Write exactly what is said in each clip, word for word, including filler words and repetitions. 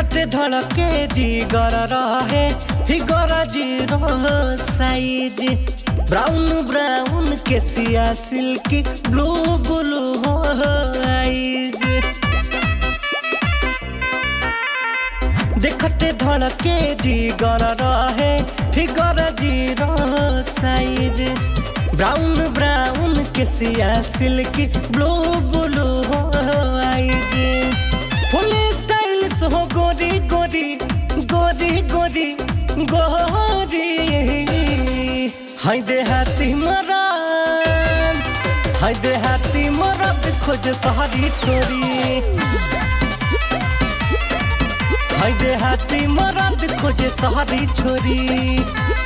देखते धड़के जिगर रहे figure zero size brown brown केसिया सिल्की ब्लू ब्लू हो आइज देखते धड़के जिगर रहे figure zero size brown brown केसिया सिल्की ब्लू ब्लू हो आइज फुल स्टाइल हो गोरी गोरी गोरी गोरी गोरी हाय देहाती मरान हाय देहाती मरद खोज शहरी छोरी हाय देहाती मरद खोजे शहरी छोरी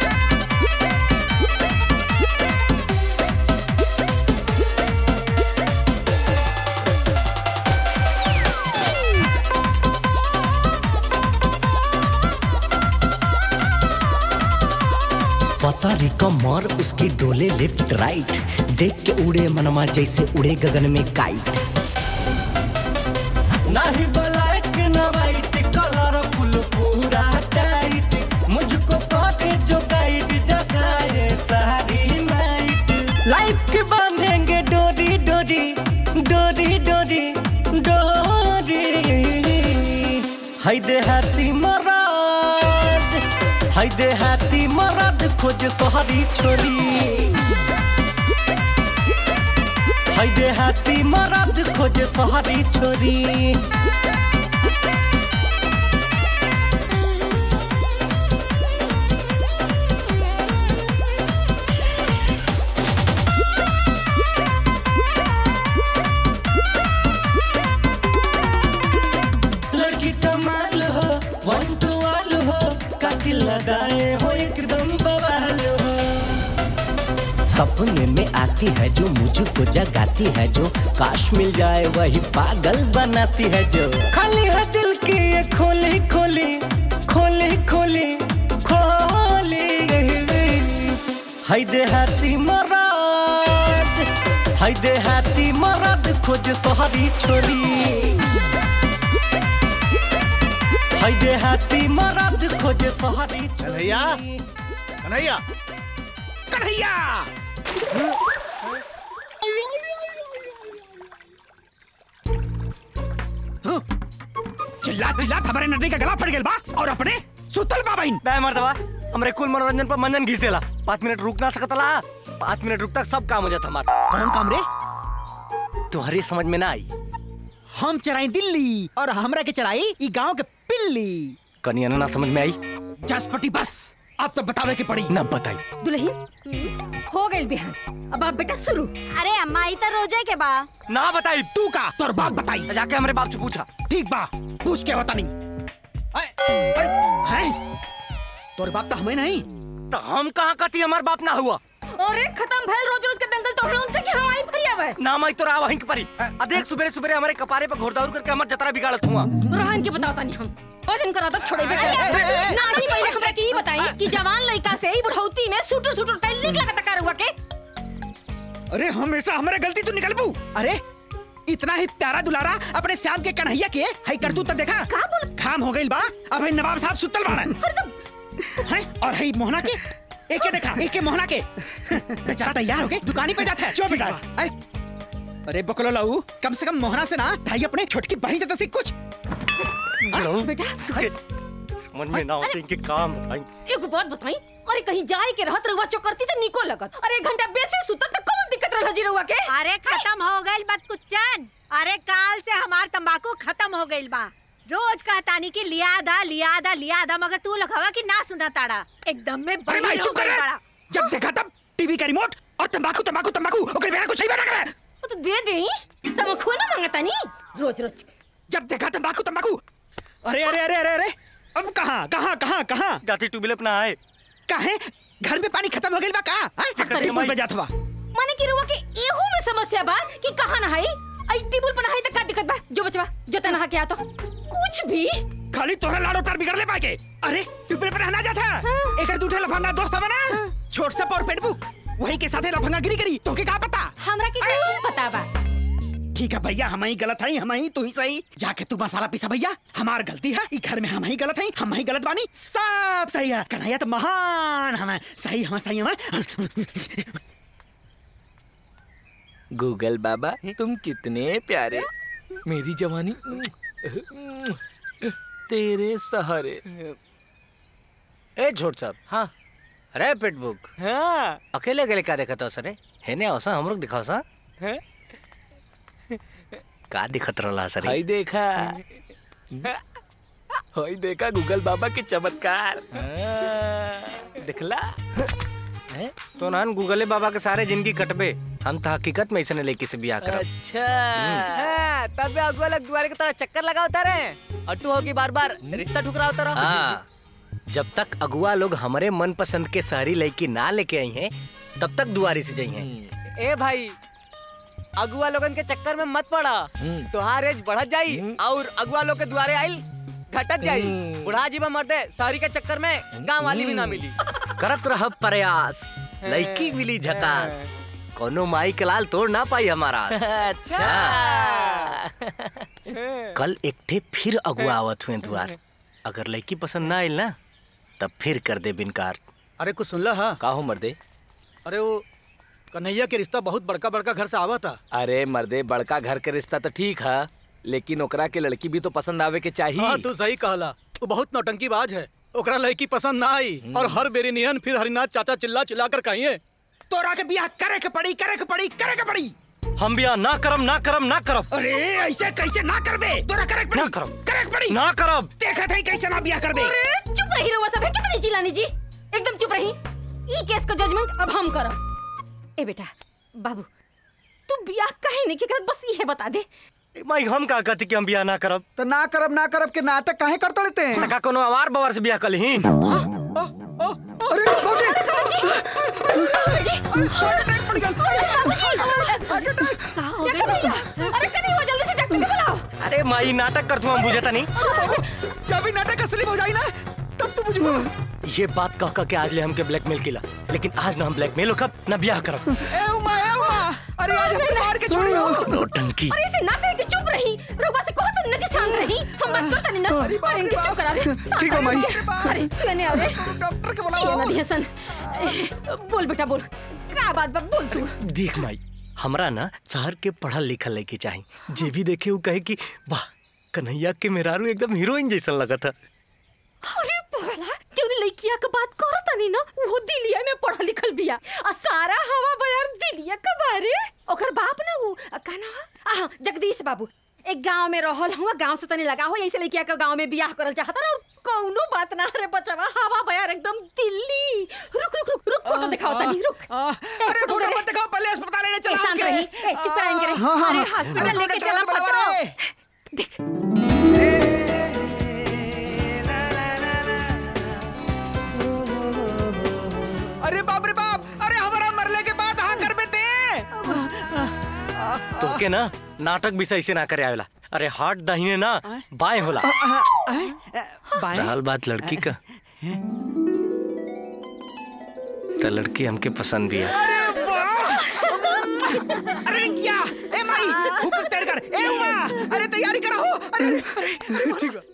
पतारी कमर उसकी डोले लेफ्ट राइट देख के उड़े मनमा जैसे उड़े गगन में काइट नहीं ब्लैक ना वाइट कलरफुल पूरा टाइट मुझको पाते जो गाइड जगाए सारी नाइट लाइफ के बांधेंगे डोरी डोरी डोरी डोरी डोरी हाय देहाती मराद हाय देहाती मराद खोज शहरी छोरी हाय देहाती मराद खोज शहरी छोरी लड़की कमाल हो वन टू वाल हो कातिल लगाए हो एकदम बवाल हो सपने में आती है जो मुझको जगाती है जो काश मिल जाए वही पागल बनाती है जो खाली है दिल की ये खोली खोली खोली खोली खोली हाय देहाती मराद हाय देहाती मराद खोज शहरी छोरी हाय देहाती मराद खोज शहरी कन्हैया कन्हैया कन्हैया चिल्ला चिल्ला हमारे नदी का गला फट गया बा और अपने सुतल बा बहन बे मर्दवा हमरे कुल मनोरंजन पर मंजन घिस देला पाँच मिनट रुक ना सकतला पाँच मिनट रुक तक सब काम हो जाता हमारा कौन काम रे तुम्हारी समझ में ना आई हम चराई दिल्ली और हमरा के चराई ई गांव के पिल्ली कनिया ना समझ में आई जसपटी बस आप तो बतावे के पड़ी ना बताई दुल्हन हो गई बिहान अब आप बेटा शुरू अरे अम्मा ई तो रोजे के बा ना बताई तू का तोर बाप बताई जाके हमारे बाप से पूछा ठीक बा पूछ के बता नहीं है तोर बाप तो हमें नहीं तो हम कहाँ कती हमारे बाप ना हुआ अरे खत्म भैल रोज रोज के दंगल तो हम उनसे कि हम आई फरिया बे ना मैं तो राव हिंक परी अदेख सुबह सुबह हमारे कपारे पे घोड़दौड़ करके हमार जतरा बिगाड़त हुआ रहन के बताता नहीं हम और इनका आदत छोड़े बे ना ही पहले हमरा की बताई कि जवान लड़का से ही बुढ़ौती में सूटर सूटर टाइल निकला का तकार हुआ के अरे हमेशा हमारे गलती तो निकल बू अरे इतना ही प्यारा दुलारा अपने श्याम के कन्हैया के हई करतू तक देखा का बोल खाम हो गइल बा अब हई नवाब साहब सुतल बाड़न है और हई मोहना के एके देखा एके मोहना के बेचारा तैयार हो गए दुकानी पे जाता है चुप बेटा अरे अरे बकलो लाऊ कम से कम मोहना से ना ढाई अपने छोटकी बहन जैसे कुछ बेटा समझ में ना आते इनके काम बताई एक बात बताई अरे कहीं जाए के रहत रहुआ चौकरती तो निको लगत अरे घंटा बेसे सुतत तो कौन दिक्कत रहला जी रहुआ के अरे खत्म हो गइल बात कुचन अरे काल से हमार तंबाकू खत्म हो गइल बा रोज कहतानी की लिया दा लिया दा लिया दा मगर तू लखवा की ना सुना ताड़ा एकदम में अरे भाई चुप कर जब देखा तब टीवी का रिमोट और तंबाकू तंबाकू तंबाकू ओकरे बिना कुछ ही बना करे वो तो दे देई तंबाकू ना मांगता नहीं रोज रोज जब देखा तंबाकू तंबाकू अरे अरे अरे अरे अरे अब कहां कहां कहां कहां जाती टूबिल अपना आए काहे घर में पानी खत्म हो गइल बा का हैं में जात बा माने की रुआ के एहू में समस्या बा कि कहां नहाई आई टेबल पर नहाई त का दिक्कत बा जो बचवा जो त नहा के आ तो कुछ भी खाली तोरा लाड़ो पर बिगड़ ले पाके अरे टेबल पर नहाना जाता हाँ। एकर दूठे लफंगा दोस्त हवा ना हाँ। छोट सा और पेटबुक वही के साथे लफंगा गिरी गिरी तोके का पता हमरा के जरूर पता बा ठीक है भैया, हम ही गलत है, हम ही तू ही सही। जाके तू मसाला पीसा भैया, हमार गलती है। ई घर में हम ही गलत है, हम ही गलत बानी, सब सही है। कन्हैया तो महान हमें सही, हमें सही हमें। गूगल बाबा तुम कितने प्यारे, मेरी जवानी तेरे सहारे। ए झोट साहब। हाँ अरे पिटबुक। हाँ अकेले अकेले क्या देखा था सर? है ने औसा हम लोग दिखाओ सा का दिखत रहा सर? हाय देखा, हाय देखा गूगल बाबा के चमत्कार। दिखला तो नान गूगले बाबा के सारे जिंदगी कटबे, हम तो हकीकत में इसने लेके से बियाह करा। अच्छा तब अगुआ लग दुआरे के तरह चक्कर लगावता रहे और तू होगी बार बार रिश्ता ठुकरावता रहा। हाँ, जब तक अगुआ लोग हमारे मन पसंद के सारी लड़की ना लेके आई हैं, तब तक दुआरी से जाई हैं। ए भाई, अगुआ लोगन के चक्कर में मत पड़ा, तुहार एज बढ़त जाई और अगुआ लोग के दुआरे आइल घटत जाई। बुढ़ा जी में मरदे शहरी के चक्कर में गांव वाली भी ना मिली। करत रह प्रयास, लड़की मिली झकास, कोनो माई के लाल तोड़ ना पाई हमारा। अच्छा कल एक ठे फिर अगुआ आवत हुए द्वार, अगर लड़की पसंद ना आइल ना तब फिर कर दे बिनकार। अरे कुछ सुन ला। हाँ का हो मर्दे? अरे वो कन्हैया के रिश्ता बहुत बड़का बड़का घर से आवा था। अरे मर्दे, बड़का घर के रिश्ता तो ठीक है, लेकिन ओकरा के लड़की भी तो पसंद आवे के चाहिए। हाँ तू सही कहला, वो बहुत नौटंकीबाज है, ओकरा लड़की पसंद ना आई और हर बेरी नियन फिर हरिनाथ चाचा चिल्ला चिल्ला कर कहिए तोरा के बियाह करे के पड़ी, करे के पड़ी, करे के पड़ी। हम बियाह ना करम, ना करम, ना करब। अरे ऐसे कैसे ना करबे? तोरा करे के पड़ी, ना करब, करे के पड़ी, ना करब। देखा था कैसे ना बियाह करबे। अरे चुप रही रहुआ सब, कितनी चिल्लानी जी, एकदम चुप रही। ई केस का जजमेंट अब हम करब। ए बेटा बाबू, तू बियाह काहे नहीं करत, बस ये बता दे। माई हम का कहती कि हम बियाह ना करब? तो ना करब ना करब के नाटक काहे करते रहते हैं? का कोनो आवार बवार से बियाह कलही? अरे बाबूजी, अरे माई नाटक कर तू, हम बुझता नहीं। जब भी नाटक असली हो जाए ना तब तो बुझबो। ये बात कह कह के आज ले हमके ब्लैकमेल किला, लेकिन आज ना हम ब्लैकमेल होखब ना बियाह करब। ए उमा, ए उमा, अरे आज हम मार के छोड़ियो। नौटंकी। अरे इसे ना कह के चुप रही, रुका से कहो तो नदी शांत रही, हम बात करता नहीं ना। अरे इनके चुप करा रे। ठीक है माई। अरे कहने आ रे डॉक्टर के बुलाओ। ये नदी हसन, बोल बेटा बोल, क्या बात बा बोल तू। देख माई, हमरा ना शहर के पढ़ल लिखल लड़की चाहिए, जे भी देखे वो कहे कि वाह कन्हैया के मेहरारू एकदम हीरोइन जैसा लगा था। अरे पगला, जौन लड़किया के बात करता नहीं ना, वो दिलिया में पढ़ल लिखल बिया, आ सारा हवा बयार दिलिया के बारे। ओकर बाप ना वो काना आ जगदीश बाबू एक गांव में रहल हुआ, गांव से तनी लगा हो, ऐसे लड़किया के गांव में बियाह करल चाहता ना, और कौनो बात ना रे बचवा, हवा बयार एकदम दिल्ली। रुक रुक रुक रुक, फोटो दिखाओ तनी, रुक। अरे फोटो मत दिखाओ, पहले अस्पताल लेने चलो। शांत रही, ए चुप करा इनके। अरे हॉस्पिटल लेके चला पत्रो। देख अरे बाप रे बाप, अरे हमारा मरले के बाद हाँ कर बेते। तो के ना नाटक भी सही से ना करे आवेला। अरे हाथ दाहिने ना बाएं होला। रहल बात लड़की का, तो लड़की हमके पसंद भी है। अरे वाह, अरे रिंकिया, ए माई हुक तैयार कर। ए उमा, अरे तैयारी करा हो। अरे अरे ठीक है।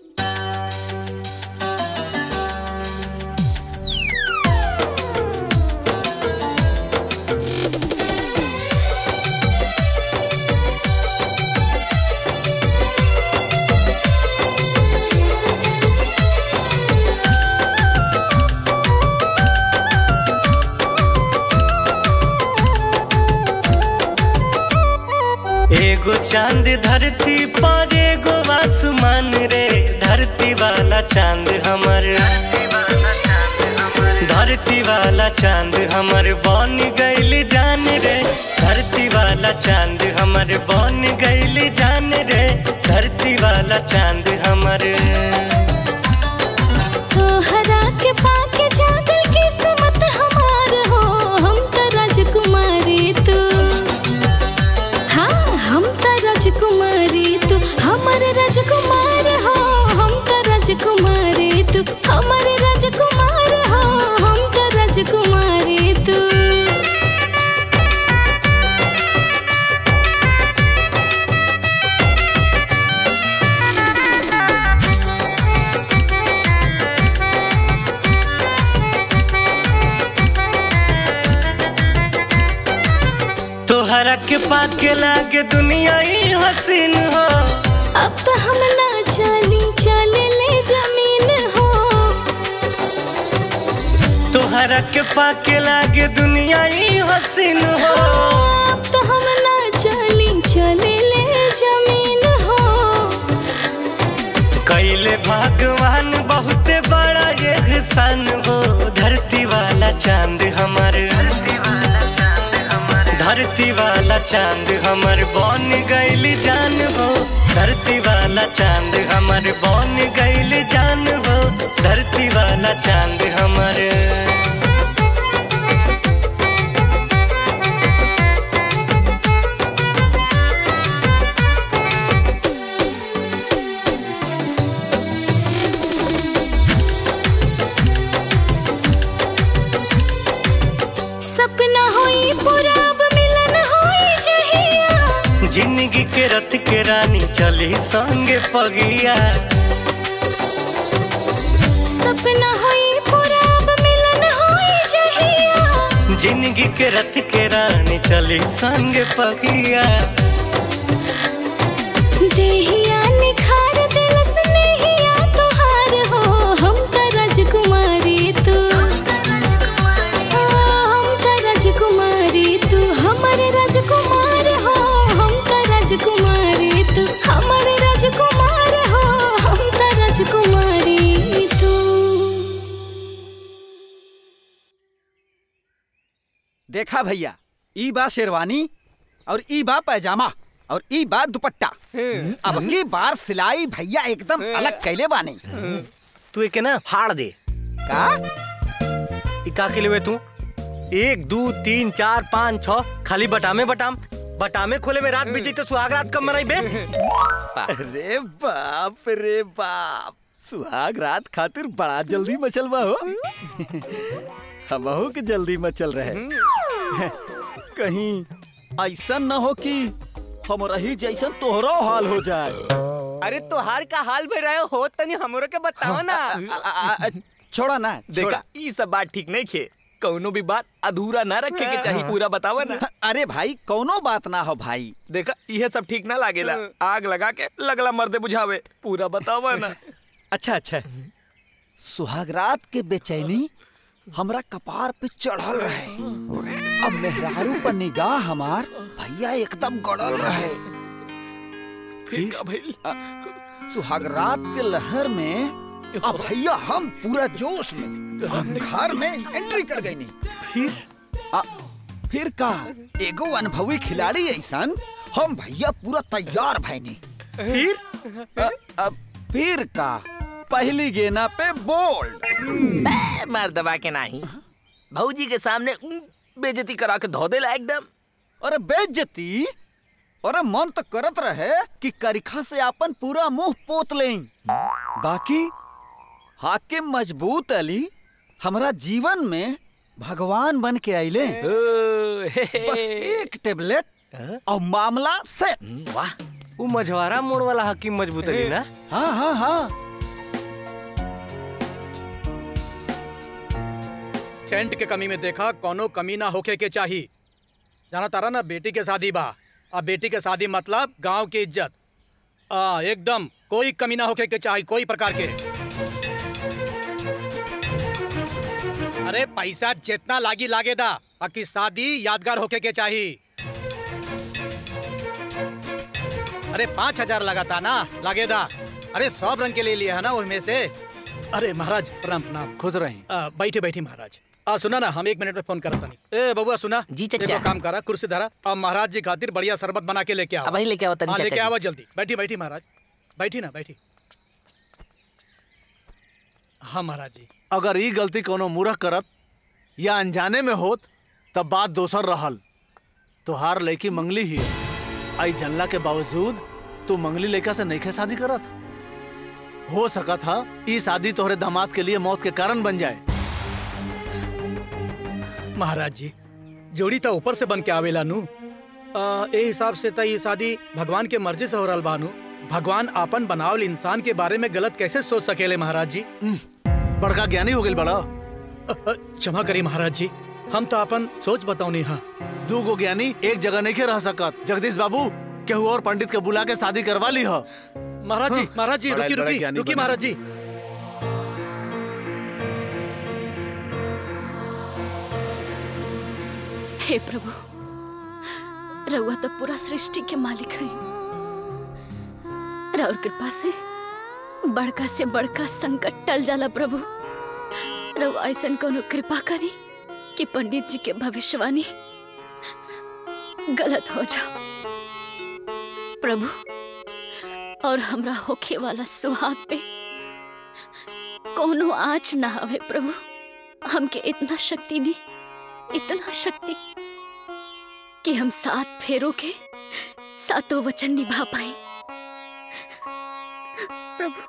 एगो चांद धरती पर एगो आसमान रे, धरती वाला चांद हमर, धरती वाला चांद हमर बन गइल जान रे, धरती वाला चांद हमर बन गइल जान रे, धरती वाला चांद हमर। तोहरा के पाके जागल किस्मत हमार हो, हम तो राजकुमारी तू, हाँ हम तो राजकुमारी तू, हमारे राजकुमार हो, हम तो राजकुमारी तू, हमारे राजकुमार हो, हम तो राजकुमारी तू। तोहरा के पाके लागे दुनिया ही हसीन हो। अब तो हम ना चली चले ले जमीन हो। तोहरा के पाके लागे दुनिया ही हसीन हो। अब तो हम ना चली चले ले जमीन हो। कैले भगवान बहुत बड़ा एहसान हो। धरती वाला चांद हमार धरती वाला चांद हमर बन गइल जान हो। धरती वाला चांद हमर बन गइल जान हो। धरती वाला चांद हमर। सपना होई पूरा जिंदगी के रथ के रानी चली संगे पगिया। सपना होई पूरा अब मिलन होई जहिया। जिंदगी के रथ के रानी चली संगे पगिया। देहिया निखार दिल स्नेहिया तोहार हो। हम त राजकुमारी तू हम त राजकुमारी तू हमारे राजकुमार हो। राजकुमारी तू हमारे राजकुमार हो। हम तो राजकुमारी तू। देखा भैया, ई बा शेरवानी और ई बा पैजामा और ई बा दुपट्टा। अब की बार सिलाई भैया एकदम अलग कैले बानी। तू एक ना फाड़ दे का इका के लिए तू एक दो तीन चार पाँच छह खाली बटामे बटाम बटामे खोले में रात बीती तो सुहाग रात कब मनाई बे। अरे बाप रे बाप, सुहाग रात खातिर बड़ा जल्दी मचल बा हो। हमहू के जल्दी मचल रहे। कहीं ऐसा न हो कि हमरा ही जैसन तोहरो हाल हो जाए। अरे तोहार का हाल भी रहे हो तनी हमरो के बताओ ना। आ, आ, आ, छोड़ा ना देखा ये सब बात ठीक नहीं खे। कौनो भी बात अधूरा ना रखे के चाहिए, पूरा बतावा ना। अरे भाई कौनो बात ना हो भाई। देखा यह सब ठीक ना लागेला। आग लगा के लगला मर्दे बुझावे, पूरा बतावा ना। अच्छा अच्छा, सुहाग रात के बेचैनी हमरा कपार पे चढ़ल रहे। अब मेहरारू पर निगाह हमार भैया एकदम गड़ल रहे। फिर का भइल? सुहाग रात के लहर में अब भैया हम पूरा जोश में घर में एंट्री कर गई। नहीं फिर आ, फिर का एगो अनुभवी खिलाड़ी ऐसन हम भैया पूरा तैयार भैनी। फिर आ, आ, फिर का पहली गेना पे बोल्ड मार दबा के नहीं भौजी के सामने बेइज्जती करा के धो देला एकदम। अरे बेइज्जती? अरे मन तो करत रहे कि करिखा से अपन पूरा मुंह पोत लें। बाकी हाकिम मजबूत अली हमरा जीवन में भगवान बन के आइले। बस एक टेबलेट और मामला सेट। वाह, वो मझवारा मोड़ वाला हाकिम मजबूत अली ना? हाँ हाँ हाँ। टेंट के कमी में देखा कोनो कमी ना होके के चाहिए। जाना तारा ना बेटी के शादी बा। अब बेटी के शादी मतलब गांव की इज्जत। आ, एकदम कोई कमी ना होके के चाहिए, कोई प्रकार के। अरे पैसा जितना लागी लागे दा, बाकी शादी यादगार होके के चाहिए। अरे पाँच हजार लगा था ना, लागे दा। अरे सब रंग के ले लिया है ना उसमें से। अरे महाराज प्रणाम प्रणाम। खुश रही। बैठे बैठे महाराज। आ सुना ना, हम एक मिनट में फोन करता नहीं। ए बबुआ सुना जी चचा। काम करा, कुर्सी धरा और महाराज जी खातिर बढ़िया शरबत बना के लेके आओ। अब वही लेके आओ तनी लेके चाचा आओ जल्दी। बैठी बैठी महाराज, बैठी ना बैठी। हाँ महाराज जी। अगर ये गलती कोनो मूर्ख करत या अनजाने में होत तब बात दोसर रहल। तुहार लड़की मंगली ही आई जनला के बावजूद तू मंगली लड़का से नहीं शादी करत। हो सकत था ये शादी तोहरे दामाद के लिए मौत के कारण बन जाए। महाराज जी जोड़ी तो ऊपर से बन के आवेला नु। ए हिसाब से ये शादी भगवान के मर्जी से हो रहा बानू। भगवान आपन बनावल इंसान के बारे में गलत कैसे सोच सकेले महाराज जी? बड़का ज्ञानी हो गए बड़ा। क्षमा करिए महाराज जी, हम तो अपन सोच बताओ नहीं। हाँ दू गो ज्ञानी एक जगह नहीं के रह सकत। जगदीश बाबू केहू और पंडित के बुला के शादी करवा ली हो। महाराज जी, महाराज जी, रुकी रुकी रुकी महाराज जी। हे प्रभु, रउआ तो पूरा सृष्टि के मालिक है। रउर कृपा से बड़का से बड़का संकट टल जाला प्रभु। रउआ ऐसन कोनो कृपा करी कि पंडित जी के भविष्यवाणी गलत हो जाओ प्रभु, और हमरा होखे वाला सुहाग पे कोनो आँच ना आवे प्रभु। हमके इतना शक्ति दी, इतना शक्ति कि हम सात फेरों के सातों वचन निभा पाए प्रभु।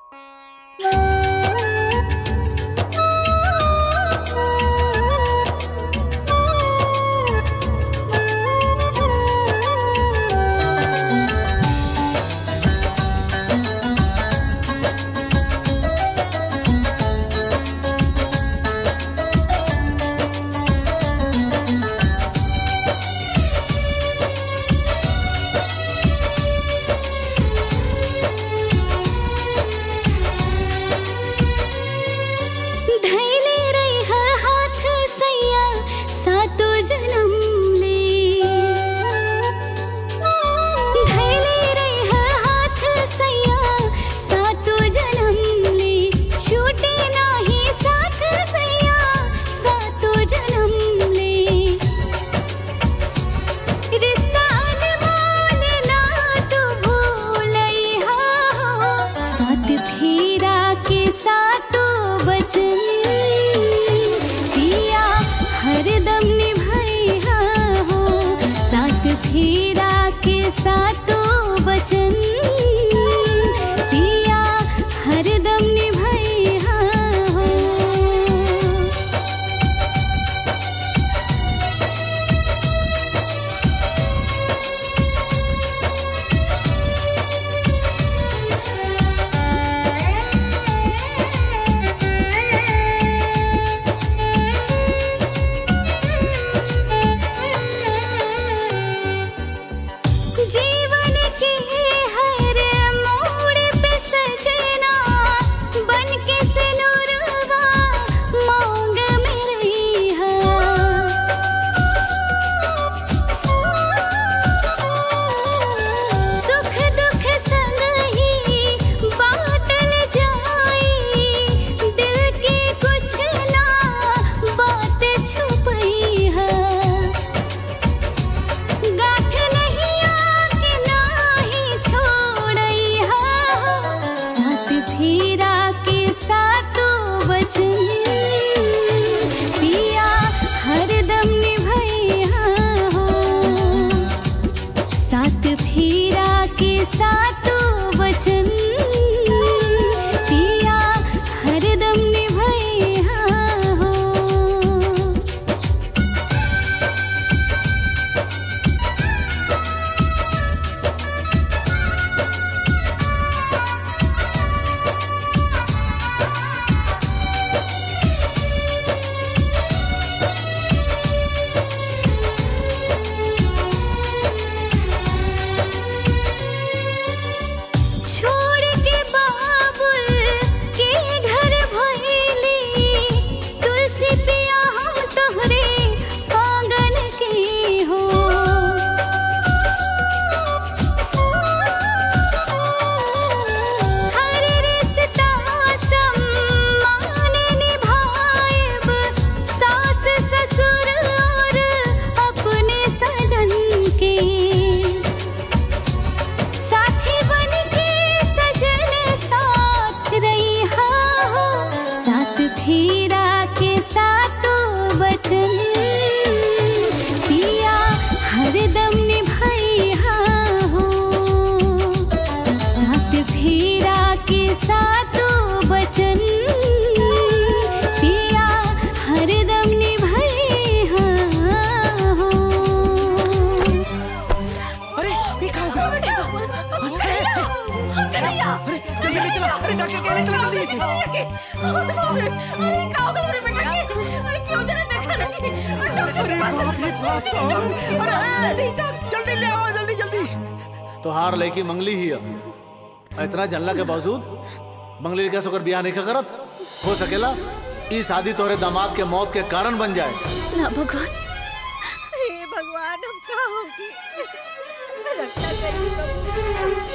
अरे क्या होगा मेरे बेटा के? अरे क्यों जरा देखा ना अरे बाप रे बाप, अरे जल्दी ले आओ, जल्दी जल्दी। तो हार लड़की मंगली ही है। इतना जानला के बावजूद मंगली लड़का से ब्याह नहीं करत हो सकेला? ई शादी तोहरे दामाद के मौत के कारण बन जाए। ना भगवान, हे भगवान, हम क्या होगी? रक्षा करिए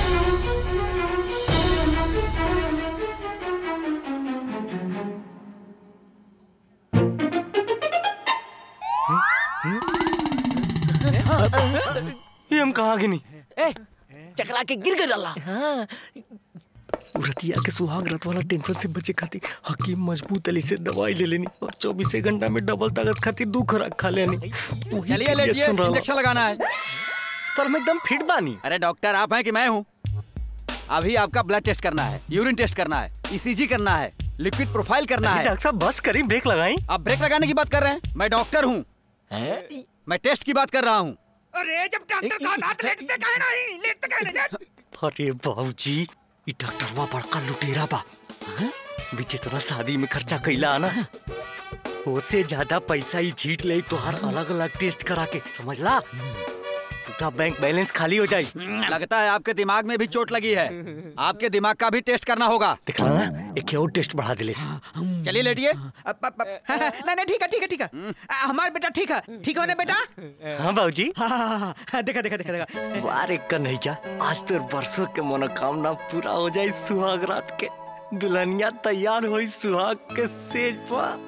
ये हम कहाँ गए नहीं? ए, चकरा के गिर गए डाला। हाँ। उरतिया के सुहाग रात वाला टेंशन से बचे खातिर हकीम मजबूत अली से दवाई ले लेनी और चौबीस घंटा में डबल ताकत खातिर दो खुराक खा लेनी। चलिए लेटिए, इंजेक्शन लगाना है। सर मैं एकदम फिट बानी। अरे डॉक्टर आप हैं कि मैं हूँ? अभी आपका ब्लड टेस्ट करना है, यूरिन टेस्ट करना है, ईसीजी करना है, लिक्विड प्रोफाइल करना है। डॉक्टर साहब बस करी, ब्रेक लगाई। आप ब्रेक लगाने की बात कर रहे हैं? मैं डॉक्टर हूँ, मैं टेस्ट की बात कर रहा हूँ। अरे जब डॉक्टर का हाथ लेटते काहे नहीं, लेटते काहे नहीं, लेट। अरे बाबूजी, ये डॉक्टरवा बड़का लुटेरा बा। जितना शादी में खर्चा कैला आना उससे ज्यादा पैसा ही झीट ले तो हर अलग अलग टेस्ट करा के, समझला? पूरा बैंक बैलेंस खाली हो जाए। लगता है आपके दिमाग में भी चोट लगी है, आपके दिमाग का भी टेस्ट करना होगा। दिख रहा ना, एक और टेस्ट बढ़ा दिले। चलिए लेटिए। नहीं नहीं ठीक है ठीक है ठीक है, हमारा बेटा ठीक है, ठीक है ना बेटा? हाँ बाबूजी। हाँ देखा देखा देखा देखा। वार एक का नहीं क्या, आज तो बरसों के मनोकामना पूरा हो जाए। सुहाग रात के दुल्हनिया तैयार हुई सुहाग के सेज पर।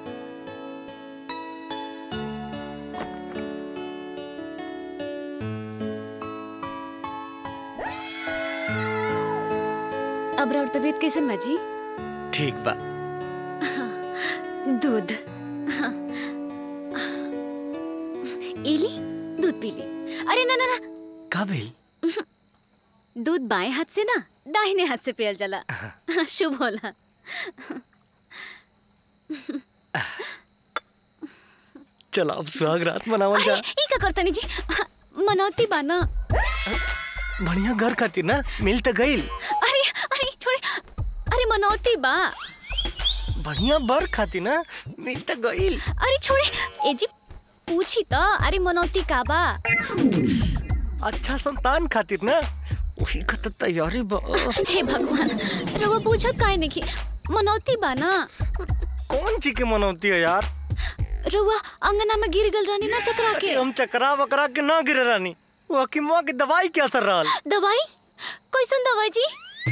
अब और तबीयत कैसन बाजी? ठीक बा। दूध इली, दूध पी ली। अरे ना ना ना, का भेल? दूध बाएं हाथ से ना दाहिने हाथ से पियल जाला, शुभ होला। चलो अब सुहाग रात मनावल जा। ई का करतनी जी, मनौती बाना। बढ़िया घर खातिर ना मिल त गइल। अरे अरे छोड़े, अरे मनौती बा। बढ़िया बर खातिर ना मिल त गइल। अरे छोड़े, ए जी पूछी तो, अरे मनौती का बा? अच्छा संतान खातिर ना, उसी का तो तैयारी बा। हे भगवान, रवा पूछत काहे नहीं? मनौती बा ना। कौन ची के मनौती है यार? रवा अंगना में गिर गल रानी ना चकरा के। हम चकरा बकरा के ना गिरे रानी, वो हकीमवा के दवाई क्या असर रहल? दवाई? कैसन दवाई जी?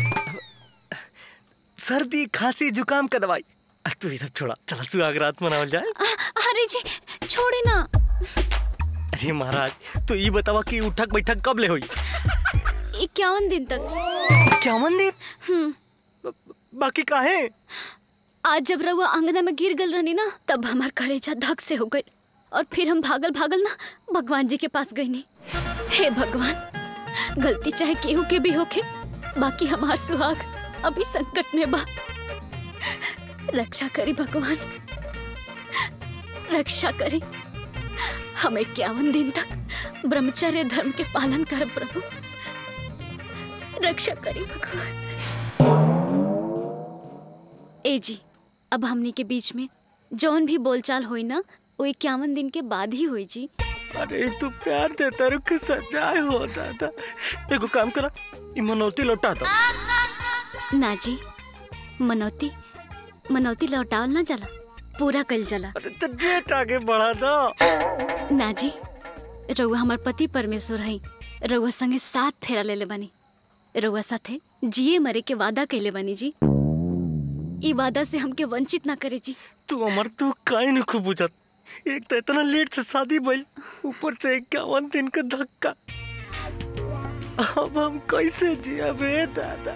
सर्दी खांसी जुकाम का दवाई। तू ये सब छोड़ा, चला सुहाग रात मनावल जाए। अरे जी छोड़े ना। अरे महाराज, तो ये बतावा कि उठक बैठक कब ले हुई? इक्यावन दिन तक। इक्यावन दिन? हम्म। बाकी काहे? आज जब रवा अंगना में गिर गल रहनी ना, तब हमार कलेजा धक से हो गई और फिर हम भागल भागल ना भगवान जी के पास गई नहीं। हे भगवान, गलती चाहे केहू के भी होके, बाकी हमार सुहाग अभी संकट में बा। रक्षा करी भगवान, रक्षा करी। हम इक्यावन दिन तक ब्रह्मचर्य धर्म के पालन कर प्रभु, रक्षा करी भगवान। ए जी, अब हमनी के बीच में जौन भी बोलचाल होई ना, वो इक्यावन दिन के बाद ही हुई जी। अरे तू प्यार देता रुक सजाए होता था। देखो काम करा, ये मनौती लौटा दो। ना जी, मनौती मनौती लौटावल ना जाला, पूरा कल जाला। अरे तो डेट आगे बढ़ा दो। ना जी, रउआ हमार पति परमेश्वर है, रउआ संगे साथ फेरा ले ले बनी, रउआ साथे जिए मरे के वादा कैले बनी जी। ई वादा से हमके वंचित ना करे जी। तू अमर तू काहे न खूब बुझत, एक तो इतना लेट से शादी भइल, ऊपर से इक्यावन दिन का धक्का। अब हम कैसे जिया बे दादा?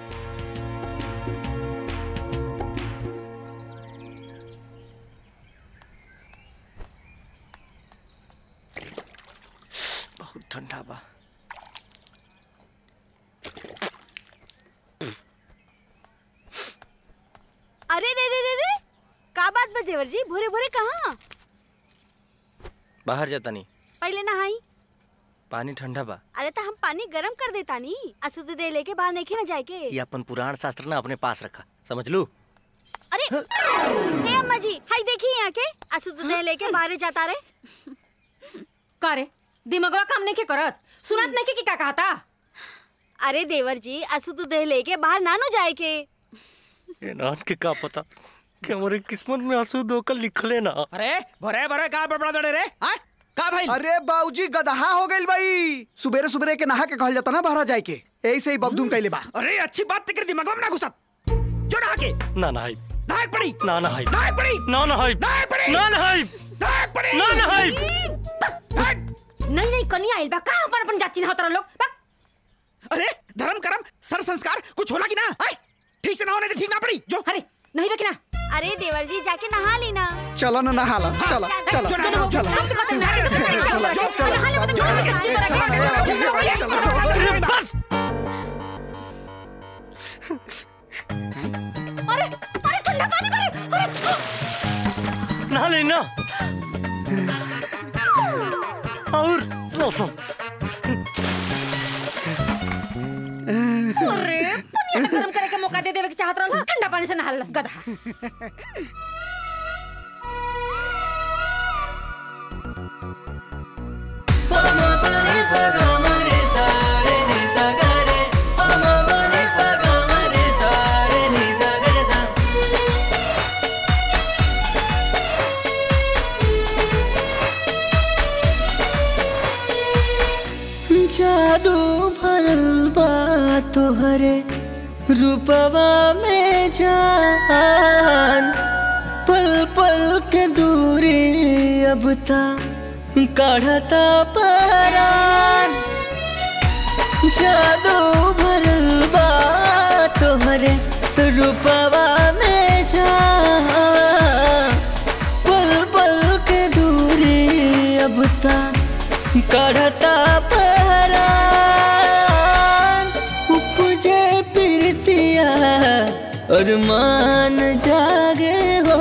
बहुत ठंडा बा। अरे रे रे रे रे, का बात बा देवर जी, भोरे भोरे कहाँ? बाहर जाता नहीं, पहले नहाई। पानी ठंडा बा। अरे तो हम पानी गरम कर देता नी, अशुद्ध दे लेके बाहर नहीं ना जाए के। ये अपन पुराण शास्त्र ना अपने पास रखा, समझ लू? अरे ए अम्मा जी, हाय देखी यहाँ के असु दूध लेके बाहर जाता रे। करे दिमागवा काम नहीं के करत, सुनत नहीं के की का कहता। अरे देवर जी, असु दूध लेके बाहर नानू जाए के। ये नान के का पता कि हमारे किस्मत में आंसू दो कल लिखले ना। अरे भरे भरे का बड़बड़ा दड़े रे, हां का भाई? अरे बाबूजी गदहा हो गइल भाई, सुबेरे सुबेरे के नहा के कहल जाता ना बाहर जाए के, ऐसे ही बगदुम कइले बा। अरे अच्छी बात तेरे दिमाग में ना घुसत, जो नहा के ना ना हाई ना पड़ी ना ना हाई ना पड़ी ना ना हाई ना पड़ी ना ना हाई ना पड़ी ना ना हाई। नहीं नहीं कनिया आइल बा, का अपन अपन जाची ना होता लोग। अरे धर्म कर्म सर संस्कार कुछ होला कि ना? हाय ठीक से ना होने दे, ठीक ना पड़ी जो। अरे नहीं बे कि ना? अरे देवर जी जाके नहा लेना। चलो ना नहा ला, चला चला चला चला। बस अरे अरे ठंडा पानी भरे। अरे नहा लेना और मौसम। अरे पुनिया गरम करे के मौका दे देवे के चाहत रहला, ठंडा पानी से नहा लस गधा। जादू भरल बा तोहरे रूपवा में जान, पल पल के दूरी अब ता काढ़ता परान। जादू भरल बा तोहरे रूपवा में जान, पल पल के दूरी अब ता काढ़ता परान। उपजे प्रीतिया अरमान जागे हो,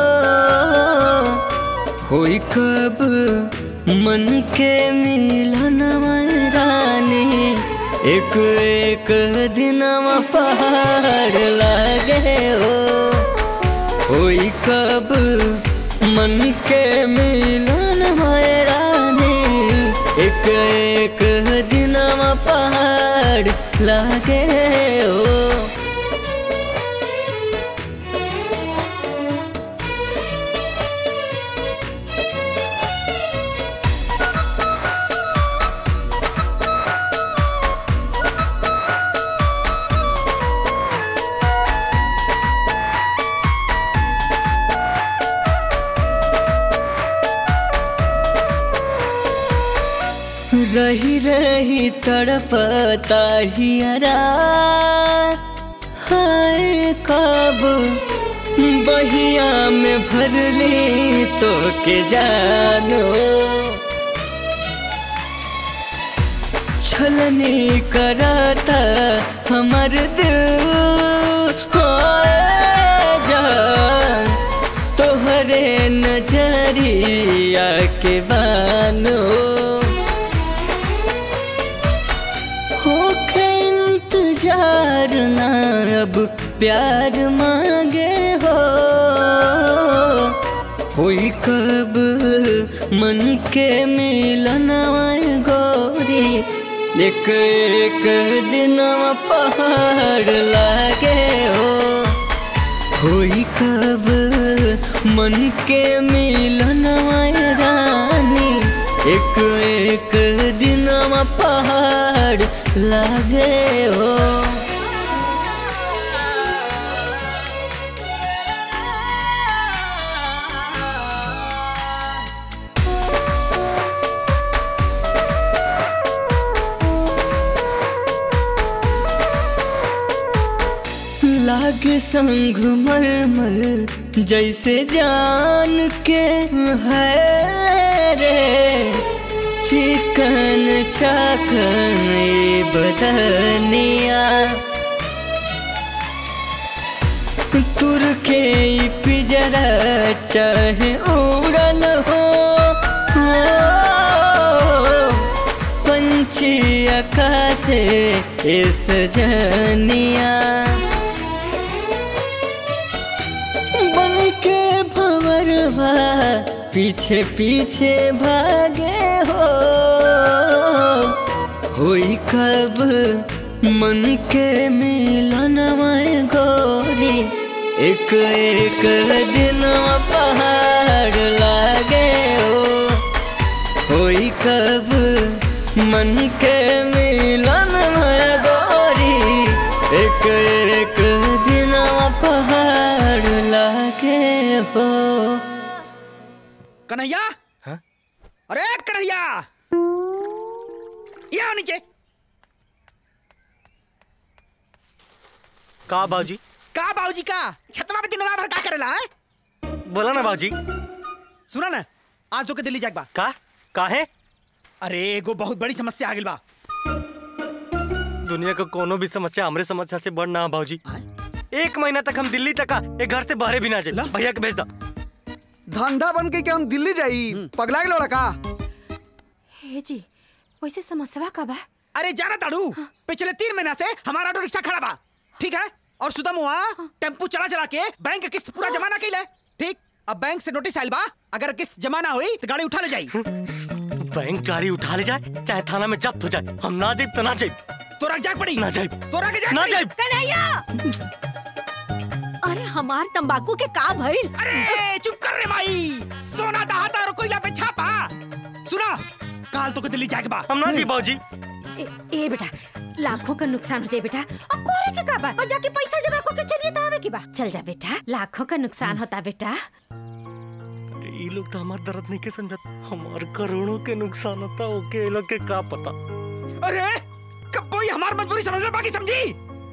होई कब मन के मिलन रानी, एक एक दिनवा पहाड़ लागे हो। होई कब मन के मिलन रानी, एक एक दिनवा पहाड़ लागे हो। रही रही तड़पता हियरा, हाय कब बहिया में भरली तो के जानो। छलनी कराता हमार दिल जान, तोहरे नजरिया के बानो। इंतजार ना अब प्यार मांगे हो, होई कब मन के मिलन गोरी, एक एक दिनवा पहाड़ लागे हो। होई कब मन के मिलन रानी, एक एक दिनवा पहाड़ लागे हो। लागे संग मरमर जैसे जान के है रे, चिकन चाकन बदनिया। तुर के पिजरा चाहे उड़ल हो, पंछी आकाश इस जनिया। घरवा पीछे पीछे भागे हो होई कब मन के मिलन में गोरी एक एक दिन पहाड़ लागे हो होई कब मन के मिलन में गोरी एक एक दिन पहाड़ लागे हो। कन्हैया हाँ? अरे कन्हैया यहाँ नीचे। का बाबूजी? का बाबूजी का छतवा पे दिनवा भर का करेला है? बोला ना बाबूजी। सुना ना आज तो के दिल्ली जाके बा। का का है? अरे एगो बहुत बड़ी समस्या आ गई बा। दुनिया का कोनो भी समस्या हमरे समस्या से बड़ ना बाबूजी। एक महीना तक हम दिल्ली तक एक घर से बाहर भी ना जाए। भैया के भेज दा। धंधा बन के क्या हम दिल्ली जाई? पगला के लौड़ा का? हे जी वैसे समस्या का बा? अरे जाना ताड़ू हाँ। पिछले तीन महीना से हमारा ऑटो रिक्शा खड़ा बा, ठीक है? और सुदम हुआ हाँ। टेम्पू चला चला के बैंक की किस्त पूरा जमा ना कइले, ठीक? अब बैंक से नोटिस आइल बा, अगर किस्त जमा ना हुई तो गाड़ी उठा ले जाई। बैंक गाड़ी उठा ले जाए चाहे थाना में जब्त हो जाए, हम ना जाए तो ना जाए। तो रख जाए पड़ी ना जाए तो रख जाए ना जाए। कन्हैया अरे हमार तंबाकू के का भइल? अरे चुप कर रे माई, सोना दहाता और कोयला पे छापा। सुना काल तो के दिल्ली जाके बा। हम ना जी बाबूजी। ए, ए बेटा लाखों का नुकसान हो जाए बेटा, और कोरे के का बा? और जाके पैसा जमा करके चलिए तो आवे की बा। चल जा बेटा, लाखों का नुकसान होता बेटा। ये लोग तो हमार दर्द नहीं के समझत, हमार करोड़ों के नुकसान होता ओके लोग के का पता। अरे कब कोई हमार मजबूरी समझ ले बाकी समझी।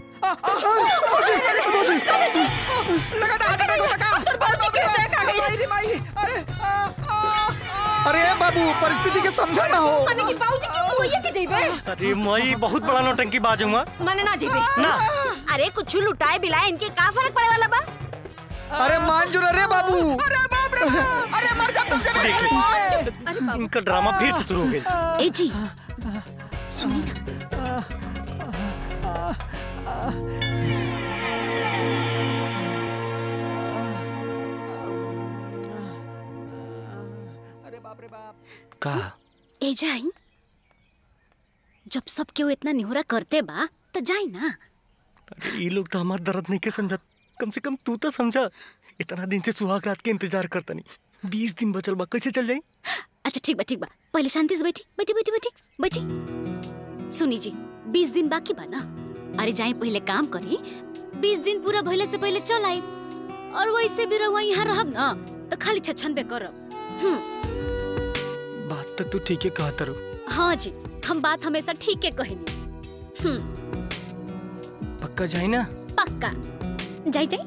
लगा था हाथ अटैक होता का। बाबूजी के अटैक आ गई। अरे माई अरे अरे बाबू परिस्थिति के समझा ना हो। माने कि बाबूजी क्यों मुइया के जइबे? अरे माई बहुत बड़ा नौटंकी बाज हुआ। माने ना जइबे ना। अरे कुछ लुटाए बिलाए इनके का फर्क पड़े वाला बा? अरे मान जो रे बाबू। अरे बाप रे अरे मर जा तुम जब। इनका ड्रामा फिर से शुरू हो गया। ए जी सुनिए ना। अरे बाप रे बाप। का ए जाई जब सब केहू इतना निहोरा करते बा तो जाई ना। अरे ये लोग तो हमार दर्द नहीं के समझत, कम से कम तू तो समझा। इतना दिन से सुहाग रात के इंतजार करता नहीं, बीस दिन बचल बा, कैसे चल जाई? अच्छा ठीक बा ठीक बा, पहले शांति से बैठी बैठी बैठी बैठी बैठी। सुनी जी बीस दिन बाकी बा ना, अरे जाए पहले काम करी, बीस दिन पूरा भइले से पहले चल आई। और वैसे भी रहुआ यहाँ रहब ना तो खाली छछन पे करब। बात तो तू ठीक है कहता रो। हाँ जी हम बात हमेशा ठीक है कहेनी। पक्का जाए ना? पक्का जाई जाई।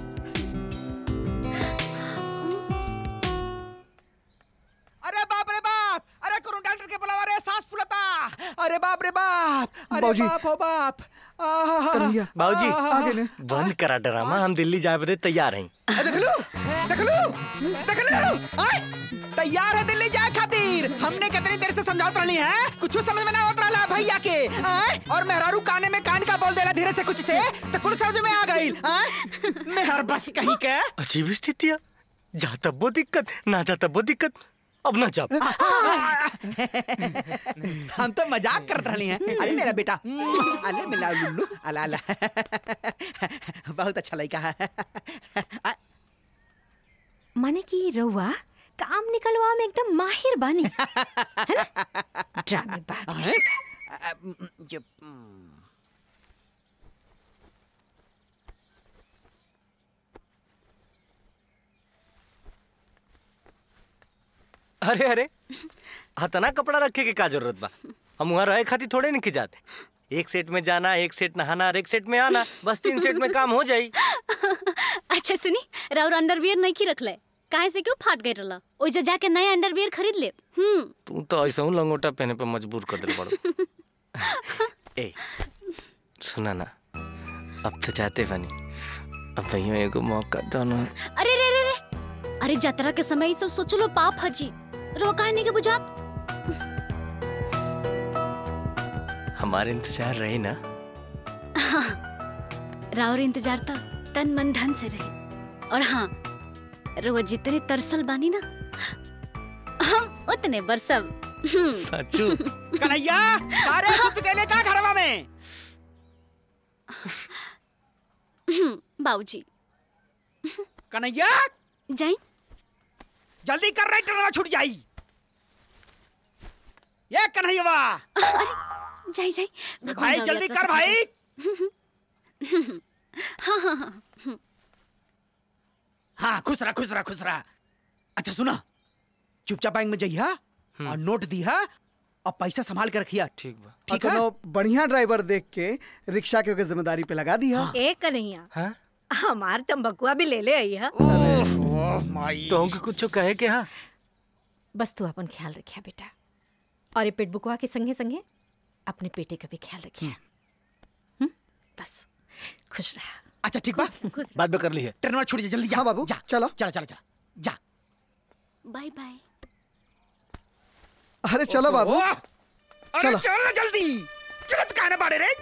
अरे बाप रे बाप, अरे कौन डॉक्टर के बुलावा रे, सांस फूलता। अरे बाप रे बाप, अरे बाप हो बाप। बाबूजी आगे ने बंद करा ड्रामा, हम दिल्ली जाए बदे तैयार हैं। देख लो देख लो देख लो, आए तैयार है दिल्ली जाए खातिर। हमने कितनी देर से समझावत रही है, कुछ समझ में ना आवत रहा भैया के। आए और मेहरारू काने में कान का बोल देला धीरे से कुछ से तो कुछ समझ में आ गई। आए मेहर बस कहीं के। अजीब स्थिति है, जाता वो दिक्कत ना जाता वो दिक्कत। अब ना जा। हम तो मजाक करते रही हैं। अरे मेरा बेटा, अले मिला लुल्लू, अला अला बहुत अच्छा लड़का है। माने कि रउआ काम निकलवा में एकदम माहिर बानी, है ना? ड्रामेबाज। अरे अरे हतना कपड़ा रखे के का जरूरत बा? हम वहाँ रहे खातिर थोड़े नहीं जाते। एक सेट में जाना, एक सेट नहाना और एक सेट में आना, बस तीन सेट में काम हो जाई। अच्छा सुनी, राउर अंडरवियर नहीं की रख ले, काहे से क्यों फाट गई रला? ओइजा जाके नया अंडरवियर खरीद ले। हम्म तू तो ऐसा हूँ लंगोटा पहने पे मजबूर कर दे पड़ो। ए सुना ना, अब तो चाहते बनी, अब भैया एगो मौका दो ना। अरे रे रे रे, अरे जतरा के समय ये सब सोच लो पाप हजी, रो काहे नहीं के बुझात? हमारे इंतजार रहे ना। हाँ, राउर इंतजार था तन मन धन से रहे। और हाँ रउआ जितने तरसल बानी ना हम उतने बरसब। सचू कन्हैया अरे सुत गेले का घरवा में? बाबूजी कन्हैया जाई जल्दी कर रही ट्रेनवा छूट जाई। ये कन्हैया जाई जाई भाई जल्दी कर भाई। हाँ हाँ हाँ हाँ खुश रहा खुश रहा खुश रहा। अच्छा सुना चुपचाप बैंक में जाइया और नोट दिया और पैसा संभाल के रखिया। ठीक बा। ठीक है बढ़िया ड्राइवर देख के रिक्शा के ओके जिम्मेदारी पे लगा दिया। एक कन्हैया हमार तंबकुआ भी ले ले आई है। तो हमके कुछ कहे के? हाँ बस तू अपन ख्याल रखिया बेटा, और ये पेट बुकवा के संगे संगे अपने पेटे का भी ख्याल रखिया। बस खुश रहा। अच्छा ठीक बा बात भी कर ली है। ट्रेन छूट जा जल्दी जा। हाँ बाबू जा चलो चला चला चला जा। Bye bye. अरे चलो बाबू चलो चल ना जल्दी। चलत कहने बाड़े रे।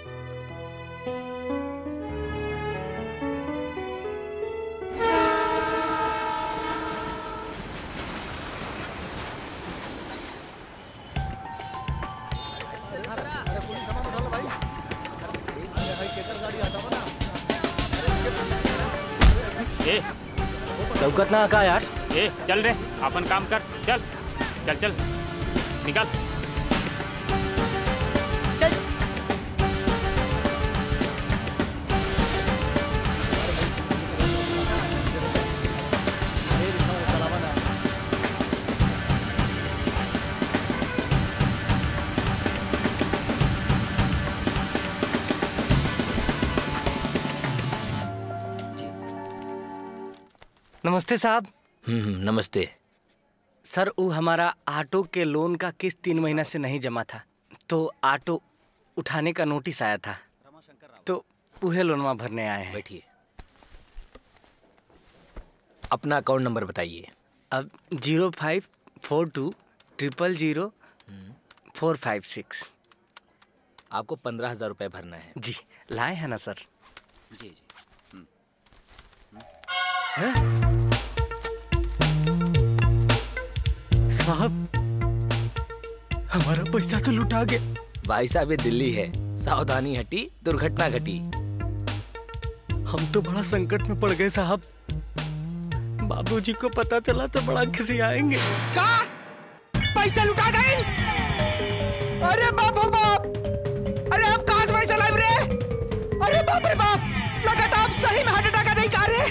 ए लौकत ना का यार। ए चल रे अपन काम कर। चल चल चल निकल चल। नमस्ते साहब। हम्म नमस्ते सर वो हमारा ऑटो के लोन का किस्त तीन महीना से नहीं जमा था, तो ऑटो उठाने का नोटिस आया था, तो उहे लोनवा भरने आए हैं। बैठिए। अपना अकाउंट नंबर बताइए। अब zero five four two triple zero four five six. आपको पंद्रह हजार रुपये भरना है। जी लाए हैं ना सर? जी जी। साहब हमारा पैसा तो लुटा गया। भाई साहब ये दिल्ली है, सावधानी हटी दुर्घटना घटी। हम तो बड़ा संकट में पड़ गए साहब। बाबूजी को पता चला तो बड़ा खिसियाएंगे। का पैसा लुटा गए? अरे बाप हो बाप। अरे आप कहां से पैसा लाए रे? अरे बाप रे बाप, लगा था आप सही में हार्ट अटैक आ नहीं का रे।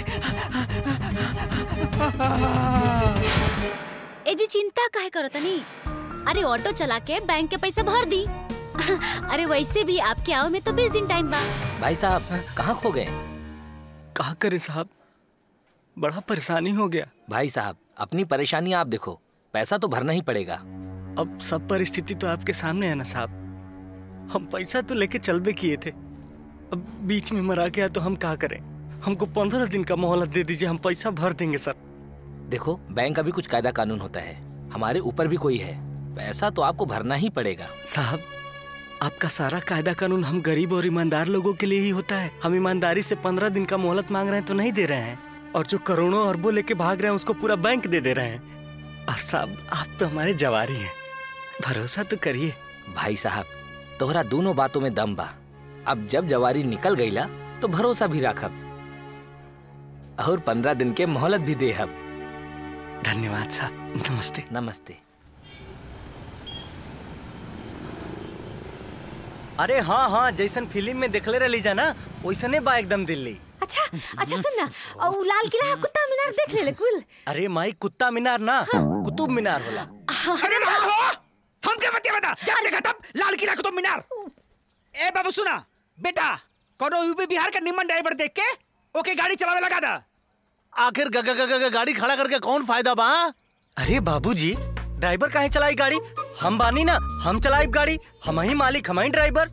ए जी चिंता काहे करो तनी? अरे ऑटो चला के बैंक के पैसे भर दी। अरे वैसे भी आपके आओ में तो बीस दिन टाइम बा। भाई साहब कहाँ खो गए? कहाँ करें साहब, बड़ा परेशानी हो गया। भाई साहब अपनी परेशानी आप देखो, पैसा तो भरना ही पड़ेगा। अब सब परिस्थिति तो आपके सामने है ना साहब। हम पैसा तो लेके चल भी किए थे, अब बीच में मरा गया तो हम क्या करें? हमको पंद्रह दिन का मोहलत दे दीजिए, हम पैसा भर देंगे सर। देखो बैंक का भी कुछ कायदा कानून होता है, हमारे ऊपर भी कोई है, पैसा तो आपको भरना ही पड़ेगा। साहब आपका सारा कायदा कानून हम गरीब और ईमानदार लोगों के लिए ही होता है। हम ईमानदारी से पंद्रह दिन का मोहलत मांग रहे हैं तो नहीं दे रहे हैं, और जो करोड़ों अरबों लेके भाग रहे हैं उसको पूरा बैंक दे दे रहे हैं। और साहब आप तो हमारे जवारी हैं, भरोसा तो करिए। भाई साहब तोहरा दोनों बातों में दम बा। अब जब जवारी निकल गईला तो भरोसा भी राखब, और पंद्रह दिन के मोहलत भी दे हब। धन्यवाद साहब। नमस्ते। नमस्ते। अरे हाँ हाँ, जैसन फिल्म में देखले रही जाना वैसने बा एकदम दिल्ली। अच्छा अच्छा सुन ना, और लाल किला कुत्ता मीनार देख ले ले कुल। अरे माई कुत्ता मीनार ना, कुतुब मीनार होला। अरे ना हो, हम क्या बतिया बता, जब देखा तब लाल किला कुतुब मीनार। ए बाबू सुना बेटा, कोनो यूपी बिहार का निम्न ड्राइवर देख के ओके गाड़ी चलावे लगा दा। आखिर ग, ग, ग, ग, गाड़ी खड़ा करके कौन फायदा बा? अरे बाबूजी ड्राइवर काहे चलाई गाड़ी? हम बानी ना, हम चलाई गाड़ी, हम ही मालिक, हम ही ड्राइवर।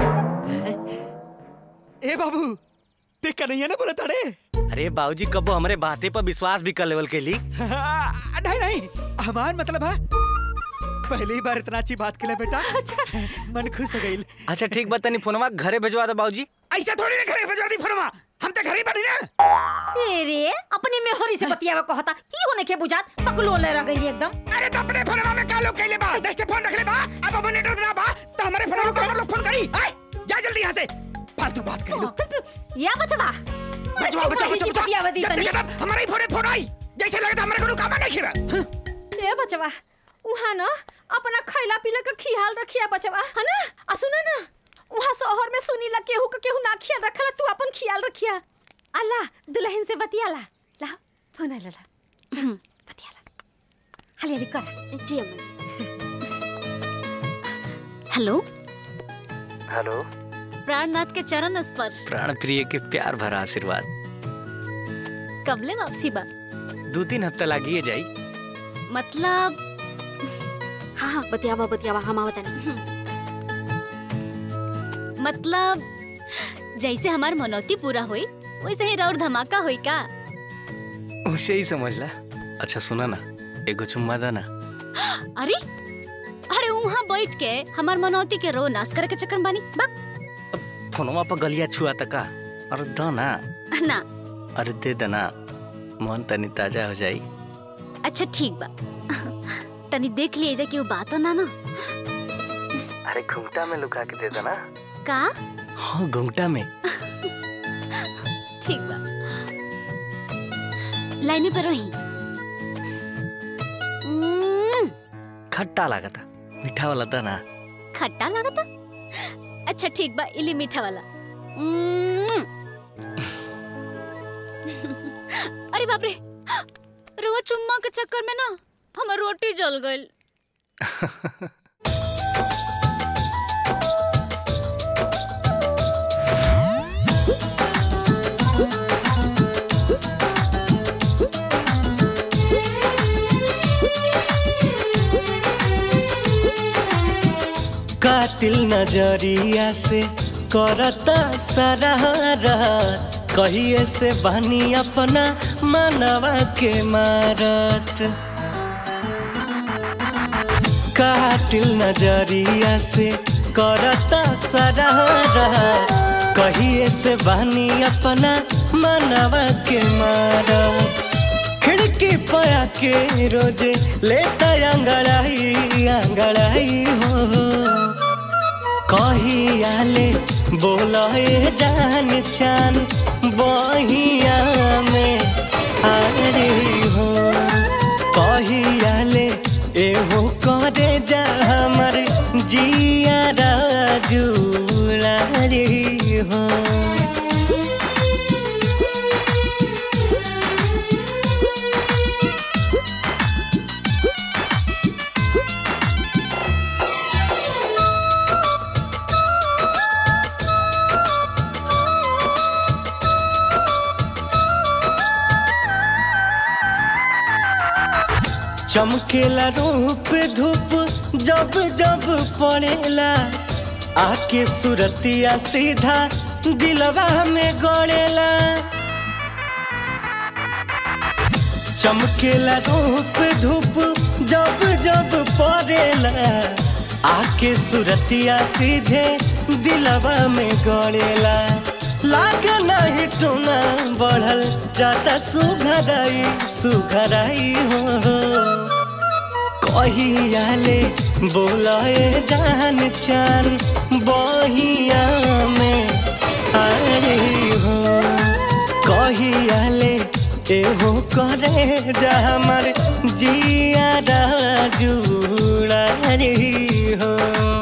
ए बाबू देख कर नहीं है ना बोला ताड़े। अरे बाबूजी कबो हमारे बातें पर विश्वास भी कर लेवल के ली। नहीं नहीं, हमार मतलब है पहली बार इतना अच्छी बात के लिए बेटा। मन खुश हो गई। अच्छा ठीक बात नहीं, फोनवा घरे भेजवा दो बाबूजी। ऐसा थोड़ी ना घरे भेजवा दी फोनवा, हम ते घर ही बनी ना। अरे अपने में हरी से बतियावा कहता ई होने के बुझात पकलो ले रह गई एकदम। अरे तो अपने फोनवा में का लोग कहले बा दस फोन रख ले बा अब अब नेटवर्क ना बा तो हमारे फोनवा में कौन लोग फोन करी आए जा जल्दी यहाँ से फालतू बात कर लो। या बचवा बचवा बचवा बचवा बतियावा दी तनी हमारे ही फोन फोन आई जैसे लगे था हमारे को काम नहीं खेबा। ए बचवा उहा न अपना खैला पीला का ख्याल रखिया बचवा है ना। आ सुना ना उहा शहर में सुनीला केहू का केहू ना ख्याल रखला तू अपन ख्याल रखिया। अल्लाह दुल्हन से बतियाला ला फोन आला ला बतियाला हाले रे कर जी अम्मा। Hello hello. प्राणनाथ के चरण स्पर्श, प्राण प्रिय के प्यार भरा आशीर्वाद। कबले वापसी बा? दो तीन हफ्ता लागिए जाई। मतलब हाँ हाँ बतियावा बतियावा हम आवत नहीं। मतलब जैसे हमार मनौती पूरा हुई वैसे ही रौर धमाका हुई का? उसे ही समझ ला। अच्छा सुना ना एगो चुम्मा दा ना। अरे अरे वहाँ बैठ के हमार मनौती के रो नाश करे के चक्कर में बानी बक। फोनवा पर गलिया छुआ तका। अरे दा ना। ना अरे दे देना मन तनी ताजा हो जाई। अच्छा ठीक बा तनी देख लिए जा कि वो बात ना ना। अरे घुंघटा में लुका के दे देना। का? हाँ घुंघटा में। ठीक बा लाइने पर रही। खट्टा लगा था मीठा वाला था ना। खट्टा लगा था? अच्छा ठीक बा इली मीठा वाला। अरे बाप रे रोवा चुम्मा के चक्कर में ना हमार रोटी जल गई। कातिल नजरिया से करता सराहत कहिए से बनी अपना मनवा के मारत। कातिल नजरिया से करता सराहत कहिए से बनी अपना मनवा के मारत। खिड़की पया के रोजे लेता अंगड़ाई अंगड़ाई हो कहियाले बोलाए जान चान बहिया में आरे हो कहियाले एहो करे जा हमर जिया जुड़ा रे हो। चमकेला रूप धूप जब जब पड़ेला आके सुरतिया सीधा दिलवा में गड़ेला। चमकेला रूप धूप जब जब पड़ेला आके सुरतिया सीधे दिलवा में गड़ेला। लागे नहीं टूना बढ़ल जाता सुघराई सुघराई हो कहियाले बोलाए जान चान बहिया में आरे हो कहियाले एहो करे जा हमर जिया जुड़ा रे हो।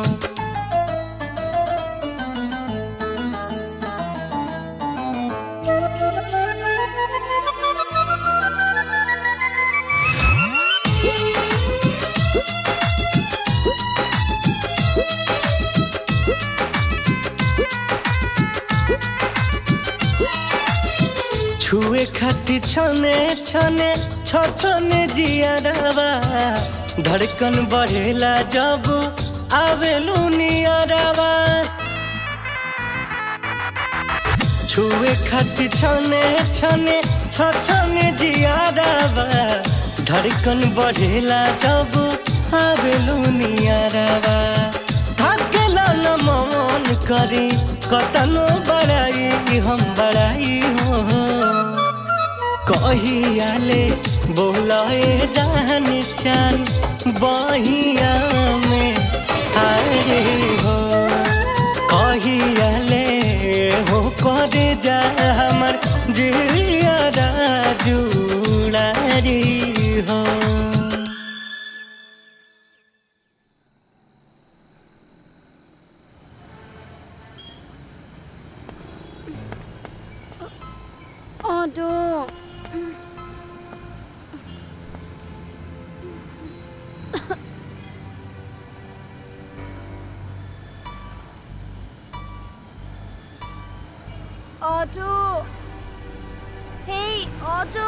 छुए खाती छने छने छने जियारवा धड़कन बढ़ेला जब आवेलू नियरवा। छुए खाती छने छने छने जियारवा धड़कन बढ़ेला जब आवेलू नियरवा। धक अकेला न मन करी कतनो बड़ाई हम बड़ाई हो कहियाले बोलाए जान चान बहिया में आए हो कहियाले हो करे जा हमर जिया जुड़ारी हो। ऑटो ऑटो हे ऑटो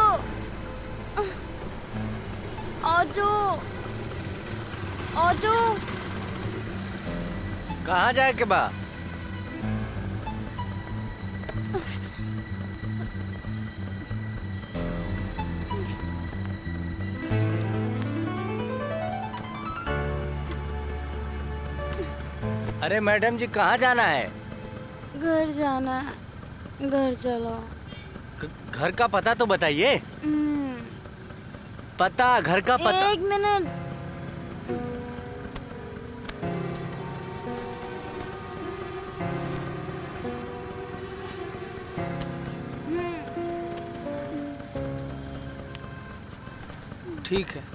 ऑटो ऑटो कहाँ जाए के बा? अरे मैडम जी कहाँ जाना है? घर जाना है, घर चलो। घर का पता तो बताइए। पता, घर का पता। एक मिनट। ठीक है।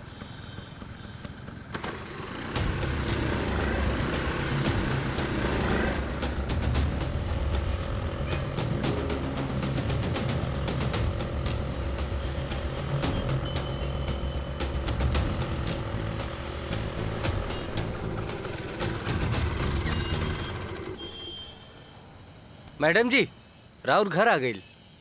मैडम जी राउर घर आ गई।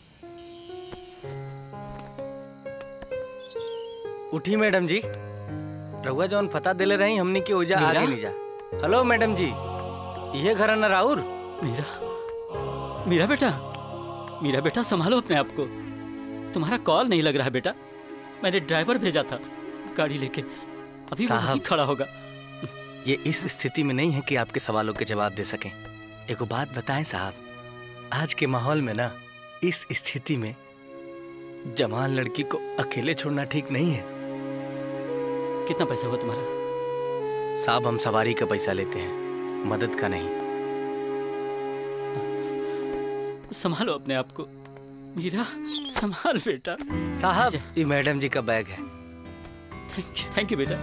उठी मैडम जी, रहुआ जौन पता दिले रही हमने की ओजा आगे नहीं जा। हेलो मैडम जी, ये घर है ना राउर? मीरा, मीरा बेटा, मीरा बेटा संभालो अपने आप को। तुम्हारा कॉल नहीं लग रहा है बेटा। मैंने ड्राइवर भेजा था गाड़ी लेके, अभी वो वहीं खड़ा होगा। ये इस स्थिति में नहीं है कि आपके सवालों के जवाब दे सकें। एक बात बताएं साहब, आज के माहौल में ना इस स्थिति में जवान लड़की को अकेले छोड़ना ठीक नहीं है। कितना पैसा हुआ तुम्हारा? साहब हम सवारी का पैसा लेते हैं, मदद का नहीं। संभालो अपने आप को मीरा, संभाल बेटा। साहब ये मैडम जी का बैग है। थैंक यू, थैंक यू बेटा।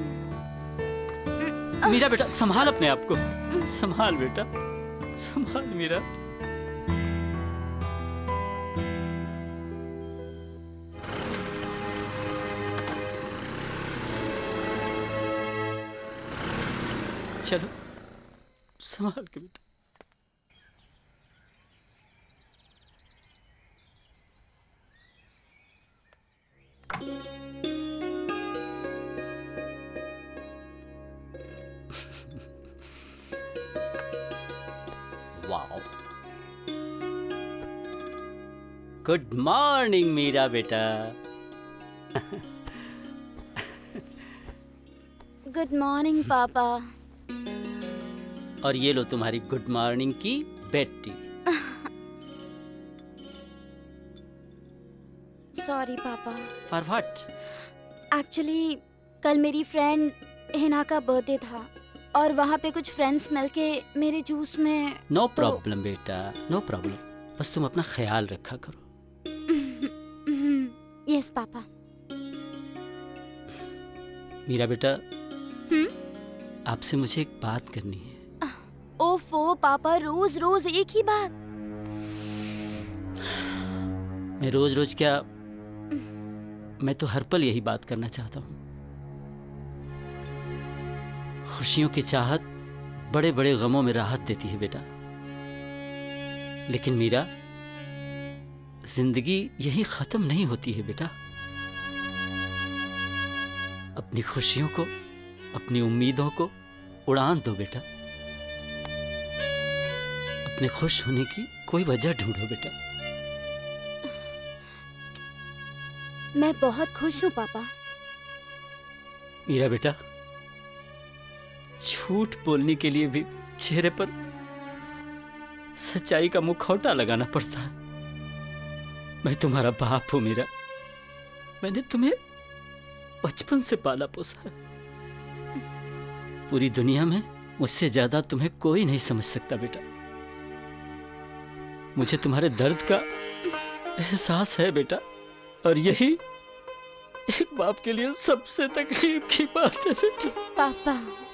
मीरा बेटा संभाल अपने आप को, संभाल बेटा, संभाल मीरा। चलो संभाल के बेटा। वाओ, गुड मॉर्निंग मीरा बेटा। गुड मॉर्निंग पापा। और ये लो तुम्हारी गुड मॉर्निंग की बेड टी। सॉरी पापा। For what? एक्चुअली कल मेरी फ्रेंड हिना का बर्थडे था और वहाँ पे कुछ फ्रेंड्स मिलके मेरे जूस में। नो प्रॉब्लम बेटा, नो प्रॉब्लम। बस तुम अपना ख्याल रखा करो। Yes papa. मीरा बेटा, आपसे मुझे एक बात करनी है। ओफो पापा, रोज रोज एक ही बात। मैं रोज रोज क्या, मैं तो हर पल यही बात करना चाहता हूँ। खुशियों की चाहत बड़े बड़े गमों में राहत देती है बेटा, लेकिन मीरा जिंदगी यही खत्म नहीं होती है बेटा। अपनी खुशियों को, अपनी उम्मीदों को उड़ान दो बेटा। अपने खुश होने की कोई वजह ढूंढो बेटा। मैं बहुत खुश हूँ पापा। मीरा बेटा, झूठ बोलने के लिए भी चेहरे पर सच्चाई का मुखौटा लगाना पड़ता है। मैं तुम्हारा बाप हूं मीरा। मैंने तुम्हें बचपन से पाला पोसा है। पूरी दुनिया में मुझसे ज्यादा तुम्हें कोई नहीं समझ सकता बेटा। मुझे तुम्हारे दर्द का एहसास है बेटा, और यही एक बाप के लिए सबसे तकलीफ की बात है बेटा। पापा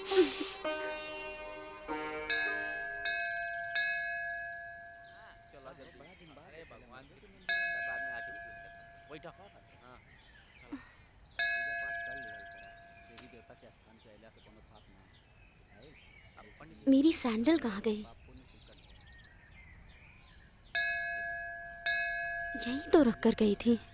मेरी सैंडल कहाँ गई? यही तो रख कर गई थी।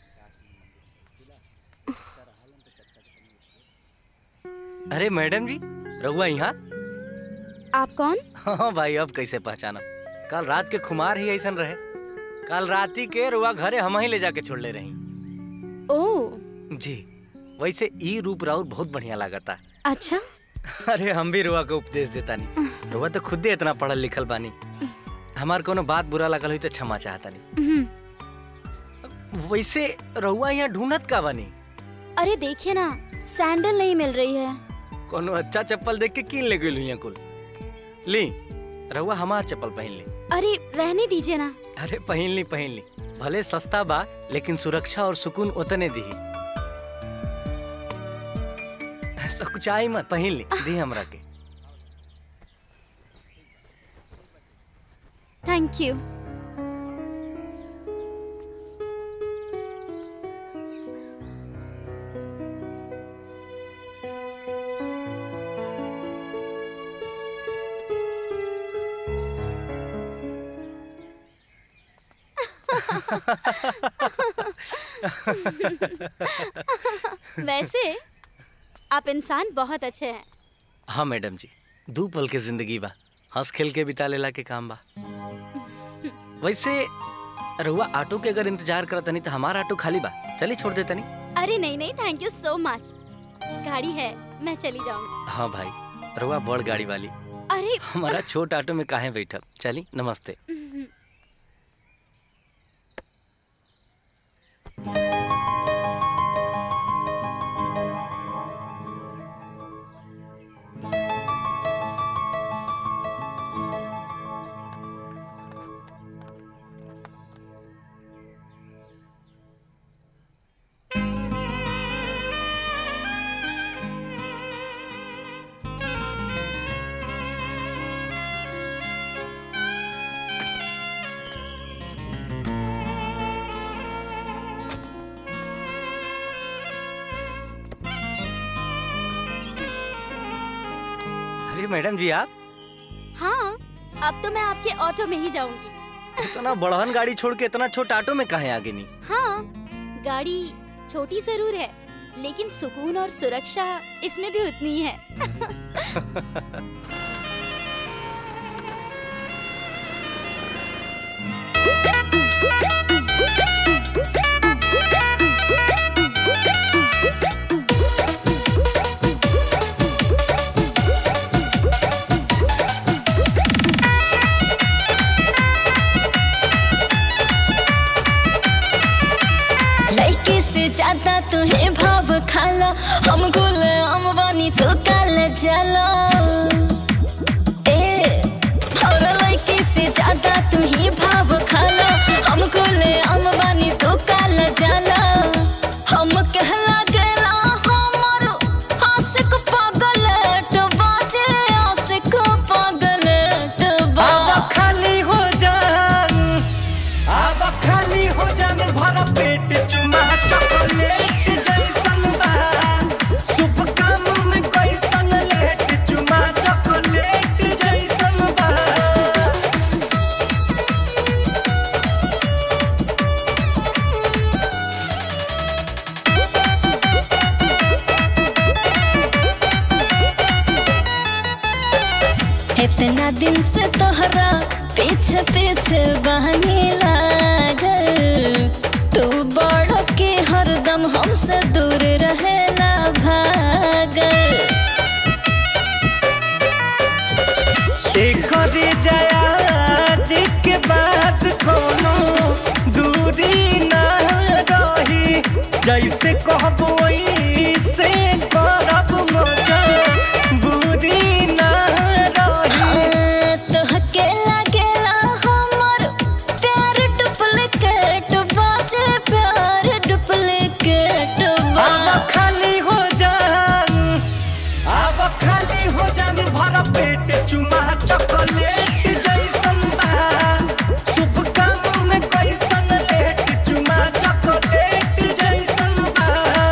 अरे मैडम जी, रहुआ यहाँ? आप कौन? हाँ भाई, अब कैसे पहचाना? कल रात के खुमार ही ऐसा रहे। कल राती के रुआ घरे हम ही ले जाके छोड़ ले रही। ओ जी, वैसे ई रूप राउर बहुत बढ़िया लागता। अच्छा। अरे हम भी रुआ को उपदेश देता नहीं। रुआ तो खुद ही इतना पढ़ल लिखल बानी। हमार कोनो बात बुरा लगल हुई तो क्षमा चाहता नहीं। वैसे रुआ यहाँ ढूंढत का बानी? अरे देखिए ना, सैंडल नहीं मिल रही है। कोनो अच्छा चप्पल देख के कीन ले गई हुई कुल। ली रुआ हमार चप्पल पहन ली। अरे रहने दीजिए ना। अरे पहन ली पहन ली, भले सस्ता बा लेकिन सुरक्षा और सुकून उतने दी। सकुचाई मत, पहन ली, दी हमरा के। Thank you. वैसे आप इंसान बहुत अच्छे हैं। हाँ मैडम जी, दो पल के जिंदगी बा, हंस खेल के बिता लेला के काम बा। वैसे रुआ ऑटो के अगर इंतजार करता नहीं तो हमारा ऑटो खाली बा, चली छोड़ देता नहीं? अरे नहीं नहीं, थैंक यू सो मच। गाड़ी है, मैं चली जाऊंगी। हाँ भाई, रुआ बड़ गाड़ी वाली। अरे हमारा छोट ऑटो में काहे बैठब? चली, नमस्ते। मैडम जी आप? हाँ, अब तो मैं आपके ऑटो में ही जाऊंगी। इतना बड़हन गाड़ी छोड़ के इतना छोटा ऑटो में काहे आगे नहीं? हाँ, गाड़ी छोटी जरूर है, लेकिन सुकून और सुरक्षा इसमें भी उतनी ही है। ज्यादा तुहे भाव खाला, हम गुल हम बानी तो काल जाला। ए और लड़की से ज्यादा तुही भाव खाला, हम गुल हम बानी तो काल जाला। हम कहला गेला हमर आशिक पागल तो बाजे, आशिक पागल तो बाजे। अब खाली हो जान, अब खाली हो जान, भरा पेट चुमा चॉकलेट जैसन बा, शुभ काम में कैसन लेट चुमा चॉकलेट जैसन बा। इतना दिन से तोहरा पीछे पीछे बहने लागल, तू बड़ के हरदम हमसे दूर रहेला भागल। एक जैसे कहब वैसे करब मजा बुरी ना रही। तोहके लागेला हमर प्यार डुप्लीकेट बाजे प्यार डुप्लीकेट बा। अब खाली हो जान अब खाली हो जान भर पेट चुमा चॉकलेट जैसन बा शुभ काम में कैसन लेट चुमा चॉकलेट जैसन बा।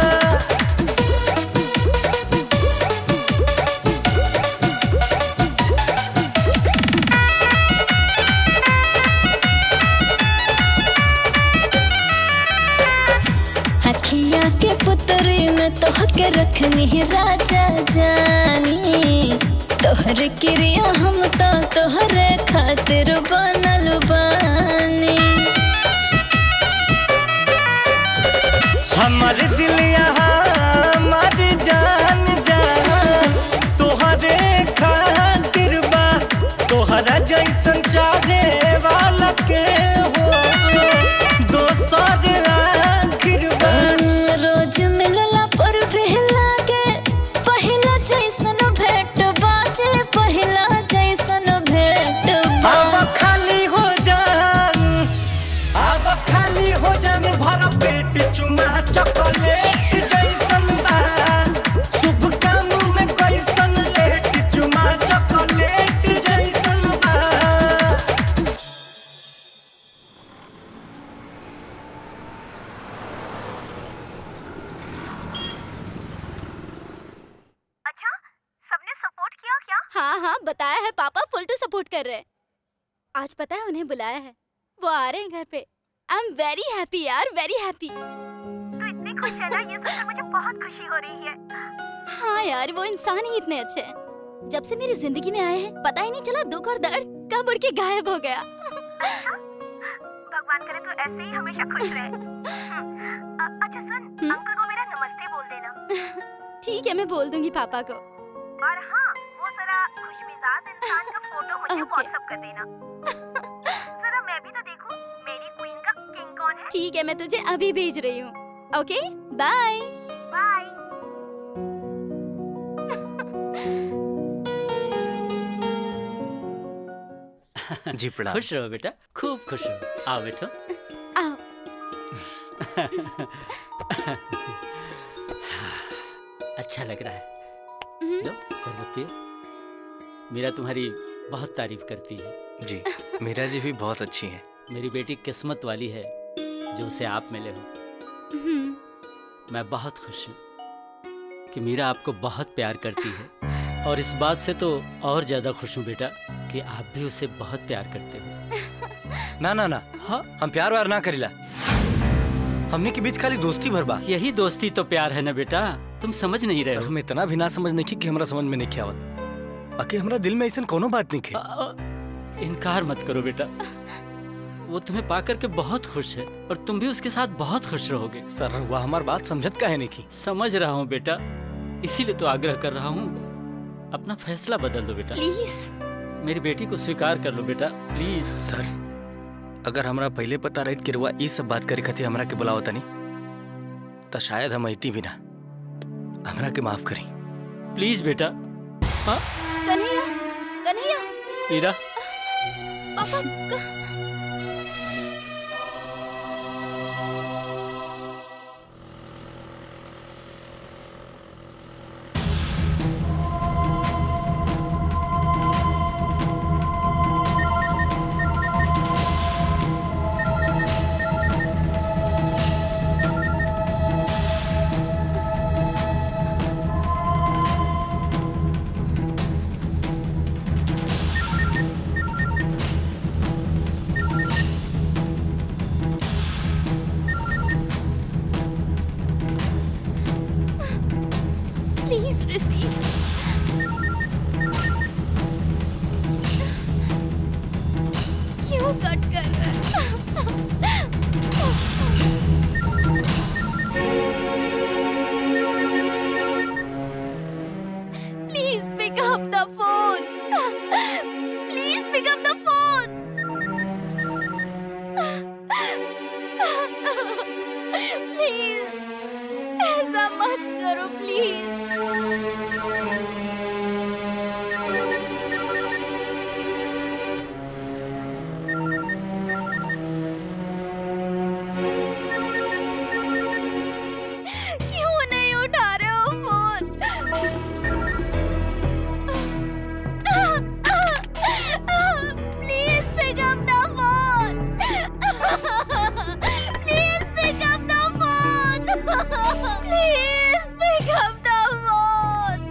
अखिया के पुतरी में तोहके रखनी है राजा जानी तोहरे क्रिया हम तो तोहरे खातिर बनल बानी। हमार दिल यहाँ मर जान जान तोहरे खातिर बा तोहरा जैसन चाहे वाला के हो दोसर आखिर बा। रोज मिलला पर भी लागे पहिला जैसन भेट बाजे पहिला जैसन भेट बा। अब खाली हो जान अब खाली हो जान भर पेट चुमा चॉकलेट जैसन बा शुभ काम में कैसन लेट चुमा चॉकलेट जैसन बा। अच्छा सबने सपोर्ट किया क्या? हाँ हाँ बताया है पापा फुल टू सपोर्ट कर रहे हैं। आज पता है उन्हें बुलाया है वो आ रहे हैं घर पे। आई एम वेरी हैप्पी यार वेरी हैप्पी। तो इतनी खुश है ना ये सुनकर मुझे बहुत खुशी हो रही है। हाँ यार वो इंसान ही इतने अच्छे हैं। जब से मेरी जिंदगी में आए हैं पता ही नहीं चला दुख और दर्द कब बढ़ के गायब हो गया। भगवान करे तो ऐसे ही हमेशा खुश रहे। अच्छा सुन अंकल को मेरा नमस्ते बोल देना। ठीक है मैं बोल दूंगी पापा को। और हाँ वो जरा खुशमिजाज इंसान का फोटो मुझे व्हाट्सएप कर देना। जरा मैं भी तो देखूं मेरी क्वीन का किंग कौन है। ठीक है मैं तुझे अभी भेज रही हूँ। Okay bye bye. जी प्रणाम। खुश रहो बेटा खूब खुश रहो। आओ बेटो आओ। अच्छा लग रहा है। लो शरबत पियो। मीरा तुम्हारी बहुत तारीफ करती है। जी मीरा जी भी बहुत अच्छी हैं। मेरी बेटी किस्मत वाली है जो उसे आप मिले हो। मैं बहुत खुश हूँ कि मीरा आपको बहुत प्यार करती है और इस बात से तो और ज्यादा खुश हूँ बेटा कि आप भी उसे बहुत प्यार करते हो। ना ना ना हाँ हम प्यार वार ना करीला हमने के बीच खाली दोस्ती भरबा। यही दोस्ती तो प्यार है ना बेटा तुम समझ नहीं रहे हो। हम इतना भी ना समझ नहीं कि हमरा समझ में नहीं आवत बाकी हमरा दिल में ऐसा कोनो बात नहीं है। इनकार मत करो बेटा वो तुम्हें पाकर के बहुत खुश है और तुम भी उसके साथ बहुत खुश रहोगे। सर वह हमारी बात समझत का है नहीं की। समझ रहा हूँ बेटा इसीलिए तो आग्रह कर रहा हूँ अपना फैसला बदल दो बेटा प्लीज। मेरी बेटी को स्वीकार कर लो बेटा प्लीज। सर अगर हमरा पहले पता रहित कि रुआ इस सब बात करे खातिर हमरा के बुलावता नहीं तो शायद हम अइती भी ना। हमरा के माफ करी प्लीज बेटा। हाँ कन्हैया कन्हैया मीरा पापा करो प्लीज। क्यों नहीं उठा रहे हो phone? Please pick up the phone. Please pick up the phone. Please pick up the phone.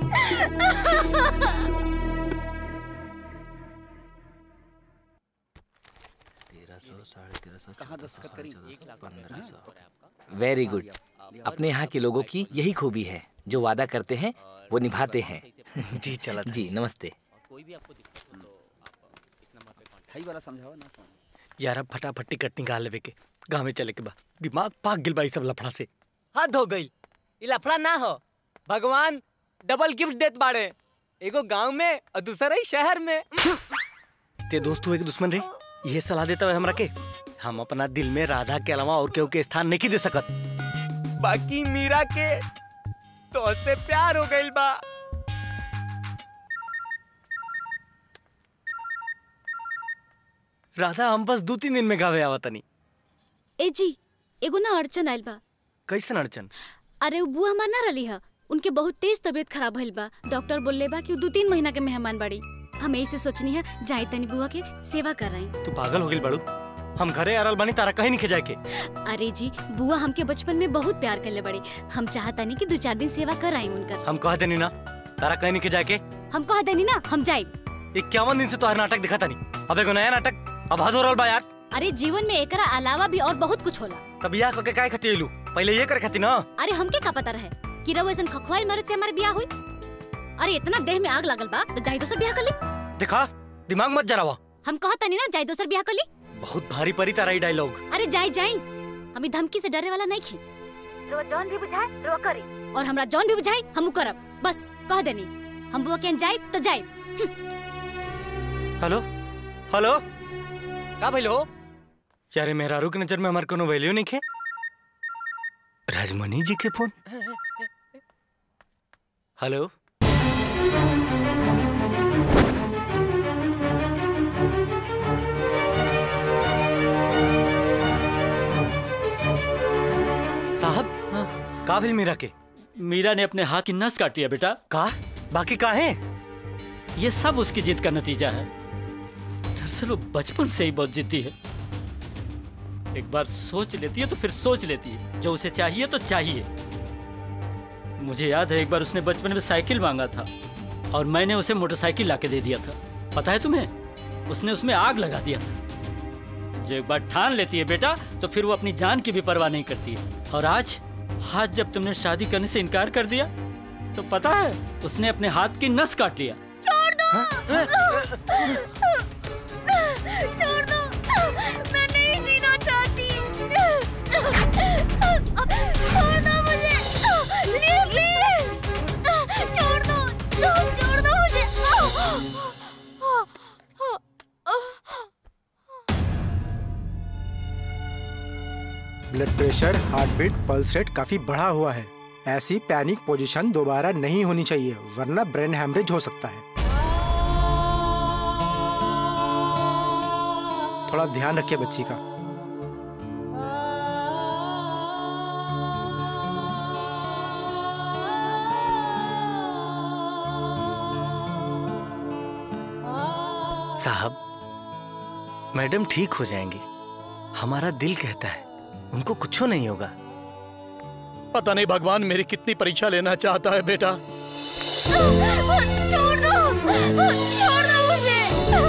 कहाँ दस्तखत करी? पंद्रह सौ। Very good. अपने यहाँ के लोगों की यही खूबी है, जो वादा करते हैं वो निभाते हैं। जी चला जी नमस्ते। हाई वाला समझावा ना समझ। यार अब फटाफट टिकट निकाल लेवे के गाँव में चले के बा। दिमाग पाक गिल बाई सब लफड़ा से। हद हो गई, ये लफड़ा ना हो। भगवान डबल गिफ्ट देत बाड़े, एगो गांव में और दूसरा ही शहर में। ते दोस्त हुए दुश्मन रे, ये सलाह देता है हमरा के। हम अपना दिल में राधा के अलावा और केहू के स्थान नहीं दे सकत। बाकी मीरा के तो से प्यार हो गइल बा। राधा हम बस दो तीन दिन में गावे आवतनी। ए जी एगो ना अड़चन आइल बा। कैसन अड़चन? अरे बुआ हमार ना रही है, उनके बहुत तेज तबीयत खराब भइल बा। डॉक्टर बोलले बा कि दो तीन महीना के मेहमान बाड़ी। हम यही से सोचनी है जाए तनी बुआ के सेवा कर रहे। तू पागल हो गई बड़ू, हम घरे आरल बानी, तारा कहीं नहीं जाए के। अरे जी बुआ हमके बचपन में बहुत प्यार करले बड़ी, हम चाहता नहीं कि दो चार दिन सेवा कर आई उनकर। हम कह देनी ना तारा कहीं नहीं जाए के। हम कह देनी ना हम जाए। इक्यावन दिन से तोहर नाटक दिखाता नहीं, अब एगो नया नाटक अब हाथ हो रहल बा यार। अरे जीवन में एकरा अलावा भी और बहुत कुछ होला। तब बियाह करके काहे खातिर एलू? पहले ये करे खातिर ना। अरे हमके का पता रहे कि रउआ ऐसन खखवाई मर्द से हमारे ब्याह हुई। अरे इतना देह में आग लागल बा तो जाई दोसर ब्याह कर ली। दिखा दिमाग मत जरावा। हम कहता नहीं ना जाई दोसर ब्याह कर ली। बहुत भारी परी तारा ई डायलॉग। अरे जाई जाई, हमें धमकी से डरे वाला नहीं खी। रउआ जौन भी बुझाए रउआ करी, और हमरा जौन भी बुझाए हमू करब। बस कह देनी हम बुआ के जाए तो जाए। हेलो हेलो का भइल हो? यार मेहरारू की नजर में हमारे कोनो वैल्यू नहीं खे। राजमणि जी के फोन। हेलो साहब का भइल मीरा के? मीरा ने अपने हाथ की नस काटी है बेटा। का? बाकी का है? ये सब उसकी जिद का नतीजा है। दरअसल वो बचपन से ही बहुत जिद्दी है। एक बार सोच लेती है तो फिर सोच लेती है, जो उसे चाहिए तो चाहिए। मुझे याद है एक बार उसने बचपन में साइकिल मांगा था और मैंने उसे मोटरसाइकिल लाके दे दिया था। पता है तुम्हें, उसने उसमें आग लगा दिया था। जो एक बार ठान लेती है बेटा तो फिर वो अपनी जान की भी परवाह नहीं करती है। और आज आज जब तुमने शादी करने से इनकार कर दिया तो पता है उसने अपने हाथ की नस काट लिया। छोड़ दो, छोड़ दो, मैं नहीं जीना चाहती। छोड़ दो मुझे, प्लीज, छोड़ दो, छोड़ दो मुझे। Blood pressure, heart beat, pulse rate काफी बढ़ा हुआ है। ऐसी पैनिक पोजीशन दोबारा नहीं होनी चाहिए, वरना ब्रेन हैमरेज हो सकता है। थोड़ा ध्यान रखिए बच्ची का। साहब मैडम ठीक हो जाएंगी, हमारा दिल कहता है उनको कुछ नहीं होगा। पता नहीं भगवान मेरी कितनी परीक्षा लेना चाहता है बेटा। छोड़ दो, छोड़ दो मुझे,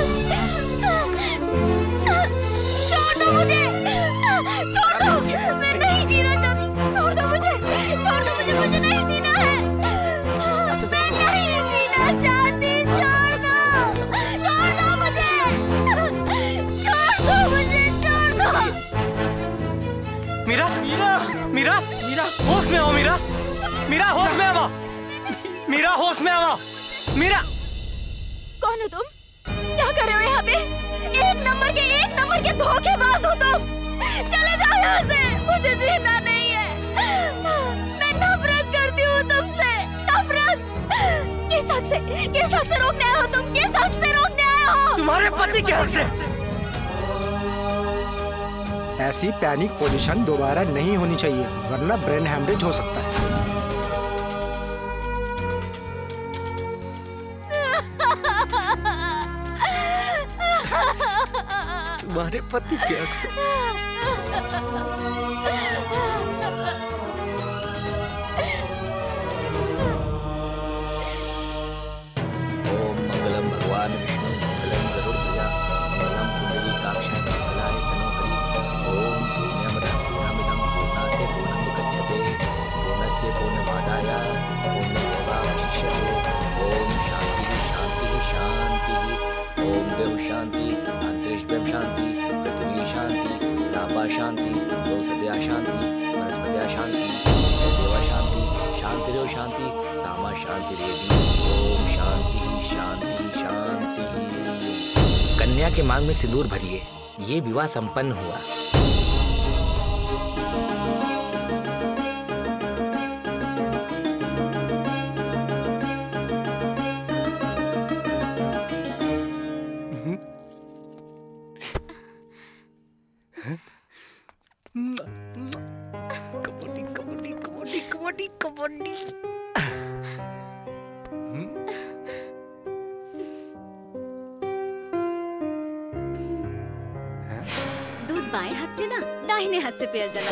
छोड़ दो मुझे, छोड़ दो, मैं नहीं जीना चाहती। छोड़ दो मुझे, छोड़ दो मुझे, मुझे नहीं जीना है, मैं नहीं जीना चाहती। छोड़ दो, छोड़ दो मुझे, छोड़ दो मुझे, छोड़ दो। मीरा मीरा मीरा मीरा होश में आओ। मीरा मीरा होश में आओ। मीरा होश में आओ। मीरा कौन हो तुम? क्या कर रहे हो यहाँ पे? एक नंबर के एक नंबर के धोखेबाज हो तुम। चले जाओ यहाँ से, मुझे जीना नहीं है। मैं नफरत करती हूँ तुमसे। पति के हक से। ऐसी पैनिक पोजीशन दोबारा नहीं होनी चाहिए वरना ब्रेन हैमरेज हो सकता है। तुम्हारे पति के हक से। ओम मंगलम भगवान विष्णु मंगलम गरुड़ध्वजा मंगलम पुंडरीकाक्षाय मंगलाय तनोहरि। ओम पूर्णमदः पूर्णमिदं पूर्णास्य पूर्णमुदच्यते पूर्णस्य पूर्णमादाय पूर्णमेवावशिष्यते। ओम शांति शांति शांति। ओम देव शांति अंतरिक्षं शांति पृथ्वी शांति लापा शांति औषधया शांति वनस्पत्या शांति देवा शांति शांतिरेव शांति सामा शांतिरेवि। ओम शांति शांति शांति। कन्या के मांग में सिंदूर भरिए। ये विवाह संपन्न हुआ। कबड्डी कबड्डी कबड्डी कबड्डी कबड्डी। दूध बाएं हाथ से ना दाहिने हाथ से पिया जाना।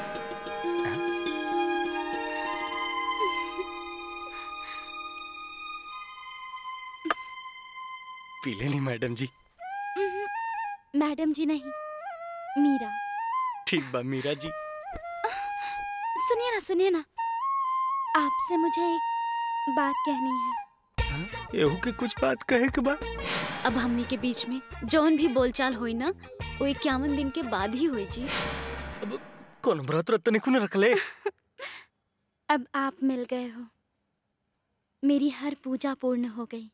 पी लेनी मैडम जी। मैडम जी नहीं, मीरा। ठीक बा मीरा जी। सुनिए ना सुनिए ना, आपसे मुझे एक बात कहनी है। एहू के कुछ बात कहे के बा। अब हमनी के बीच में जौन भी बोलचाल हुई ना वो इक्यावन दिन के बाद ही हुई जी। अब कौन व्रत व्रत नहीं रख ले। अब आप मिल गए हो, मेरी हर पूजा पूर्ण हो गई।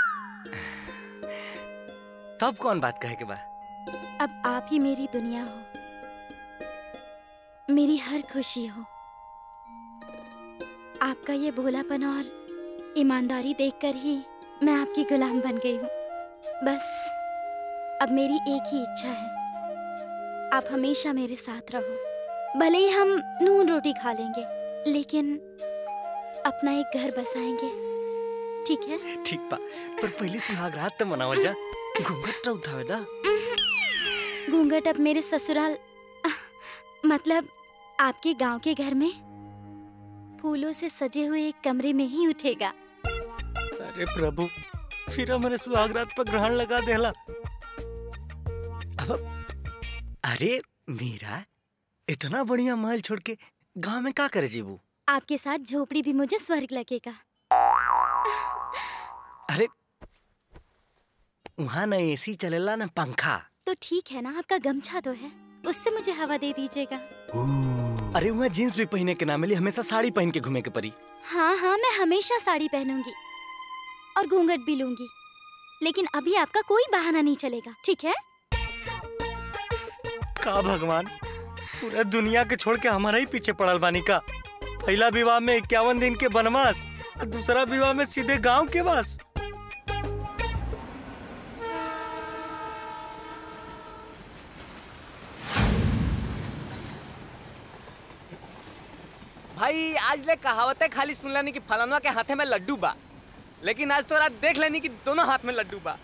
तब कौन बात कहे के बा। अब आप ही मेरी दुनिया हो, मेरी हर खुशी हो। आपका ये भोलापन और ईमानदारी देखकर ही मैं आपकी गुलाम बन गई हूँ। बस अब मेरी एक ही इच्छा है, आप हमेशा मेरे साथ रहो। भले ही हम नून रोटी खा लेंगे लेकिन अपना एक घर बसाएंगे, ठीक है? ठीक बा, पर पहले सुहागरात तो मनावल जा। घूंघट तो उठावे दा। घूंघट अब मेरे ससुराल मतलब आपके गांव के घर में फूलों से सजे हुए एक कमरे में ही उठेगा। अरे प्रभु, फिर हमारे सुहागरात पर ग्रहण लगा देला। अब अरे मीरा, इतना बढ़िया महल छोड़ के गांव में क्या करे जीबू? आपके साथ झोपड़ी भी मुझे स्वर्ग लगेगा। अरे वहाँ न एसी चलेला न पंखा। तो ठीक है ना, आपका गमछा तो है, उससे मुझे हवा दे दीजिएगा। अरे वहाँ जीन्स भी पहने के ना मिली, हमेशा साड़ी पहन के घूमे के परी। हाँ हाँ, मैं हमेशा साड़ी पहनूंगी और घूंघट भी लूंगी, लेकिन अभी आपका कोई बहाना नहीं चलेगा, ठीक है? का भगवान, पूरा दुनिया के छोड़ के हमारा ही पीछे पड़ल बानी का। पहला विवाह में इक्यावन दिन के वनवास और दूसरा विवाह में सीधे गांव के वास। भाई आज ले कहावतें खाली सुन लेनी कि फलानवा के हाथे में लड्डू बा, लेकिन आज तो रात देख लेनी कि दोनों हाथ में लड्डू बा।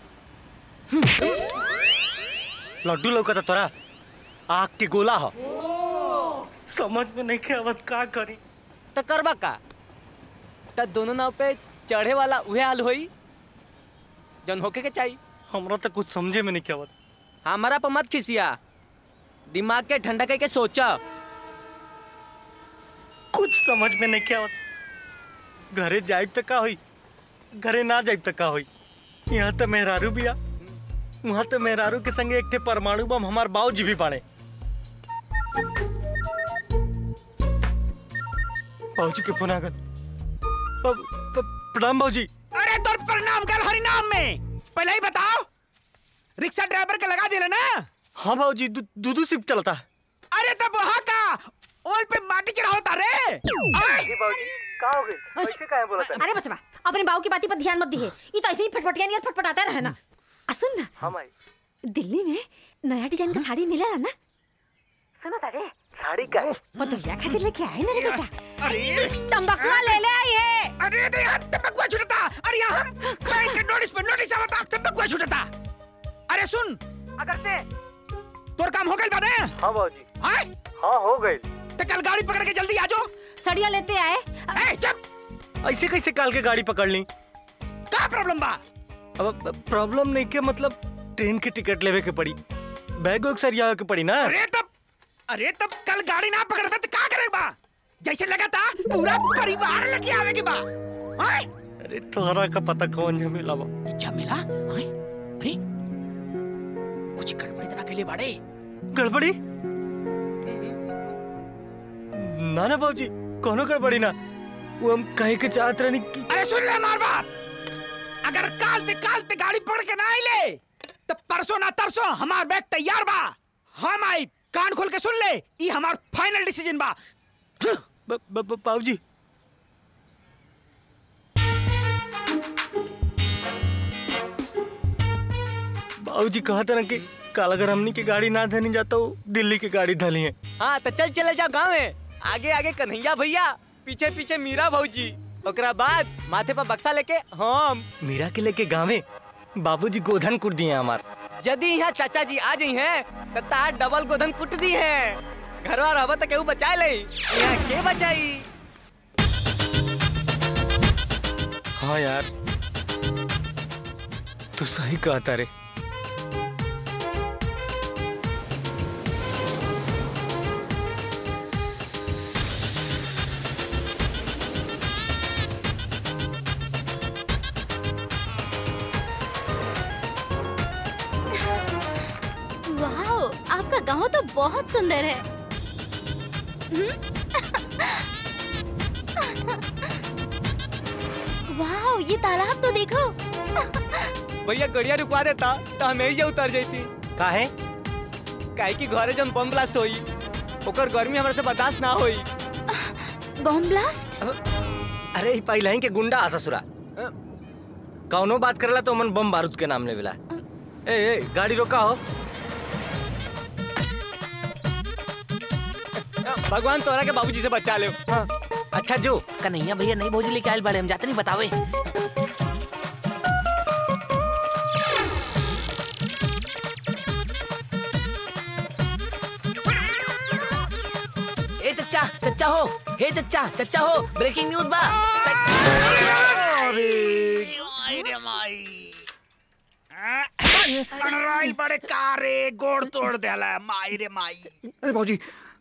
लड्डू लौका तोरा आग के गोला हो। समझ में नहीं के आवत का करी। तो करबा का? तो दोनों नाव पे चढ़े वाला उहे हाल होई जन होके के चाहिए। हमरा तो कुछ समझे में नहीं के आवत। हमारा पर मत खिसिया, दिमाग के ठंडा करके सोचा। कुछ समझ में नहीं के आवत। घरे जाइब तक का होई, घरे ना जाइब तक का होई। यहाँ तो मेहरारू बिया, वहाँ तो मेहरारू के संगे एक ठे परमाणु बम हमार बाबूजी भी बाड़े। बाबूजी के फोन आ गल। प्रणाम बाबूजी। अरे तोर प्रणाम कल हरिनाम में पहले ही बताओ, रिक्शा ड्राइवर का लगा दिला ना? हाँ बाबूजी, दूधू सिर्फ चलता। अरे तब वहाँ का ओल पे माटी चढ़ाओता रे। बाबूजी का हो गई? ऐसे काहे बोलत है? अरे बचवा, अपने बाबू की बाती पर ध्यान मत दिए, ये तो ऐसे ही फटफटिया नहीं फटफटाता रहे ना। सुन ना। हाँ माई। दिल्ली में नया डिजाइन का साड़ी मिला है ना? सुनो तारे। साड़ी का पतोहिया खातिर लेके आए ना रे बेटा। अरे तंबाकुआ ले ले आई है। अरे दे यार तंबाकुआ छुटता। अरे यहाँ हम बैंक के नोटिस पर नोटिस आवता तंबाकुआ छुटता। अरे सुन अगर से तोर काम हो गइल बा ना? हाँ बाबूजी। हां हाँ हो गइल। तो कल गाड़ी पकड़ के जल्दी आ जाओ। सड़िया लेते आए। ए चुप। ऐसे कैसे काल के गाड़ी पकड़ ली? का प्रॉब्लम बा? अब प्रॉब्लम नहीं के मतलब ट्रेन की टिकट लेवे के पड़ी, बैग वैग सरिया के पड़ी ना। अरे तब अरे तब कल गाड़ी ना पकड़ता तो का करेगा? जैसे लगा था पूरा परिवार लेके आवे के बा। हाय अरे तोहरा का पता कौन झमेला बा? झमेला? हाय अरे कुछ गड़बड़ी तरह के लिए बाड़े। गड़बड़ी? ना ना बाबूजी कोनो गड़बड़ी ना, वो हम कहे के चाहत रहनी कि... अरे सुन ले हमार बात, अगर काल ते काल ते गाड़ी पकड़ के ना आइले तो परसों ना तरसों हमार बैग तैयार बा। हम आई कान खोल के सुन ले, ये हमार फाइनल डिसीजन बा। बाबूजी बाबूजी कहा था ना कि कल अगर हमनी की गाड़ी ना धनी जाता हो दिल्ली की गाड़ी धली है। हाँ तो चल चले जाओ गाँव में, आगे आगे कन्हैया भैया, पीछे पीछे मीरा भौजी, ओकरा बाद माथे पर बक्सा लेके हम मीरा के लेके गाँवे बाबूजी गोधन कुट दिए हमार। यदि यहाँ चाचा जी आ जाई हैं तो तार डबल गोधन कुट दी है। घरवा रहबा तो केहू बचाए ले, यहाँ के बचाई? हाँ यार तू सही कहता रे। आपका गांव तो बहुत सुंदर है। वाह ये तालाब तो देखो। भैया गड़िया रुकवा देता तो हम यही उतर जाती। काहे? काहे की घरे जब बम ब्लास्ट होई ओकर गर्मी हमरा से बर्दाश्त ना होई। Bomb blast? अरे ही पहले ही के गुंडा आ ससुरा कौनो बात करला तो मन बम बारूद के नाम लेवेला। ए, ए गाड़ी रोका हो। भगवान तोरा के बाबूजी से बचा ले। हाँ। अच्छा जो कन्हैया भैया नहीं भौजी लेके आयल बाड़े, हम जाते नहीं बतावे। ए चच्चा चच्चा हो, हे चच्चा चच्चा हो, ब्रेकिंग न्यूज बा। अरे बड़े कारे गोड़ तोड़ देला माई रे माई। अरे भौजी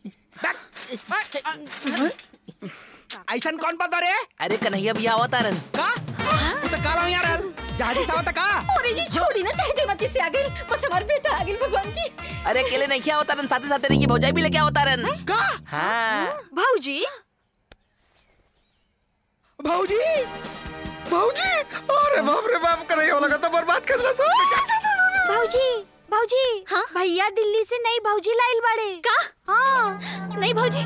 ऐसन कौन पता रे? अरे कन्हैया भैया अवतारन का? तू तो काला यार रहल जहाजी सावत का? अरे जी छोड़ी ना चाहे जयमती से आ गई, बस हमार बेटा आ गई भगवान जी। अरे अकेले नहीं किया अवतारन, साथे साथे नहीं की भौजाई भी लेके अवतारन का? हाँ भौजी भौजी भौजी अरे बाप रे बाप कन्हैया लगा तो बर्बाद कर दिला सब। भौजी भौजी हाँ भैया दिल्ली से नई भौजी लाइल बाड़े का? हाँ नहीं भौजी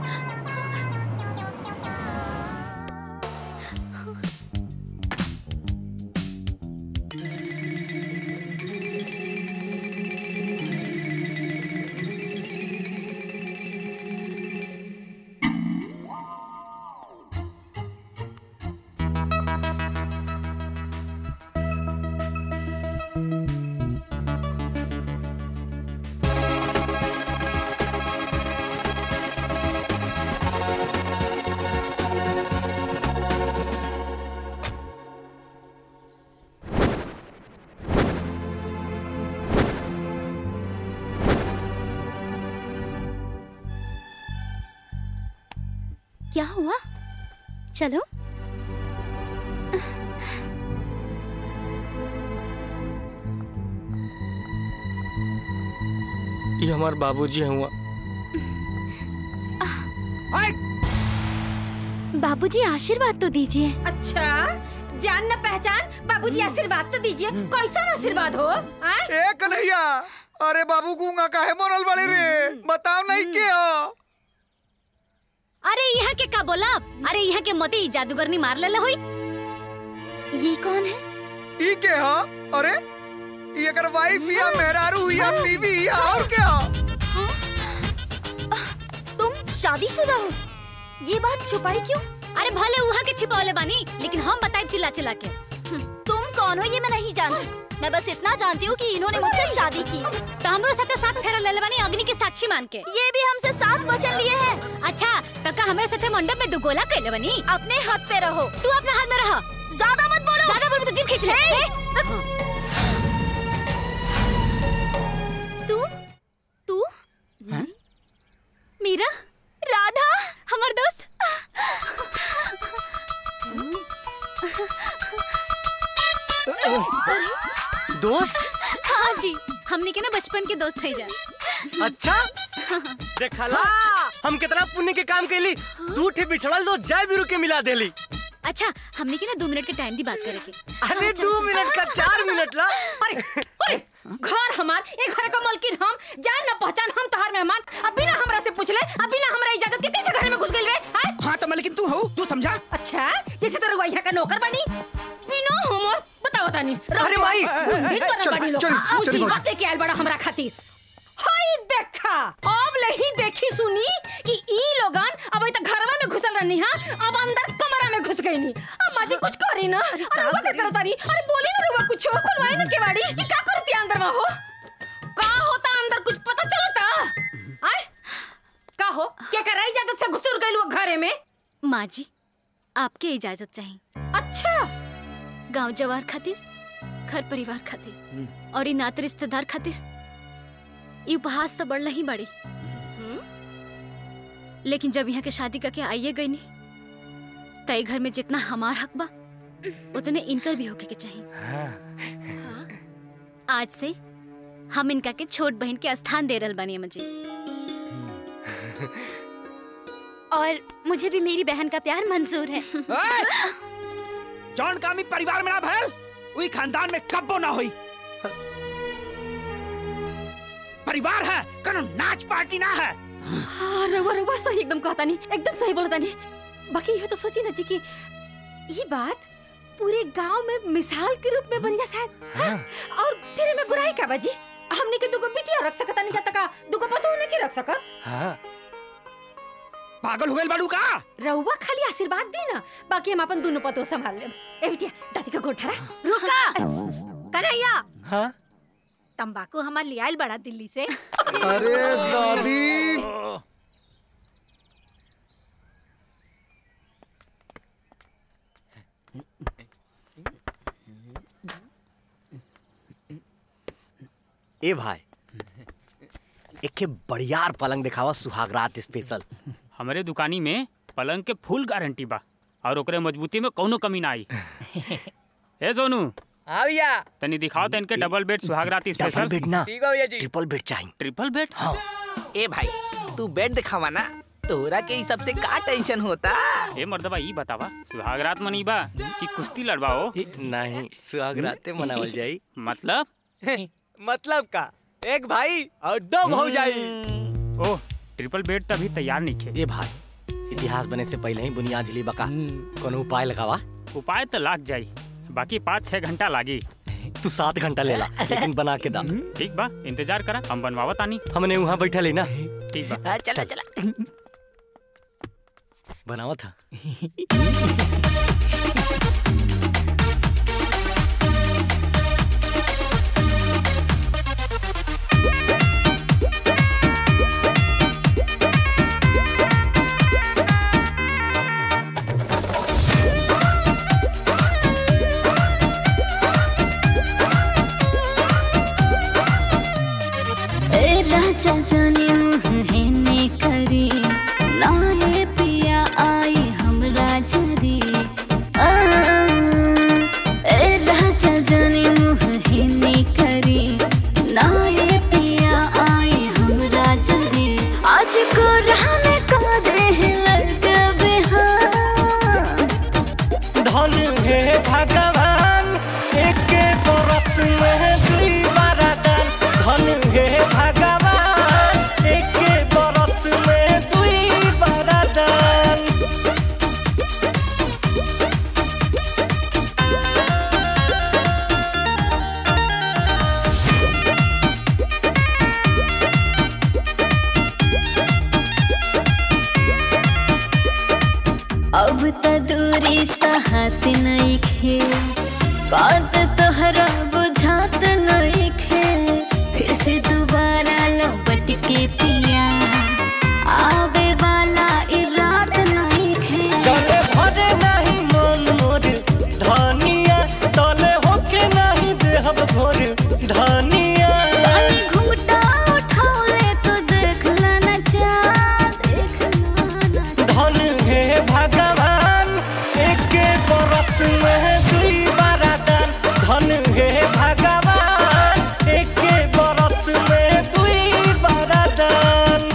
क्या हुआ? चलो ये हमारे बाबूजी हुआ। बाबूजी आशीर्वाद तो दीजिए। अच्छा जान न पहचान बाबूजी आशीर्वाद तो दीजिए। कैसा आशीर्वाद हो? ए कन्हैया अरे बाबू गूंगा काहे मोरल बड़े रे, बताओ नहीं क्या? अरे यहाँ के का बोला? अरे यहाँ के मोती जादूगरनी मार ले हुई। ये कौन है? ई के हा? अरे ये अगर वाइफ या मेहरारू या बीवी या और क्या? तुम शादीशुदा हो? ये बात छुपाई क्यों? अरे भले वहाँ के छिपावले बानी, लेकिन हम बताए चिल्ला चिल्ला के। तुम कौन हो ये मैं नहीं जानती। मैं बस इतना जानती हूँ कि इन्होंने मुझसे शादी की है। तो हमरो साथे साथ फेरा ले लेबानी अग्नि के साक्षी मान के। ये भी हमसे साथ वचन लिए हैं। अच्छा, तका हमरे साथे मंडप में दुगोला कैले बनी। अपने हाथ पे रहो। तू अपने हाथ में रह। ज्यादा मत बोलो। ज्यादा बोलो तो जीभ खींच ले। तू तू मीरा, राधा, हमार दोस्त। दोस्त? हाँ जी, हमने के ना बचपन के दोस्त है जा। अच्छा देखला हम कितना पुण्य के काम कैली। दू ठे बिछड़ल दो जय बिरु के मिला देली। अच्छा, हमने के ना दो मिनट के टाइम दी बात करे के। अरे दो मिनट का चार मिनट ला। अरे अरे घर हमार, एक घर का मालकिन हम, जान न पहचान हम तोहार मेहमान। अब बिना हमरा से पूछ ले, अब बिना हमरा इजाजत के कैसे घर में घुस गइल रे? हाँ तो मालकिन तू हो, तू समझा? अच्छा, जैसे तो रुआ यहाँ का नौकर बनी। बिना हमर बताओ तानी। अरे माई, दिन बना बड़ी लोग। उसी वक्त लेके आयल बड़ा हमरा खातिर। हाय देखा, अब लही देखी सुनी कि ई लोगन अब तक घरवा में घुसल रहनी हां, अब अंदर कमरा में घुस गईनी। अब माटी कुछ करी ना। अरे रुआ के करता रही। अरे बोली ना रुआ कुछ खुलवाई ना केवाड़ी। ये का करती अंदर में हो? का होता अंदर कुछ पता चलता? आय का हो? के कराई इजाजत से घुसुर गइल वो घरे में? माँ जी, आपके इजाजत चाहिए। अच्छा, गांव जवार खातिर, घर परिवार खातिर और इन नाते रिश्तेदार खातिर ये उपहास तो बढ़ला ही बड़ी। लेकिन जब यहाँ के शादी करके आइए गई नहीं, तय घर में जितना हमार हक बा उतने इनकर भी होके के चाहिए। हाँ। आज से हम इनका के छोट बहन के स्थान दे रहल बानी मुझे। और मुझे भी मेरी बहन का प्यार मंजूर है। जौन कामी परिवार में ना भैल, उई खानदान में कब्बो ना हुई। परिवार है, कनो नाच पार्टी ना है। हाँ, रवा रवा सही एकदम कहता नहीं, एकदम सही बोलता नहीं। बाकी ये तो सोची ना जी कि ये बात पूरे गांव में मिसाल के रूप में बन जा शायद। हाँ। और फिर में बुराई का बाजी, हमने के दुगो बिटिया रख सकता नहीं जाता का, दुगो पतो नहीं रख सकत। हाँ। पागल हो गए बालू का? रउवा खाली आशीर्वाद दी ना, बाकी हम अपन दोनों पतो संभाल ले। ए बिटिया, दादी का गोड़ धरा। रुका कन्हैया। हाँ? तंबाकू हमार ले आयल बड़ा दिल्ली से। अरे दादी, ए भाई, एक बढ़ियार पलंग दिखावा सुहागरात स्पेशल। हमारे दुकानी में पलंग के फुल गारंटी बा और ओकरे मजबूती में कोनो कमी ना आई। ए सोनू, हाँ भैया, तनी दिखाओ तो इनके डबल बेड सुहागरात स्पेशल। डबल बेड ना, ठीक है भैया जी। ट्रिपल बेड चाहिए। Triple bed? हाँ। ए भाई, तू बेड दिखावा ना, तोरा के ई सबसे का टेंशन होता? ए मर्दबा ई बतावा, सुहागरात मनीबा कि कुश्ती लड़वाओ? नहीं, सुहागराते मनावल जाई। मतलब? मतलब का, एक भाई और दो भौजाई। ओह, ट्रिपल बेड तभी तैयार नहीं खे। ये भाई, इतिहास बने से पहले ही बुनियाद हिली बका। कोनो उपाय लगावा? उपाय तो लाग जाई, बाकी पाँच छह घंटा लागी। तू सात घंटा ले ला, लेकिन बना के दा। ठीक बा, इंतजार करा, हम बनवावा तानी। हमने वहाँ बैठा लेना। ठीक बा, चला चला। बनावा था। राजा जाने मुहने करी नाहे पिया आई हमरा जरी। ए राजा जाने मुहने करी नाहे पिया आई हमरा जरी। आज को राह में का दे लग बिहान। धन हे भगवान, एक व्रत में दुई वरदान। धन हे भगवान, ई सहात नहीं खे बात तोहरा बुझात नहीं खे फिर से दोबारा लौट के पिया आवे वाला ई रात नहीं खे चले भरे नहीं मन मोर धनिया तले होके नहीं देहब भोर धनिया पानी घुंघटा उठाओले तो देख लेना चाँद देख लेना धन हे भगवान एक बरत में दुई बरदान धन हे भगवान एक बरत में दुई बरदान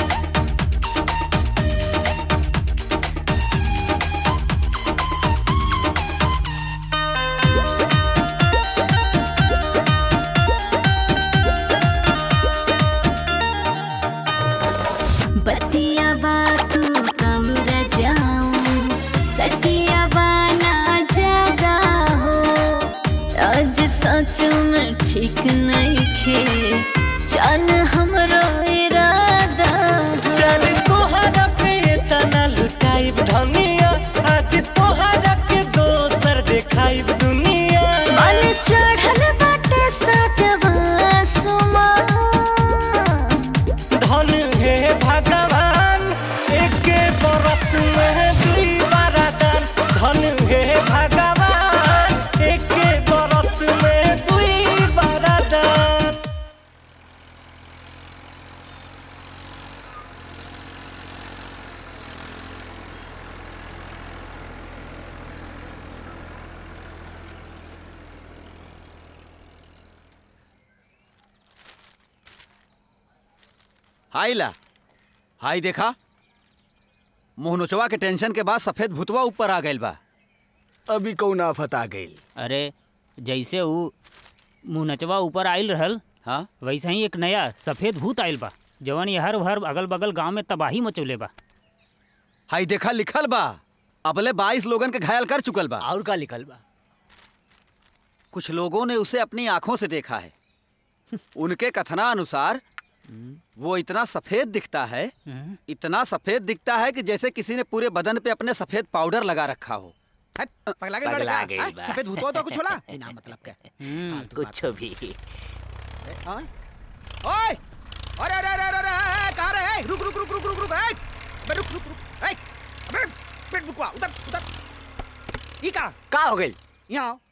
बतिया बातू कम रजाऊं सटिया बाना जागा हो आज सच में ठीक नहीं खे जान हमरो इरादा चल तोहरा पे तना लुटाइब धनिया आज तोहरा के दोसर देखाइब दुनिया मन चढ़ल बाटे सातवां आसमां धन हे भगवान एक बरत में दुई बरदान धन हे भगवान एक बरत में दुई बरदान हाय ला हाय देखा मोहनोचवा के टेंशन के बाद सफेद भूतवा ऊपर आ गइल बा। अभी कौन आफत आ गई? अरे जैसे वो मुनचवा ऊपर आइल रहल हाँ वैसे ही एक नया सफेद भूत आइल बा जवन ये हर भर अगल बगल गांव में तबाही मचौले बा। हाय देखा लिखल बा अबले बाईस लोगन के घायल कर चुकल बा। और का लिखल बा? कुछ लोगों ने उसे अपनी आंखों से देखा है। उनके कथना अनुसार वो इतना सफेद दिखता है इतना सफेद दिखता है कि जैसे किसी ने पूरे बदन पे अपने सफेद पाउडर लगा रखा हो। पगला गई पगला लड़का, गई हाँ? बा। सफेद भूतवा तो कुछ होला बिना मतलब के कुछ भी हाँ? ओए अरे अरे अरे अरे अरे कहाँ रहे रुक रुक रुक रुक रुक रुक ए, अबे रुक रुक रुक ए, अबे पेट बुकवा उधर उधर ई का का हो गई यहाँ आओ।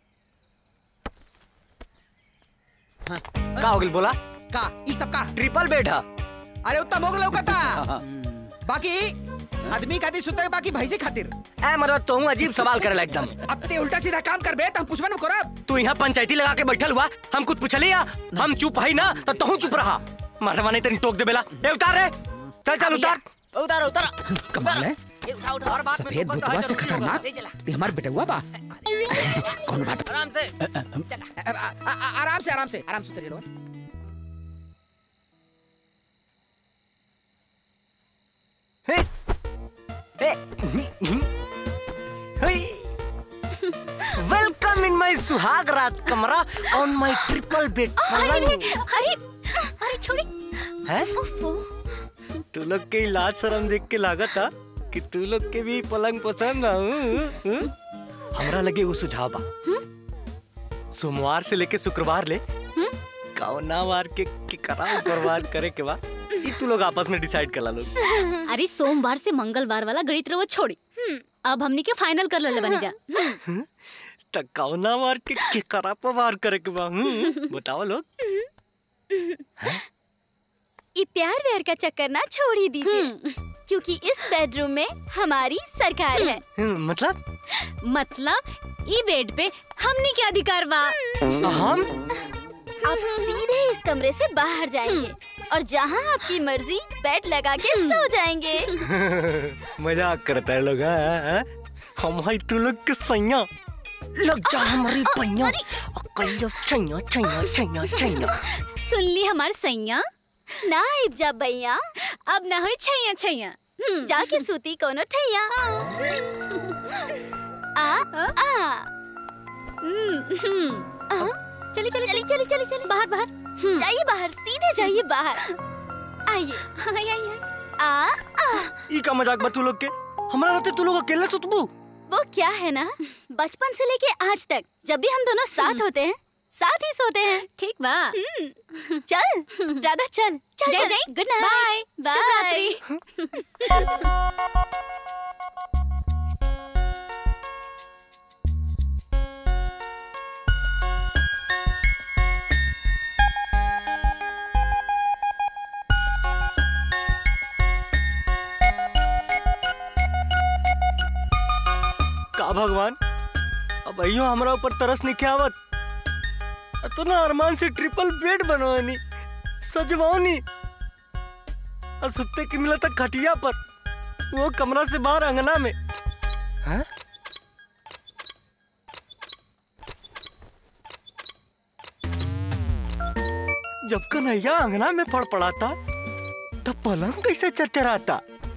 हाँ, का हो गई बोला का ई सब का ट्रिपल बेड है। अरे उतना मोग लौकता बाकी आदमी खातिर सुते बाकी भैंसी खातिर ए मतलब तू अजीब सवाल करेला एकदम। अब ते उल्टा सीधा काम करबे त हम पूछबे न करब। तू यहाँ पंचायती लगा के बैठल हुआ हम कुछ पूछले या हम चुप है ना तो तू चुप रहा मरवा नहीं तेरी टोक दे बेला ए उतार रे चल चल उतार उतार उतार कमाल है सफेद भूतवा से खतरनाक ये हमार बेटुआ बा कौन बात आराम से आराम से आराम से आराम से उतरिए लोग वेलकम इन माय सुहाग रात कमरा ऑन माय ट्रिपल बेड अरे अरे अरे छोड़ी है तू लोग के लाज शर्म देख के लागत था कि तू लोग के भी पलंग पसंद है। हमरा लगे वो सुझाव बा सोमवार से लेके शुक्रवार ले कौना वार के के करा गुरुवार करे के बा ई तू लोग आपस में डिसाइड कर ला लोग। अरे सोमवार से मंगलवार वाला गणित रहो छोड़ी अब हमनी के फाइनल कर ले बनी जा त कौना वार के के करा पर वार करे के बा बताओ लोग। ये प्यार व्यार का चक्कर ना छोड़ ही दीजिए क्योंकि इस बेडरूम में हमारी सरकार है। मतलब मतलब ई बेड पे हमनी के अधिकार बा। हम आप सीधे इस कमरे से बाहर जाएंगे और जहाँ आपकी मर्जी बेड लगा के सो जाएंगे। मजाक करता है लोग हम है तू लोग के सैया लग जा हमारी पैया और कहियो छैया छैया छैया छैया सुन ली हमार सैया ना आइब जा भैया अब ना होई छैया छैया जाके सूती कोनो ठैया आ आ चली चली चली चली चली चली बाहर बाहर जाइए बाहर सीधे जाइए बाहर आइए आइए आइए आ आ ई का मजाक बा तू लोग के हमरा रहते तू लोग अकेले सुतबू वो क्या है ना, बचपन से लेके आज तक जब भी हम दोनों साथ होते हैं साथ ही सोते हैं। ठीक बा। चल राधा चल चल जय चल जय। Good night bye. का भगवान, अब अयो हमरा ऊपर तरस नहीं आवत। तो ना अरमान से ट्रिपल बेड बनवानी, सजवानी, और सुत्ते की मिला तक खटिया पर, वो कमरा से बाहर अंगना में। हाँ? जब कन्हैया अंगना में फड़फड़ाता तब पलंग कैसे चरचराता।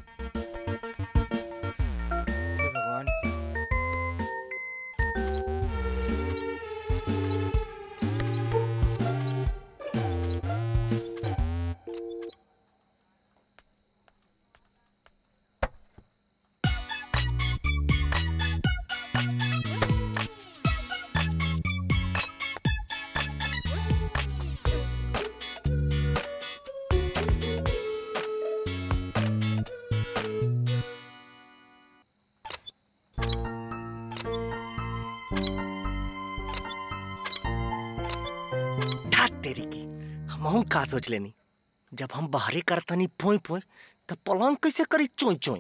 तेरी की हम का सोच लेनी, जब हम बाहरी करतनी फोई फोई तब पलंग कैसे करी चोई चोई।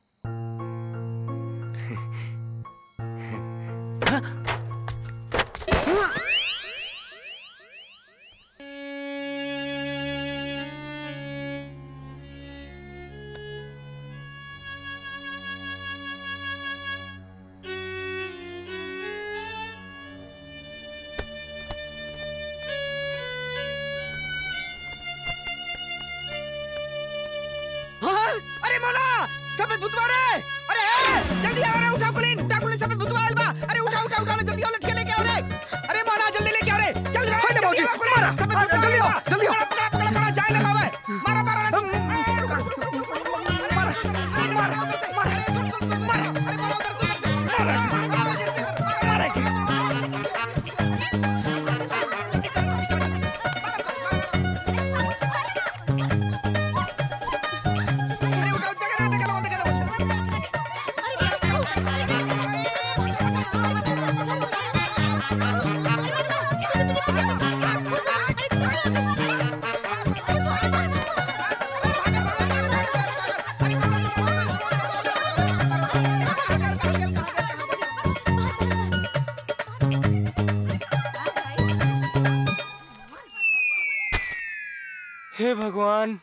अरे मौला, सफेद भूतवा रे! अरे ए, जल्दी आओ रे, उठाओ कुलीन, उठाओ कुलीन, सफेद भूतवा आइल बा। अरे उठाओ उठाओ उठाओ, जल्दी आओ, लठिया लेके आओ रे। अरे मौला जल्दी लेके आओ रे, जल्दी आओ, जल्दी आओ, मारा, सफेद भूतवा जल्दी आओ, जल्दी आओ, पकड़ा पकड़ा पकड़ा, जाए ना बाबा, मारा मारा, मारा हे भगवान,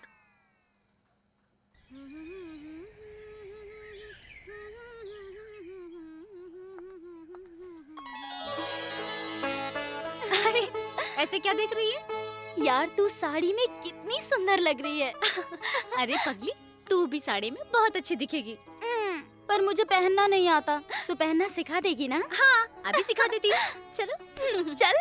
अरे ऐसे क्या देख रही है यार, तू साड़ी में कितनी सुंदर लग रही है। अरे पगली, तू भी साड़ी में बहुत अच्छी दिखेगी। पर मुझे पहनना नहीं आता, तू पहनना सिखा देगी ना? हाँ, अभी सिखा देती हूँ। चलो चल।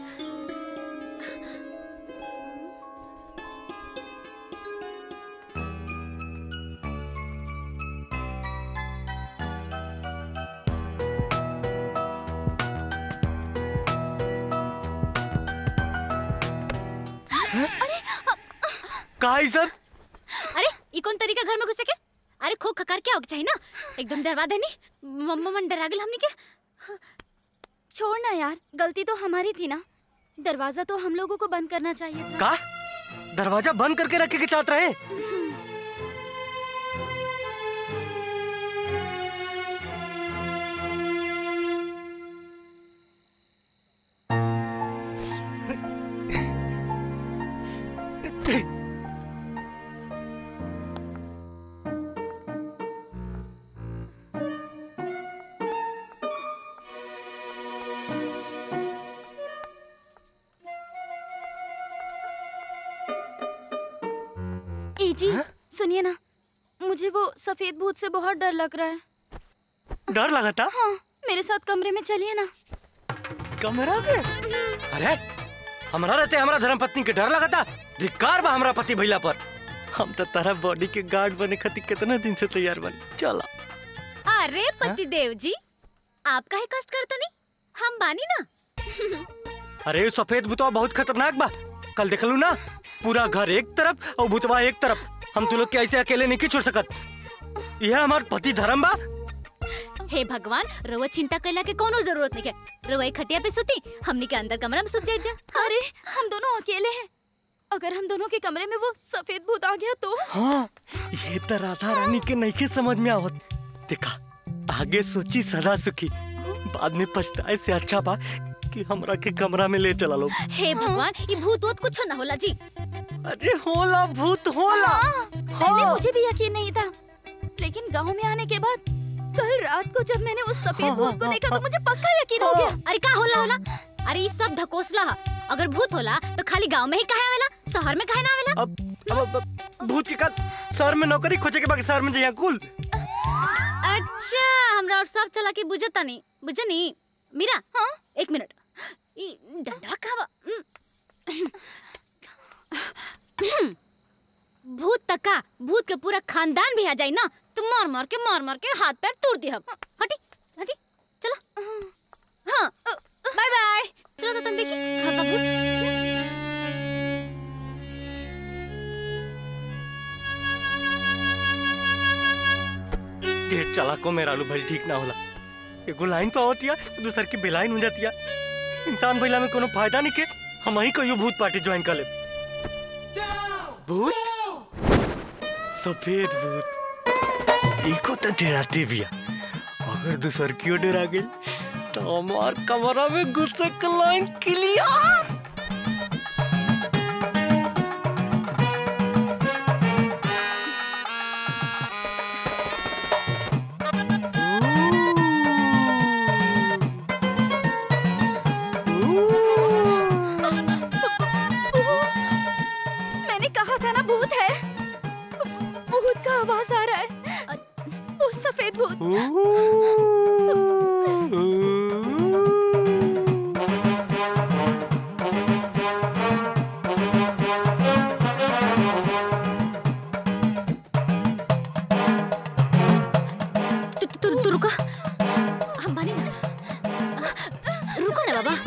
का ई सब? अरे ई कौन तरीका घर में घुसे के? अरे खो खकार क्या हो चाहिए ना, एकदम डरवा देनी। मम्मा मन डरा गेल हमनी के। छोड़ ना यार, गलती तो हमारी थी ना, दरवाजा तो हम लोगों को बंद करना चाहिए था। का? दरवाजा बंद करके रखे के चाहत रहे? जी सुनिए ना, मुझे वो सफेद भूत से बहुत डर लग रहा है। डर लगा था? हाँ, मेरे साथ कमरे में चलिए ना। कमरा में? अरे हमारा रहते हमारा धर्मपत्नी के डर लगा था? धिक्कार बा हमारा पति भैला पर। हम तो तारा बॉडी के गार्ड बने खातिर कितना दिन से तैयार बने। चला। अरे पति देव जी, आप काहे कष्ट करता नहीं, हम बानी ना। अरे सफेद भूतवा बहुत खतरनाक बा। कल देखलू ना, पूरा घर एक तरफ और भूतवा एक तरफ। हम तू लोग के ऐसे अकेले नहीं छोड़ सकत। यह हमार पति धर्म बा। हे भगवान, रउआ चिंता कैला के कोनो जरूरत नहीं है। रउआ एक खटिया पे सुती, हमनी के अंदर कमरा में सुत जाए जा। अरे हम दोनों अकेले हैं, अगर हम दोनों के कमरे में वो सफेद भूत आ गया तो? हाँ, ये तो राधा रानी के नहीं के समझ में आवत। देखा, आगे सोची सदा सुखी, बाद में पछताए से अच्छा बा कि हमरा के कमरा में ले चला लो। हे भगवान, ये भूत वूत कुछ न होला जी। अरे होला भूत होला। हाँ, पहले मुझे भी यकीन नहीं था, लेकिन गांव में आने के बाद कल रात को जब मैंने उस सफेद भूत को देखा तो मुझे पक्का यकीन हो गया। अरे का होला होला? अरे ये सब धकोसला है। अगर भूत होला तो खाली गांव में ही काहे आवेला, शहर में काहे ना आवेला? अब, अब, अब भूत के का शहर में नौकरी खोजे के बाकी शहर में जइया कुल। अच्छा, हमरा और सब चला के बुझता नहीं, बुझनी मीरा। हाँ, एक मिनट, ई डंडा खावा। भूत तका, भूत के पूरा खानदान भी आ जाए ना तो मार मार के मार मार के हाथ पैर तोड़ दी हम। हटी हटी, चलो। हाँ, बाय बाय। चलो तो तुम देखी हाँ का भूत। डेढ़ चला को मेरा आलू भरी ठीक ना होला। एगो लाइन पे होतिया, दूसर की बेलाइन हो जातिया। इंसान भइला में कोनो फायदा नहीं के। हम ही कहियो भूत पार्टी ज्वाइन कर ले। भूत, सफेद भूत, इको तो डराते भी है। अगर दूसर क्यों डरा गई तो हमार कमरा में घुसे के लाइन क्लियर। मैंने कहा था ना भूत है। भूत का आवाज आ रहा है, वो सफेद भूत। तू तू तू रुको, हम बानी ना। रुको ना बाबा।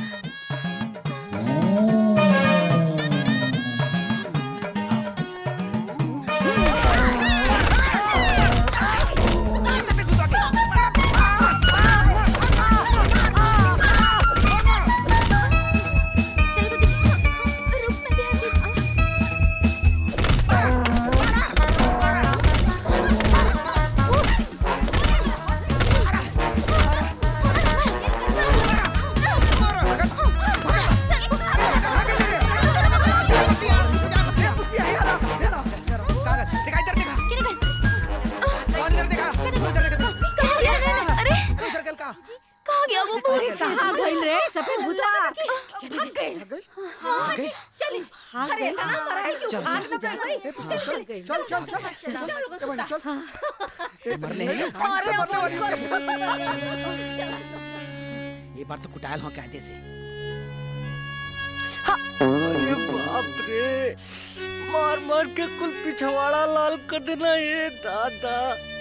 कहाँ गइल रे सफेद भूतवा? भाग गइल। हाँ जी, चल। अरे ना मरा है क्यों? भाग ना गइल। चल चल चल चल चल चल। मरने हैं। ये बार तो कुटायल हो कायदे से। अरे बाप रे, मार मार के कुल पिछवाड़ा लाल कर देना ये दादा।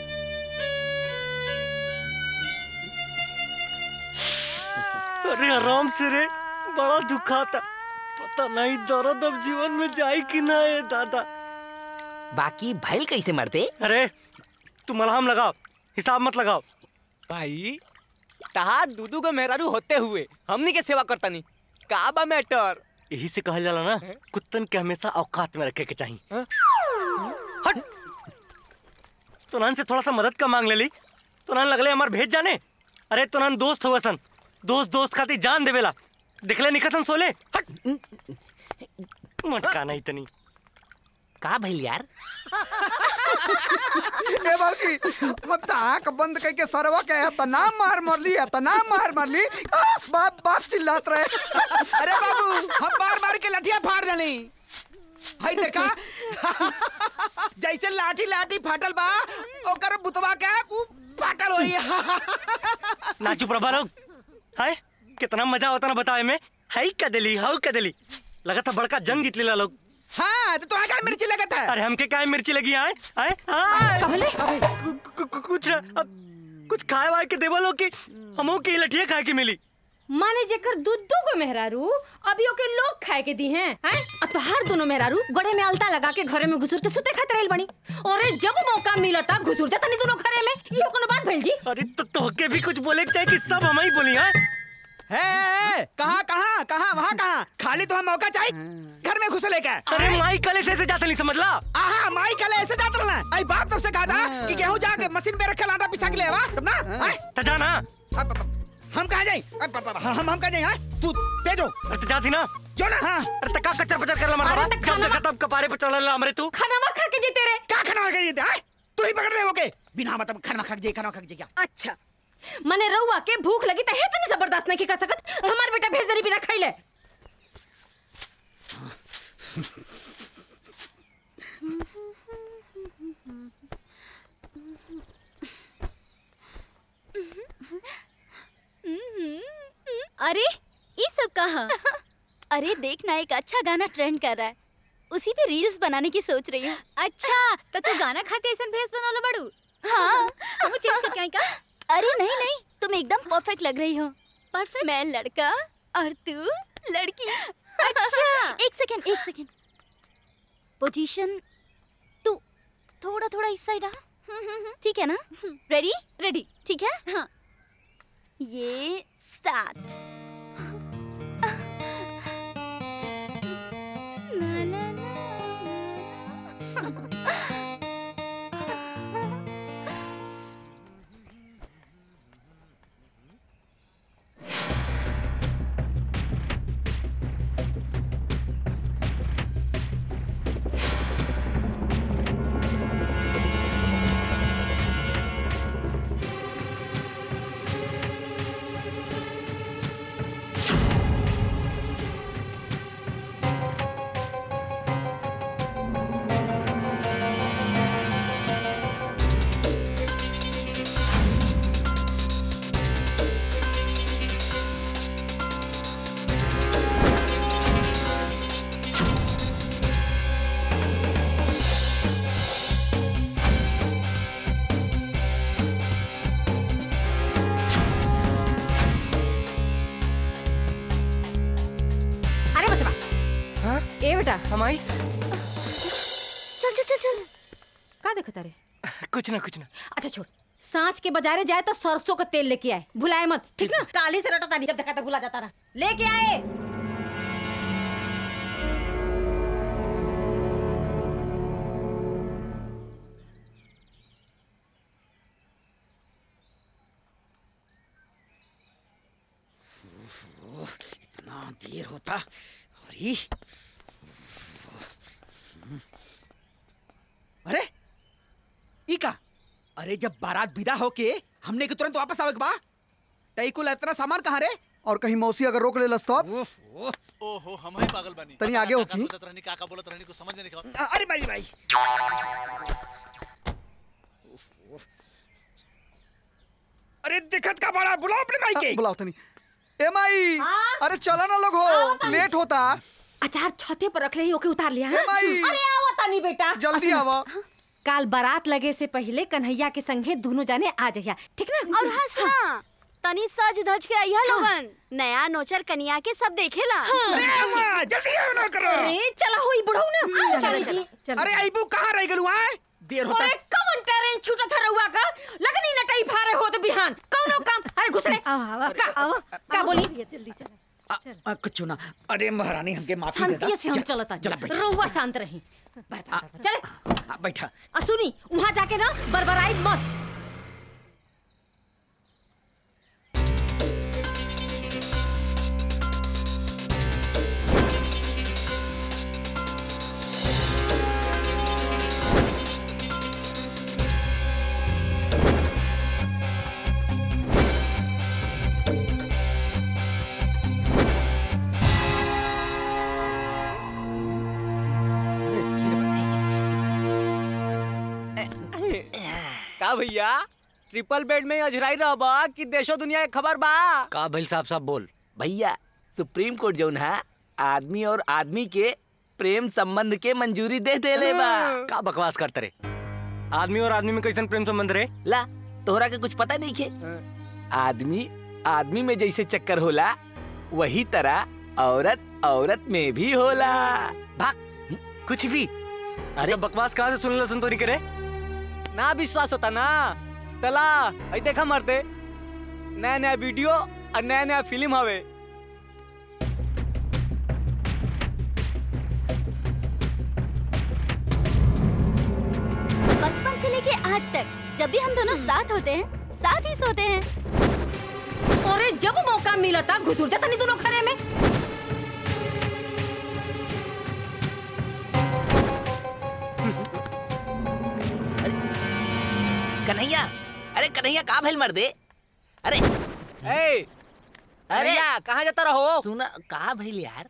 अरे आराम से रे, बड़ा दुखाता। पता नहीं दर्द अब जीवन में जाए कि ना ये दादा। बाकी भाई कैसे मरते? अरे तू मलहम लगाओ, हिसाब मत लगाओ। भाई तहार दूधू को मेहरारू होते हुए हमनी के सेवा करता नहीं का बा मैटर। यही से कहल जाला ना, कुत्तन के हमेशा औकात में रखे के चाहिए। हट, तुरन से थोड़ा सा मदद का मांग ले ली, तुरन लगले हमार भेज जाने। अरे तुरन दोस्त हो सन, दोस्त दोस्त खातिर जान देवेला। देखले निकसन सोले। हट, मटका नहीं तनी का भइल यार? ए बाबूजी, हम तो आँख बंद करके सरवा के है तना मार मरली है, तना मार मरली। बाप बाप चिल्लात रहे। अरे बाबू, हम बार बार के लठिया फाड़ देली। हाय देखा, जैसे लाठी लाठी फाटल बा, ओकर बुतवा के फाटल होई। ना चुप रहा लोग। हाय कितना मजा होता ना बताए में। हाय का दिली, हाउ का दिली। लगा था बड़का जंग जीत लेला लोग। हाँ, तो तुम्हारे क्या मिर्ची लगा था? अरे हमके क्या मिर्ची लगी आए? आए? आए? कहले? कुछ अब कुछ खाए वाए के देवलो की हमो की लठिया खाए के मिली। माने जेकर दुद्दू को मेहरारू अभी ओके लोग खाए के दी हैं हैं अब तो हर दोनों मेहरारू गड़े में अलता लगा के घरे में घुसुर के सुते खाते रहल बनी और जब मौका मिलता घुसुर जाता नहीं दोनों घरे में। ये कोनो बात भइल जी? अरे तो तोहके भी कुछ बोले के चाहिए कि सब हम ही बोली हैं। है कहाँ कहाँ कहाँ वहाँ कहाँ खाली तो हम मौका चाहिए घर में घुसे लेकर। अरे माई कले से ऐसे जाते नहीं समझ ला। आहा माई कले ऐसे जाते रहना। आई बाप तब से कहा था कि गेहूं जाके मशीन पे रखे लाटा पिसा के ले वा तब ना। त जाना हम कहाँ जाए हम हम कहाँ जाए तू तेजो। अरे तो जाती ना जो ना। हाँ अरे तका कच्चा पचर कर ला मरवा जब से खत्म कपारे पे चढ़ ला हमरे तू खाना खा के जीते रे। क्या खाना खा के जीते हैं तू ही पकड़ दे ओके बिना मतलब खाना खा के जे खाना खा के जे क्या। अच्छा मने रउआ के भूख लगी त इतनी जबरदस्त नहीं कर सकत हमार बेटा भेज दरी बिना खाइले। अरे ये सब कहाँ? अरे देखना एक अच्छा गाना ट्रेंड कर रहा है उसी पे रील्स बनाने की सोच रही हूँ। अच्छा तो तू गाना खाते ऐसा भेस बना लो बड़ू। हाँ हम चेंज करके आई का? अरे नहीं नहीं तुम एकदम परफेक्ट लग रही हो। परफेक्ट? मैं लड़का और तू लड़की। अच्छा एक सेकंड एक सेकंड पोजीशन तू थोड़ा थोड़ा इस साइड आ। ठीक है ना? रेडी रेडी ठीक है। हाँ ये स्टार्ट। हमाई चल चल चल चल का देखता रे? कुछ ना कुछ ना। अच्छा छोड़ सांच के बाजारे जाए तो सरसों का तेल लेके आए भुलाए मत ठीक ना। काली से रटता नहीं जब देखा था भुला जाता ना लेके आए। इतना देर होता। अरे अरे इका अरे जब बारात विदा होके हमने के तुरंत वापस आवे के बा तई कुल इतना सामान कहाँ रे? और कहीं मौसी अगर रोक ले लस तो ओहो हम ही पागल बनी तनी आगे हो की का का बोलत रहनी को समझ नहीं निकल। अरे भाई भाई अरे दिक्कत का बड़ा बुलाओ अपने भाई के। बुलाओ तनी ए माई। अरे चलो ना लोग हो लेट होता। अचार छते पर रख ले ओके उतार लिया। माई। अरे आओ तनी बेटा जल्दी आवा। काल बारात लगे से पहले कन्हैया के संगे दोनों जाने आ जाइया ठीक ना। और हाँ सुना तनी सज धज के आइया लोगन नया नोचर कनिया के सब देखेला। अरे अम्मा जल्दी आओ ना करो। अरे चला होई बुढ़ऊ ना चल चल। अरे आईबू कहाँ रह गेलू आए देर होता। अरे कौन ट्रेन छूटा था रहुआ का लगनी नटाई फारे हो तो बिहान कौनो काम। अरे घुस रे का आवा का बोली जल्दी चल। कुछ ना। अरे महारानी हमके माफी दे दा। शांति से हम चलता रहुआ शांत रही चले बैठा। आ सुनी वहाँ जाके ना बरबराई मत। का भैया ट्रिपल बेड में अजराई रहबा कि देशो दुनिया के खबर बा? का भइल साहब साहब बोल। भैया सुप्रीम कोर्ट जौन है आदमी और आदमी के प्रेम संबंध के मंजूरी दे देले बा। का बकवास करते रे? आदमी और आदमी में कैसन प्रेम संबंध रे? ला तोहरा के कुछ पता नहीं खे? आदमी आदमी में जैसे चक्कर होला वही तरह औरत औरत में भी होला। भाग कुछ भी। अरे बकवास कहाँ से सुन लो सुन तो नहीं करे? ना विश्वास होता ना तला आई देखा मरते नया नया वीडियो और नया नया फिल्म हवे। बचपन से लेके आज तक जब भी हम दोनों साथ होते हैं साथ ही सोते हैं। अरे जब मौका मिला था घुसूर जाता नहीं दोनों खरे में। कन्हैया, अरे कन्हैया कहाँ भेल मर दे? अरे ए, अरे कहाँ जाता रहो? सुना कहाँ भेल यार?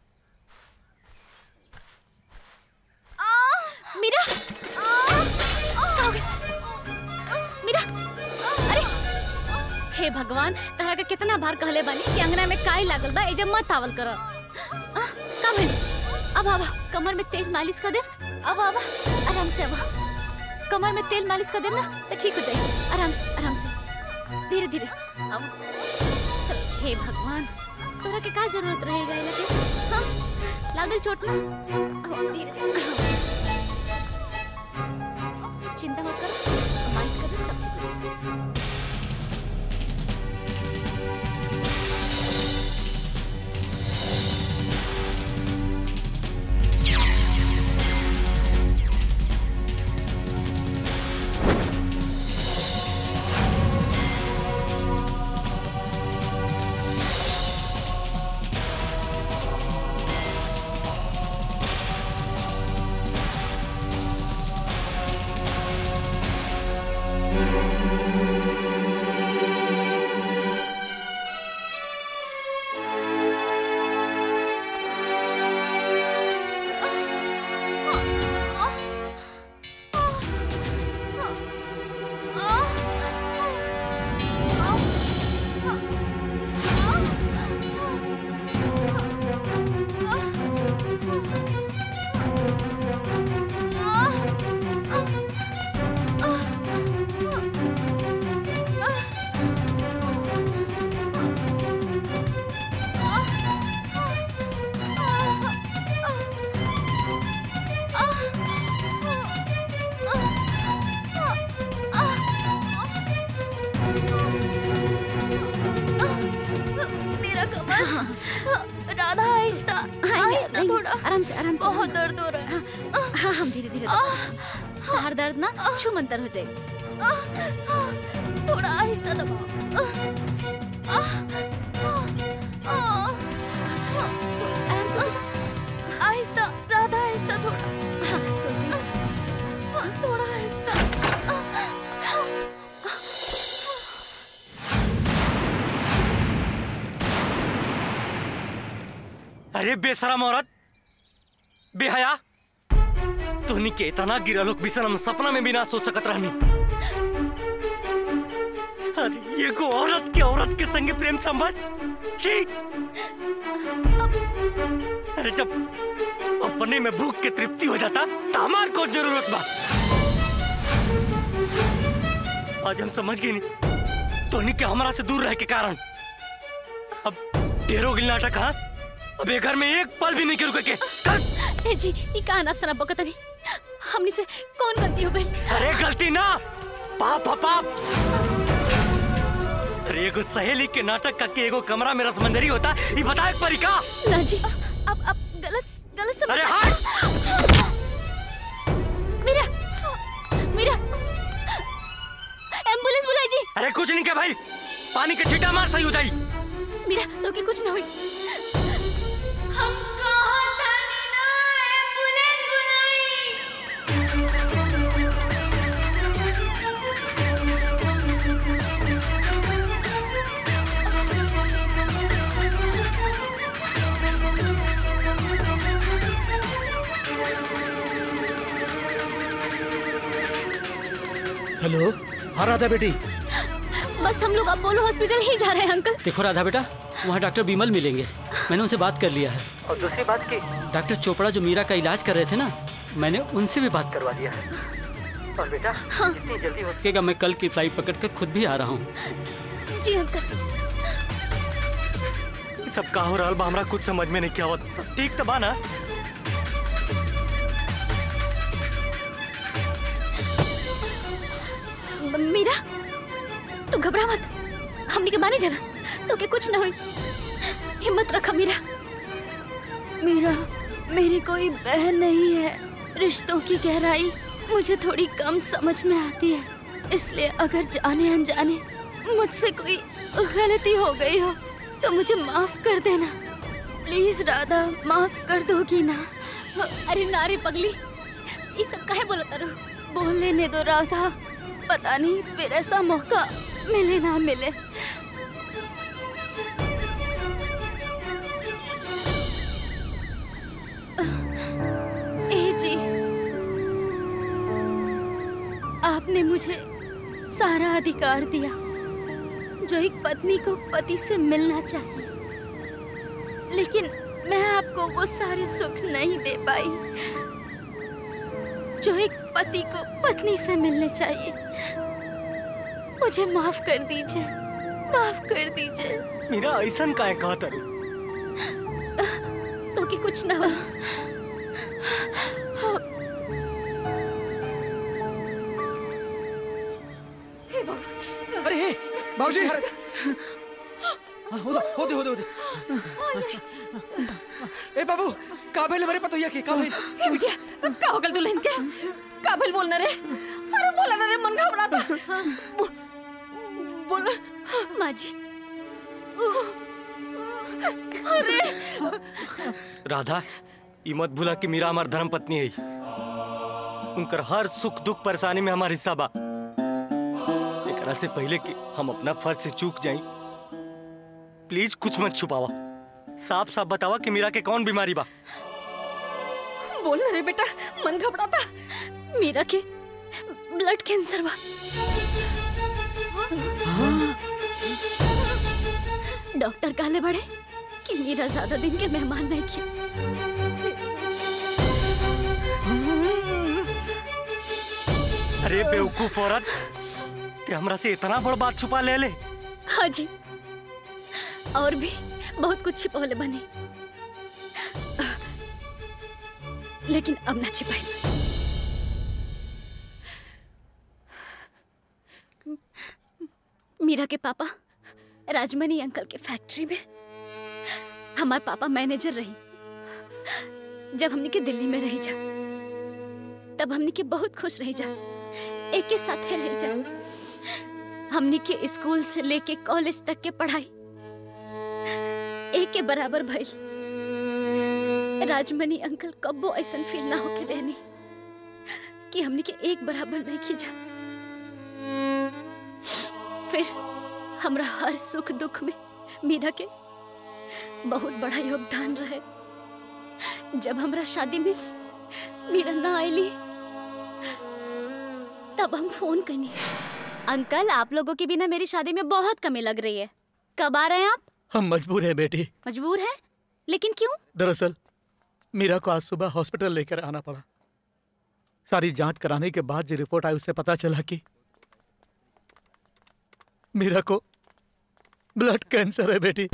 मीरा, मीरा, अरे हे भगवान तारा का कितना बार कहले बानी कि अंगना में काई लागल बा एजे मत आवल कर। का भेल? अब आवा कमर में तेल मालिश कर दे। अब आवा आराम से आवा कमर में तेल मालिश कर दे ना तो ठीक हो जाएगी। आराम से आराम से धीरे धीरे अब चल। हे भगवान तोरा के का जरूरत रहे जाए लगे? हाँ लागल चोट ना। अब धीरे से चिंता मत कर मालिश कर दे सब ठीक हो जाएगा। बहुत दर्द हो रहा है। हाँ हाँ हम धीरे धीरे हर दर्द ना छू मंतर हो जाए। थोड़ा आहिस्ता दबाओ। आराम से आहिस्ता राधा आहिस्ता थोड़ा। हाँ तो इसे थोड़ा आहिस्ता। अरे बेशरम औरत बेहया तोहनी के इतना गिरलोक बिसरम सपना में भी ना सोच सकत रहनी। अरे ये को औरत के औरत के संगे प्रेम संबंध छी। अरे जब अपने में भूख के तृप्ति हो जाता तो हमार को जरूरत बा। आज हम समझ गए नहीं तोहनी के हमारा से दूर रह के कारण अब ढेरों गिल नाटक। हाँ अब ये घर में एक पल भी नहीं रुके के। जी ये कहा आप सना बकत नहीं हमनी से कौन गलती हो गई? अरे गलती ना पाप पाप। अरे एगो सहेली के नाटक का के एगो कमरा में रसमंजरी होता ये बता एक परी का? ना जी अब अब गलत गलत समझ। अरे हट मीरा मीरा एम्बुलेंस बुलाई जी। अरे कुछ नहीं क्या भाई पानी के छींटा मार सही हो जाई। मीरा तो के कुछ ना हुई। हम कहा था नीना एम्बुलेंस हेलो हाँ राधा बेटी। बस हम लोग अपोलो हॉस्पिटल ही जा रहे हैं अंकल। देखो राधा बेटा वहाँ डॉक्टर बिमल मिलेंगे, मैंने उनसे बात कर लिया है। और दूसरी बात की डॉक्टर चोपड़ा जो मीरा का इलाज कर रहे थे ना मैंने उनसे भी बात करवा लिया है। और बेटा हाँ। जितनी जल्दी हो सकेगा मैं कल की फ्लाइट पकड़ के खुद भी आ रहा हूँ। जी अंकल। ये सब का हो रहा बा हमरा कुछ समझ में नहीं क्या होता। सब ठीक तो बा ना? मीरा तू घबरा मत, हमने के माने जाना तो के कुछ ना हुई, हिम्मत रखा मीरा। मीरा मेरी कोई बहन नहीं है। रिश्तों की गहराई मुझे थोड़ी कम समझ में आती है, इसलिए अगर जाने अनजाने मुझसे कोई गलती हो गई हो तो मुझे माफ कर देना प्लीज। राधा माफ कर दोगी ना? अरे नारे पगली, ये सब काहे बोलता रो? बोल लेने दो राधा, पता नहीं फिर ऐसा मौका मिले ना मिले। ए जी, आपने मुझे सारा अधिकार दिया जो एक पत्नी को पति से मिलना चाहिए, लेकिन मैं आपको वो सारे सुख नहीं दे पाई जो एक पति को पत्नी से मिलने चाहिए। मुझे माफ कर दीजिए, माफ कर दीजिए। मीरा ऐसा काहे कहत रू? तो कि कुछ ना हो। अरे हे बाबूजी, होदे होदे होदे होदे। ए बाबू, का भइल हमारे पतोहिया के? का भइल? ए बिटिया, का हो गल दुल्हन के? का भइल बोलना रे? अरे बोला ना रे, मन घबराता। बोल माँ जी। अरे राधा, ई मत भूला कि मीरा हमार धर्म पत्नी है। उनकर हर सुख दुख परेशानी में हमार हिस्सा बा। एकरा से पहले कि हम अपना फर्ज से चूक जाई, प्लीज कुछ मत छुपावा। साफ साफ बतावा कि मीरा के कौन बीमारी बा। बोल रे बेटा, मन घबराता। मीरा के ब्लड कैंसर बा। डॉक्टर कहले बड़े कि मीरा ज्यादा दिन के मेहमान नहीं की। अरे बेवकूफ औरत, ते हमरा से इतना बड़ बात छुपा ले ले? हाँ जी, और भी बहुत कुछ छिपौले बने, लेकिन अब ना छिपाई। मीरा के पापा राजमणि अंकल के फैक्ट्री में हमारे पापा मैनेजर रही। जब हमने के दिल्ली में रही जा, तब हमने के बहुत खुश रही जा, एक के साथ रही जा। हमने के स्कूल से लेके कॉलेज तक के पढ़ाई एक के बराबर भइल। राजमणि अंकल कब्बो ऐसा फील ना होके देनी कि हमने के एक बराबर नहीं खींचा। फिर हमरा हर सुख दुख में मीरा के बहुत बड़ा योगदान रहे। जब हमरा शादी में मीरा ना आईली, तब हम फोन करनी। अंकल, आप लोगों के बिना मेरी शादी में बहुत कमी लग रही है, कब आ रहे हैं आप? हम मजबूर हैं बेटी। मजबूर है? लेकिन क्यों? दरअसल मीरा को आज सुबह हॉस्पिटल लेकर आना पड़ा। सारी जांच कराने के बाद जो रिपोर्ट आई उससे पता चला कि मीरा को ब्लड कैंसर है बेटी।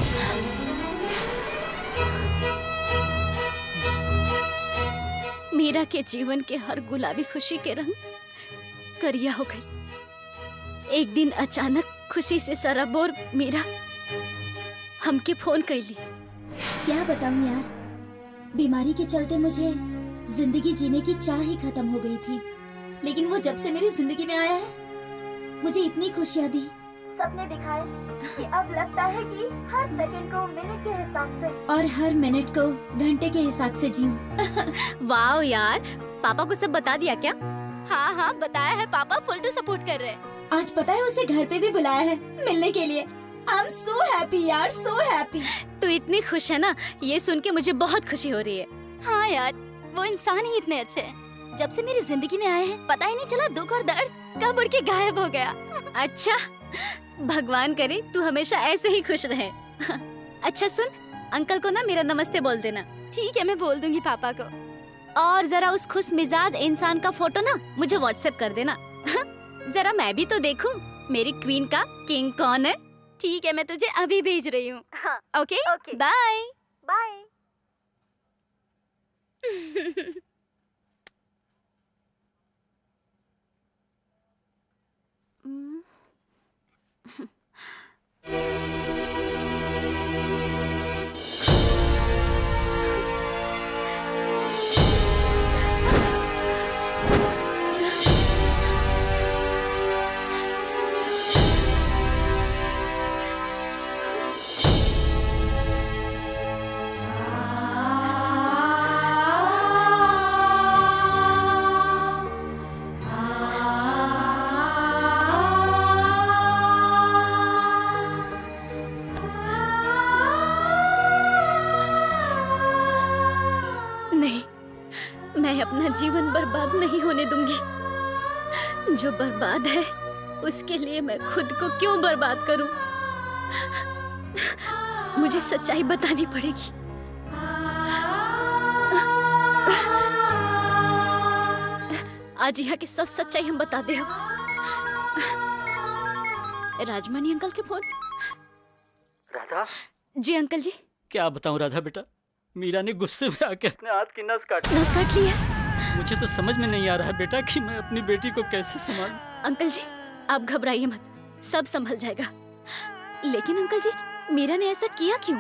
मीरा के जीवन के हर गुलाबी खुशी के रंग करिया हो गई। एक दिन अचानक खुशी से सराबोर मीरा हमके फोन कैली। क्या बताऊं यार, बीमारी के चलते मुझे जिंदगी जीने की चाह ही खत्म हो गई थी, लेकिन वो जब से मेरी जिंदगी में आया है, मुझे इतनी खुशियाँ दी, सपने दिखाए कि अब लगता है कि हर सेकंड को मिनट के हिसाब से और हर मिनट को घंटे के हिसाब से जीऊं। वाह यार, पापा को सब बता दिया क्या? हाँ हाँ बताया है, पापा फुल टू सपोर्ट कर रहे हैं। आज पता है उसे घर पे भी बुलाया है मिलने के लिए। आई एम सो हैप्पी यार, सो हैप्पी। तू इतनी खुश है ना, ये सुन के मुझे बहुत खुशी हो रही है। हाँ यार, वो इंसान ही इतने अच्छे हैं। जब से मेरी जिंदगी में आए हैं, पता ही नहीं चला दुख और दर्द कब उड़ के गायब हो गया। अच्छा, भगवान करे तू हमेशा ऐसे ही खुश रहे। अच्छा सुन, अंकल को ना मेरा नमस्ते बोल देना। ठीक है, मैं बोल दूंगी पापा को। और जरा उस खुश मिजाज इंसान का फोटो ना मुझे व्हाट्सएप कर देना। जरा मैं भी तो देखूं मेरी क्वीन का किंग कौन है। ठीक है, मैं तुझे अभी भेज रही हूँ। हाँ, ओके बाय बाय। अपना जीवन बर्बाद नहीं होने दूंगी। जो बर्बाद है उसके लिए मैं खुद को क्यों बर्बाद करूं? मुझे सच्चाई बतानी पड़ेगी। आज यहाँ की सब सच्चाई हम बता दे। राजमणि अंकल के फोन। राधा। जी अंकल जी। क्या बताऊं राधा बेटा, मीरा ने गुस्से में आके अपने हाथ की नस काट नस काट ली है। मुझे तो समझ में नहीं आ रहा है बेटा कि मैं अपनी बेटी को कैसे संभालूं। अंकल जी आप घबराइए मत, सब संभल जाएगा। लेकिन अंकल जी मीरा ने ऐसा किया क्यों?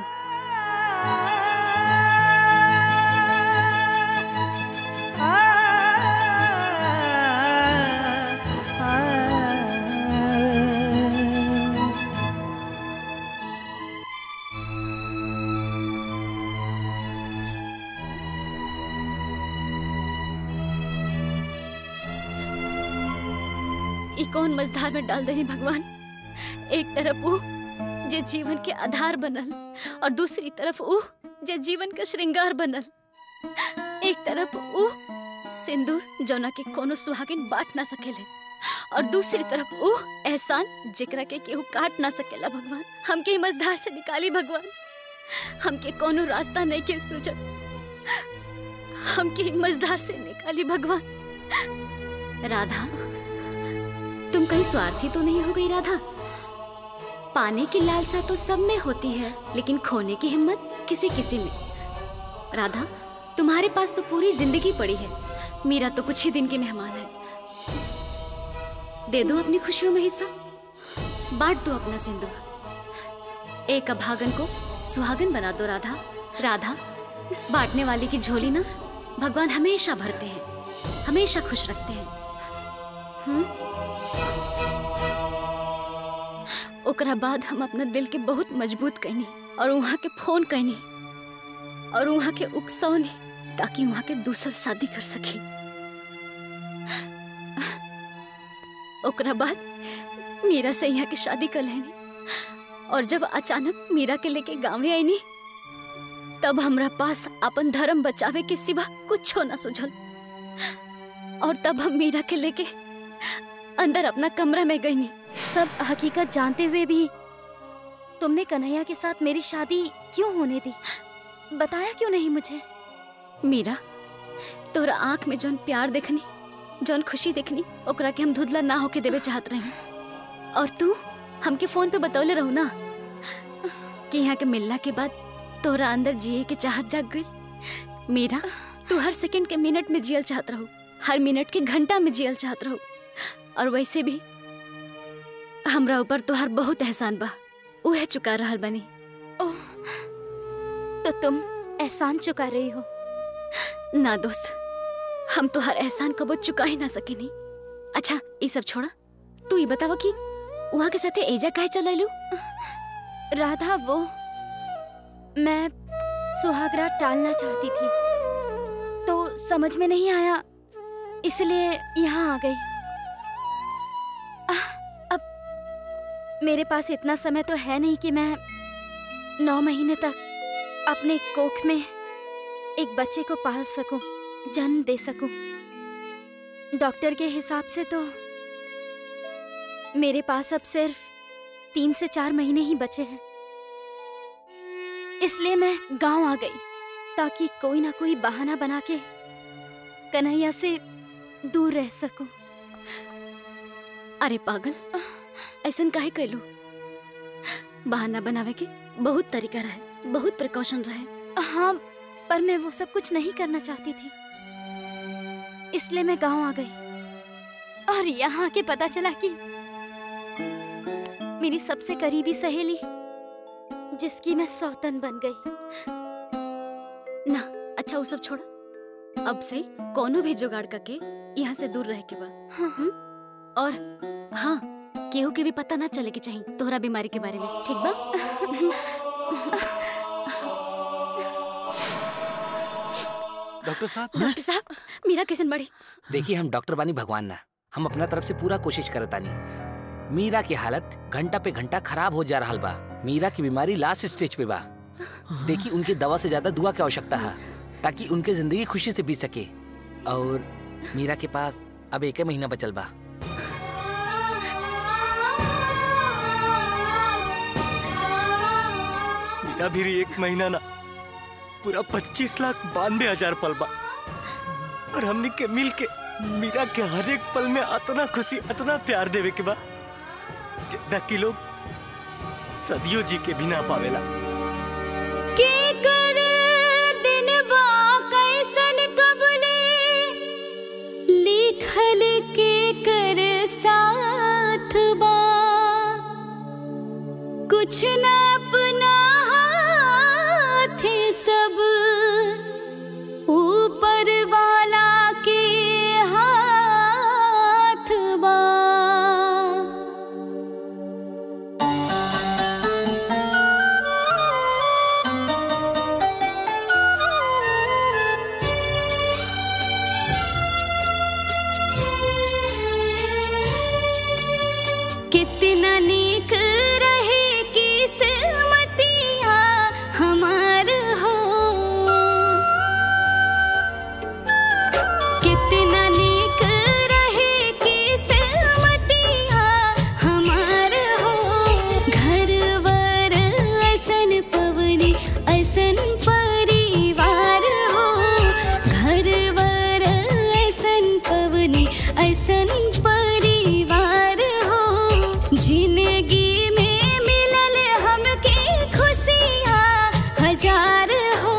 कौन मझधार में डाल देनी भगवान। एक तरफ वो जे जीवन के आधार बनल और दूसरी तरफ वो जे जीवन का श्रृंगार बनल। एक तरफ वो सिंदूर जौना के कोनो सुहागिन बांट ना सकेले और दूसरी तरफ वो एहसान जेकरा के केहू काट ना सकेला। भगवान हमके मझधार से निकाली भगवान, हमके कोनो रास्ता नहीं के सूझत, हमके मझधार से निकाली भगवान। राधा तुम कहीं स्वार्थी तो नहीं हो गई राधा? पाने की लालसा तो सब में होती है लेकिन खोने की हिम्मत किसी किसी में। राधा तुम्हारे पास तो पूरी जिंदगी पड़ी है, मीरा तो कुछ ही दिन की मेहमान है। दे दो अपनी खुशियों में हिस्सा, बांट दो अपना सिंदूर। एक अभागन को सुहागन बना दो राधा। राधा बांटने वाली की झोली ना भगवान हमेशा भरते हैं, हमेशा खुश रखते हैं। हम्म ओकरा बाद हम अपना दिल के बहुत मजबूत कहनी और वहाँ के फोन कहनी और वहाँ के उकसौनी ताकि वहाँ के दूसर शादी कर सकी। ओकरा बाद मीरा से यहाँ की शादी कर लेनी और जब अचानक मीरा के लेके गाँव आईनी तब हमरा पास अपन धर्म बचावे के सिवा कुछ ना सुझल और तब हम मीरा के लेके अंदर अपना कमरा में गई। सब हकीकत जानते हुए भी तुमने कन्हैया के साथ मेरी शादी क्यों होने दी? बताया क्यों नहीं मुझे? मीरा तोरा आंख में जौन प्यार देखनी, जौन खुशी देखनी, ओकरा के हम धुधला ना होके देवे चाहत रही। और तू हमके फोन पे बतौले रहू ना कि यहाँ के मिलना के बाद तोरा अंदर जिए के चाहत जाग गई। मीरा तू हर सेकंड के मिनट में जियल चाहत रहू, हर मिनट के घंटा में जियल चाहत रहू। और वैसे भी हमरा ऊपर तोहर बहुत एहसान बा, उहे चुका रहल बनी। ओह, तो तुम एहसान चुका रही हो? ना दोस्त, हम तोहर एहसान कबो चुका ही ना सकेनी। अच्छा ये सब छोड़ा, तू ये बतावा कि वहाँ के साथे एजा काहे चलैलू? राधा वो मैं सुहागरात टालना चाहती थी तो समझ में नहीं आया, इसलिए यहाँ आ गई। मेरे पास इतना समय तो है नहीं कि मैं नौ महीने तक अपने कोख में एक बच्चे को पाल सकूं, जन्म दे सकूं। डॉक्टर के हिसाब से तो मेरे पास अब सिर्फ तीन से चार महीने ही बचे हैं। इसलिए मैं गांव आ गई ताकि कोई ना कोई बहाना बना के कन्हैया से दूर रह सकूं। अरे पागल, ऐसन काहे कैलू? बहाना बनावे के बहुत तरीका रहे, बहुत प्रिकॉशन रहे। हाँ, पर मैं वो सब कुछ नहीं करना चाहती थी, इसलिए मैं गांव आ गई और यहाँ के पता चला कि मेरी सबसे करीबी सहेली, जिसकी मैं सौतन बन गई ना। अच्छा वो सब छोड़ा, अब से कोनो भी जुगाड़ करके यहाँ से दूर रह के बा। हाँ। और हाँ, केहू के भी पता ना चले के चाहिए तोहरा बीमारी के बारे में, ठीक बा? डॉक्टर साहब। डॉक्टर साहब, मीरा कैसन बड़ी? देखिए, हम डॉक्टर बानी भगवान ना, हम अपना तरफ से पूरा कोशिश करतानी। मीरा की हालत घंटा पे घंटा खराब हो जा रहा बा। मीरा की बीमारी लास्ट स्टेज पे बा। देखिए, उनकी दवा से ज्यादा दुआ की आवश्यकता है, ताकि उनकी जिंदगी खुशी से बीत सके। और मीरा के पास अब एक महीना बचल बा। मीरा भी एक महीना ना, पूरा पच्चीस लाख बानवे हजार पल बा। और हमने के मिल के मीरा के हर एक पल में इतना खुशी, इतना प्यार देवे के बा जितना कि लोग सदियों जी के भी ना पावेला। के कर दिन बा कैसन कबले लिखल के कर साथ बा, कुछ ना अपना हाथ सब ऊपर वाला के हाथ बा। कितना नीक रहे किस्मतिया हमार हो, कितना नीक रहे किस्मतिया हमार हो। घरवर ऐसन पवनी, ऐसन परिवार हो। घरवर ऐसन पवनी, ऐसन परिवार हो। जिंदगी में मिलल हमके खुशियाँ हजार हो।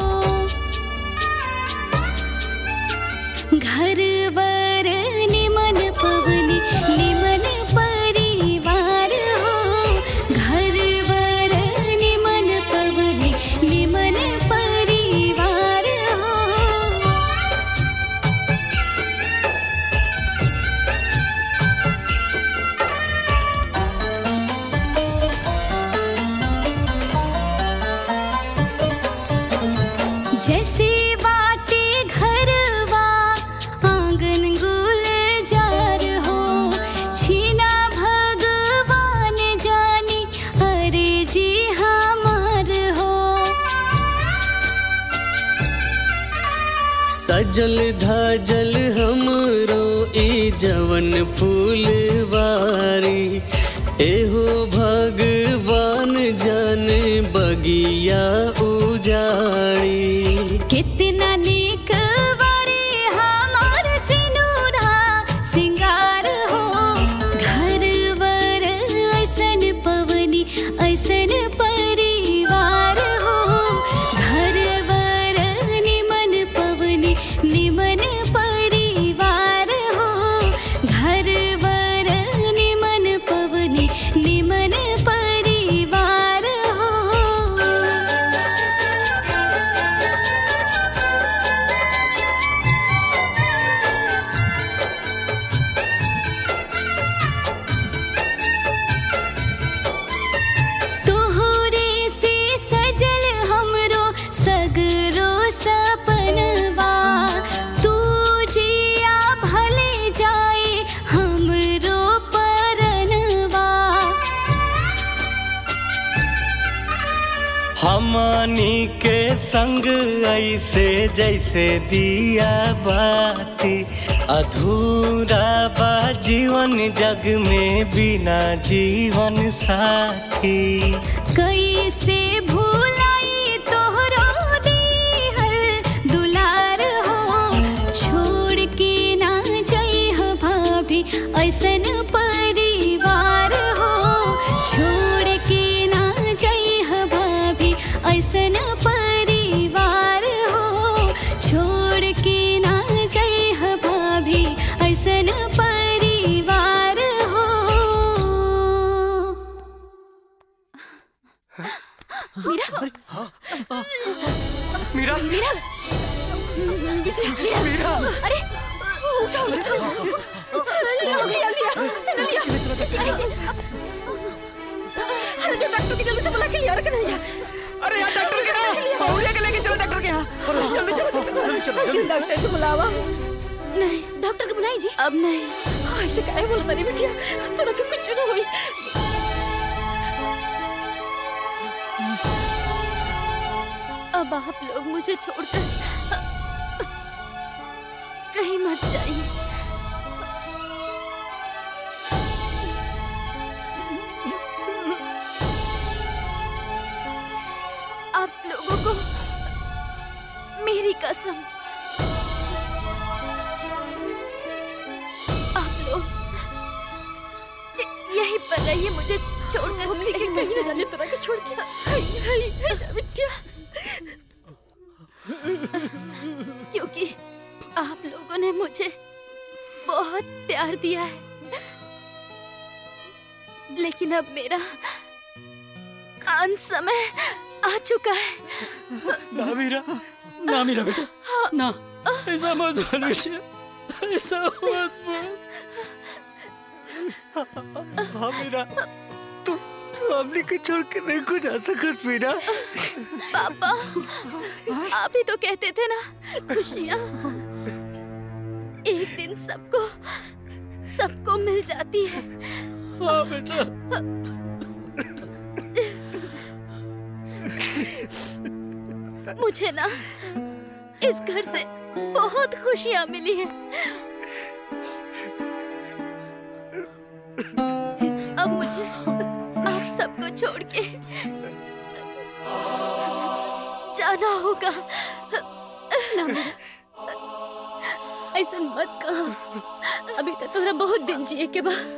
घरवर निमन पवनी, निमन परिवार हो। घरवर निमन पवनी, निमन परिवार हो। जैसे बाटे घरवा आंगन गुलजार हो, छीना भगवान जानी अरे जी हमार हो। सजल धजल हमरो ई जवन फूलवारी, एहो भगवान जाने बगिया उजाड़ी। कितना नीक बड़े हमार सिनुरा सिंगार हो। घरवर ऐसन पवनी, ऐसन परिवार हो। घरवर निमन पवनी, निमन परिवार हो। घरवर निमन पवनी, निमन परिवार हो। तोहरे से सजल हमरो सगरो सपनवा, तू जिया भले जाए हमरो परनवा। हमनी के संग ऐसे जैसे दिया बाती, अधूरा बा जीवन जग में बिना जीवन साथी। कैसे भूलाई तोहरो दीहल दुलार हो। छो ऐसन परिवार हो छोड़ के ना जाए ह भाभी ऐसन परिवार हो। मीरा मीरा मीरा मीरा मीरा अरे उठो उठो लिया लिया लिया अरे जो डॉक्टर की जल्दी से बुला के लिया रख नहीं जा। अरे यार डॉक्टर के ना बहुरिया के लेके चलो डॉक्टर के यहाँ जल्दी चलो जल्दी चलो डॉक्टर को बुलावा। नहीं डॉक्टर को बुलाई जी अब नहीं ऐसे काहे बोलता नहीं बिटिया तोरा के कुछ ना होई। अब आप लोग मुझे छोड़कर कहीं मत जाइए। आप लोगों को मेरी कसम आप लोग यहीं पर रहिए मुझे छोड़कर हम लेके कहीं जाने तोरा के छोड़ के हाय हाय हाय जा बिटिया क्योंकि आप लोगों ने मुझे बहुत प्यार दिया है लेकिन अब मेरा अंत समय आ चुका है। ना मीरा ना मीरा बेटा ना ऐसा मत बोल बेटा ऐसा मत बोल। हाँ मीरा तू तू हमने के छोड़ के नहीं को जा सकत मीरा। पापा आप ही तो कहते थे ना खुशियाँ एक दिन सबको सबको मिल जाती है। हाँ बेटा मुझे ना इस घर से बहुत खुशियाँ मिली हैं। अब मुझे आप सबको छोड़ के जाना होगा। ना मीरा ऐसा मत कहो अभी तो तोरा बहुत दिन जिए के बाद।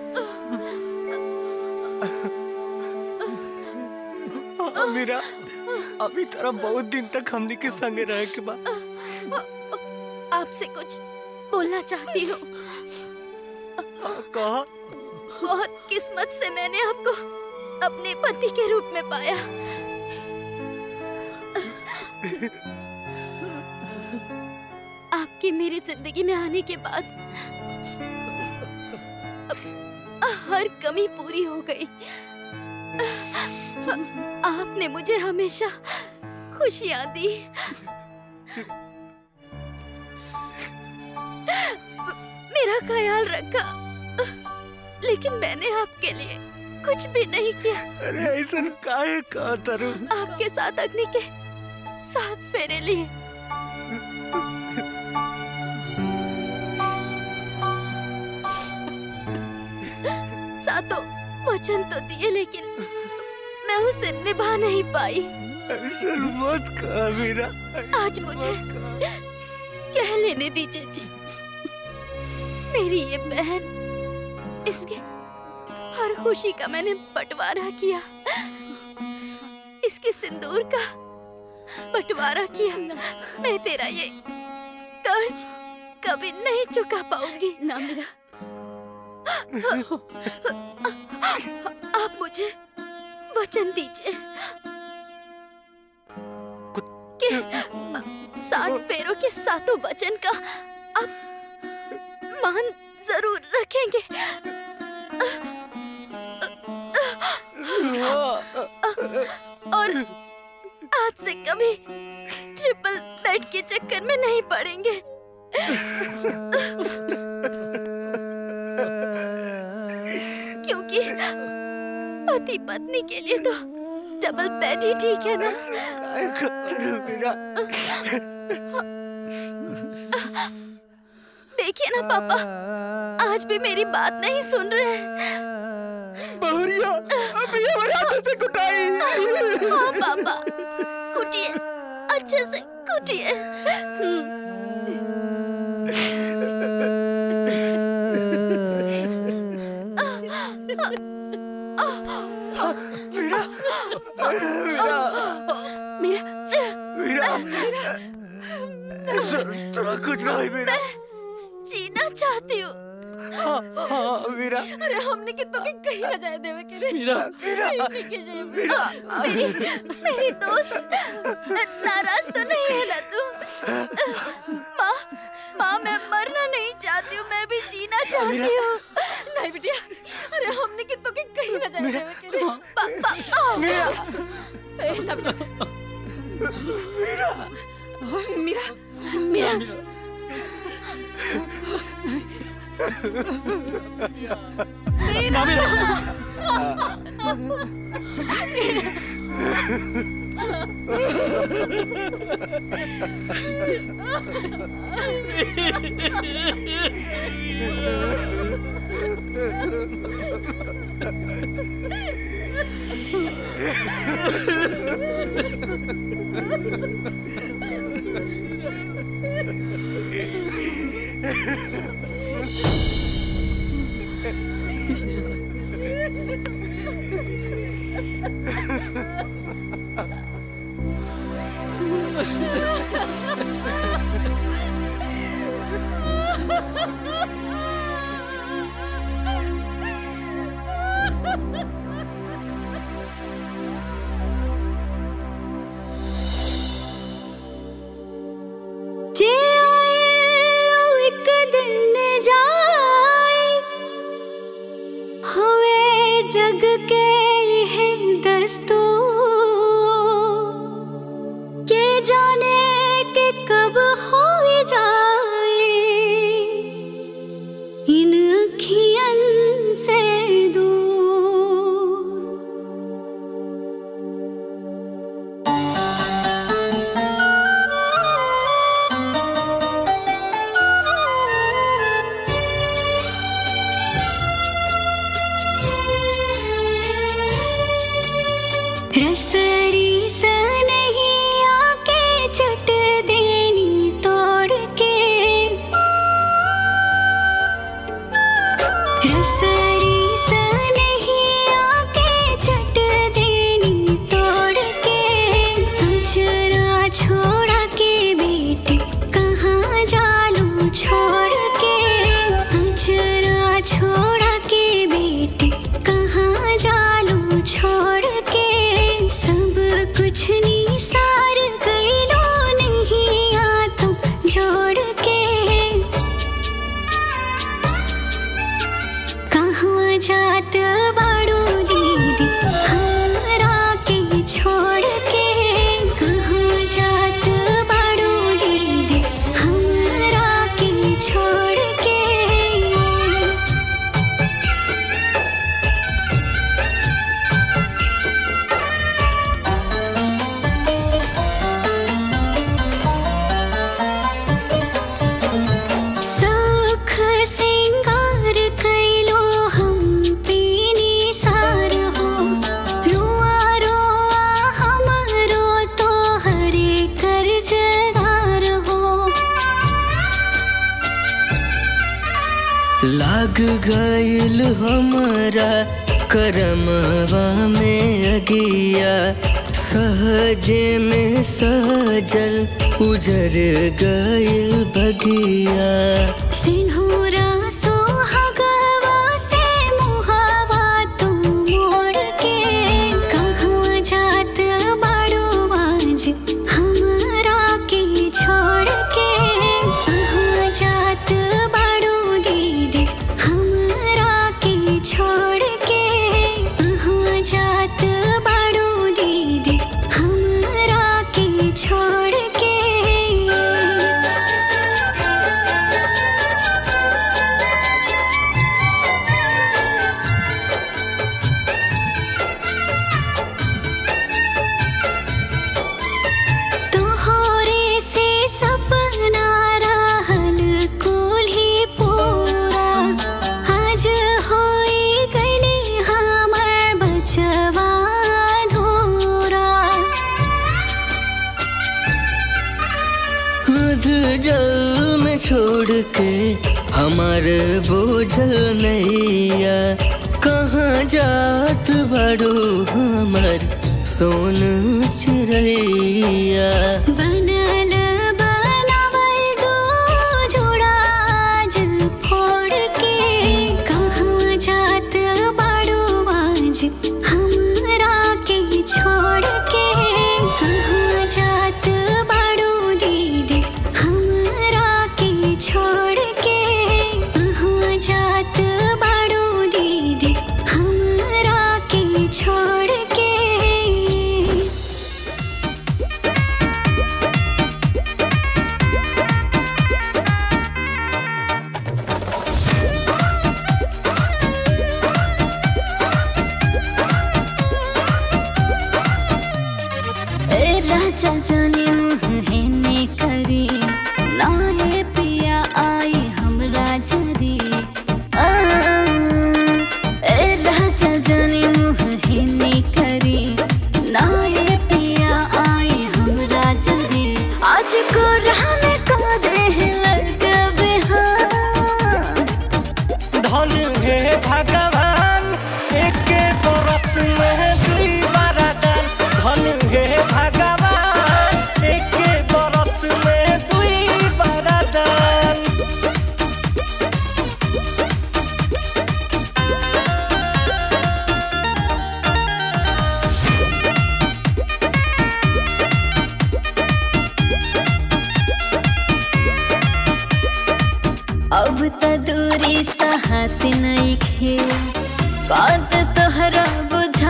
मीरा अभी तेरा बहुत दिन तक हमने के संगे रहे के बाद आपसे कुछ बोलना चाहती हूँ। कहा बहुत किस्मत से मैंने आपको अपने पति के रूप में पाया। आपकी मेरी जिंदगी में आने के बाद हर कमी पूरी हो गई। आपने मुझे हमेशा खुशियां दी। मेरा ख्याल रखा लेकिन मैंने आपके लिए कुछ भी नहीं किया। अरे ऐसा काहे कहा तारू? आपके साथ अग्नि के साथ फेरे लिए। सातों वचन तो दिए लेकिन मैं उसे निभा नहीं पाई। ऐसा मत कहा मीरा। आज मुझे कह लेने दीजिए जी। मेरी ये बहन इसके हर खुशी का मैंने बंटवारा किया। इसके सिंदूर का बंटवारा किया। मैं तेरा ये कर्ज कभी नहीं चुका पाऊंगी। ना मीरा आप मुझे वचन दीजिए कि सात पैरों के सातों वचन का आप मान जरूर रखेंगे। और आज से कभी ट्रिपल बेड के चक्कर में नहीं पड़ेंगे। क्योंकि पति पत्नी के लिए तो डबल बेड ही ठीक है ना। देखिए ना पापा आज भी मेरी बात नहीं सुन रहे हैं। बहुरिया अभी हमारे हाथों से कुटाई। हाँ पापा कुटिए अच्छे से कुटिए। मीरा मीरा मेरा तेरा कुछ ना हुई मीरा। जीना चाहती हूँ। हाँ, हाँ, मीरा। अरे हमने कि तो कहीं न जाए देवे के रे। मीरा, कहीं के जाए मीरा। मेरी मेरी दोस्त नाराज तो नहीं है ना तू? माँ माँ मैं मरना नहीं चाहती हूँ, मैं भी जीना चाहती हूँ। नहीं बिटिया, अरे हमने कि तो कहीं न जाए देवे के रे। मीरा, मीरा, मीरा, मीरा। मीरा जग के है दस्तूर के जाने के कब हो जाए इन अखियन से दूर। रसरी सा नहीं आके चट देनी तोड़ के, रसरी सा नहीं आके चट देनी तोड़ के, अजरा छोड़ा के बेटे कहाँ जालू छोड़ के, अजरा छोड़ा के बेटे कहाँ जालू छोड़ के, कुछ निसार गईलो नहीं आ तुम जोड़ के, कहाँ जात बाड़ू दीदी हमरा के छोड़ के, कहाँ जात बाड़ू दीदी हमरा के छोड़ के। लाग गईल हमारा करमवा में अगिया, सहजे में सजल उजर गईल बगिया। सिंहूरा सोहागवा से मुहावा तू मोड़ के, कहाँ जात बाड़ू आज हमरा के छोड़ के, कहाँ जात बाड़ू दीदी हमरा के छोड़ के, कहाँ जात बाड़ू दीदी हमरा के छोड़ के। तोहरे से सपना रहल कुल्ही पूरा, आज होई गइले हमर बचवा धूरा। अध जल में छोड़ के हमार बोझल नैया, कहाँ जात बड़ो हमर सोन चिड़ैया। बनल बनावल राजा जाने मुँह है ने करी नाहे पिया आई हमरा जरी आ, ए राजा जाने मुँह है ने करी नाहे पिया आई हमरा जरी आज को राह में का दे लग बिहान धन हे भगवान एक व्रत में दुई बरदान धन हे भगवान एक व्रत में दुई बरदान अब त दूरी सहत नहीं खे बात तोहरा बुझा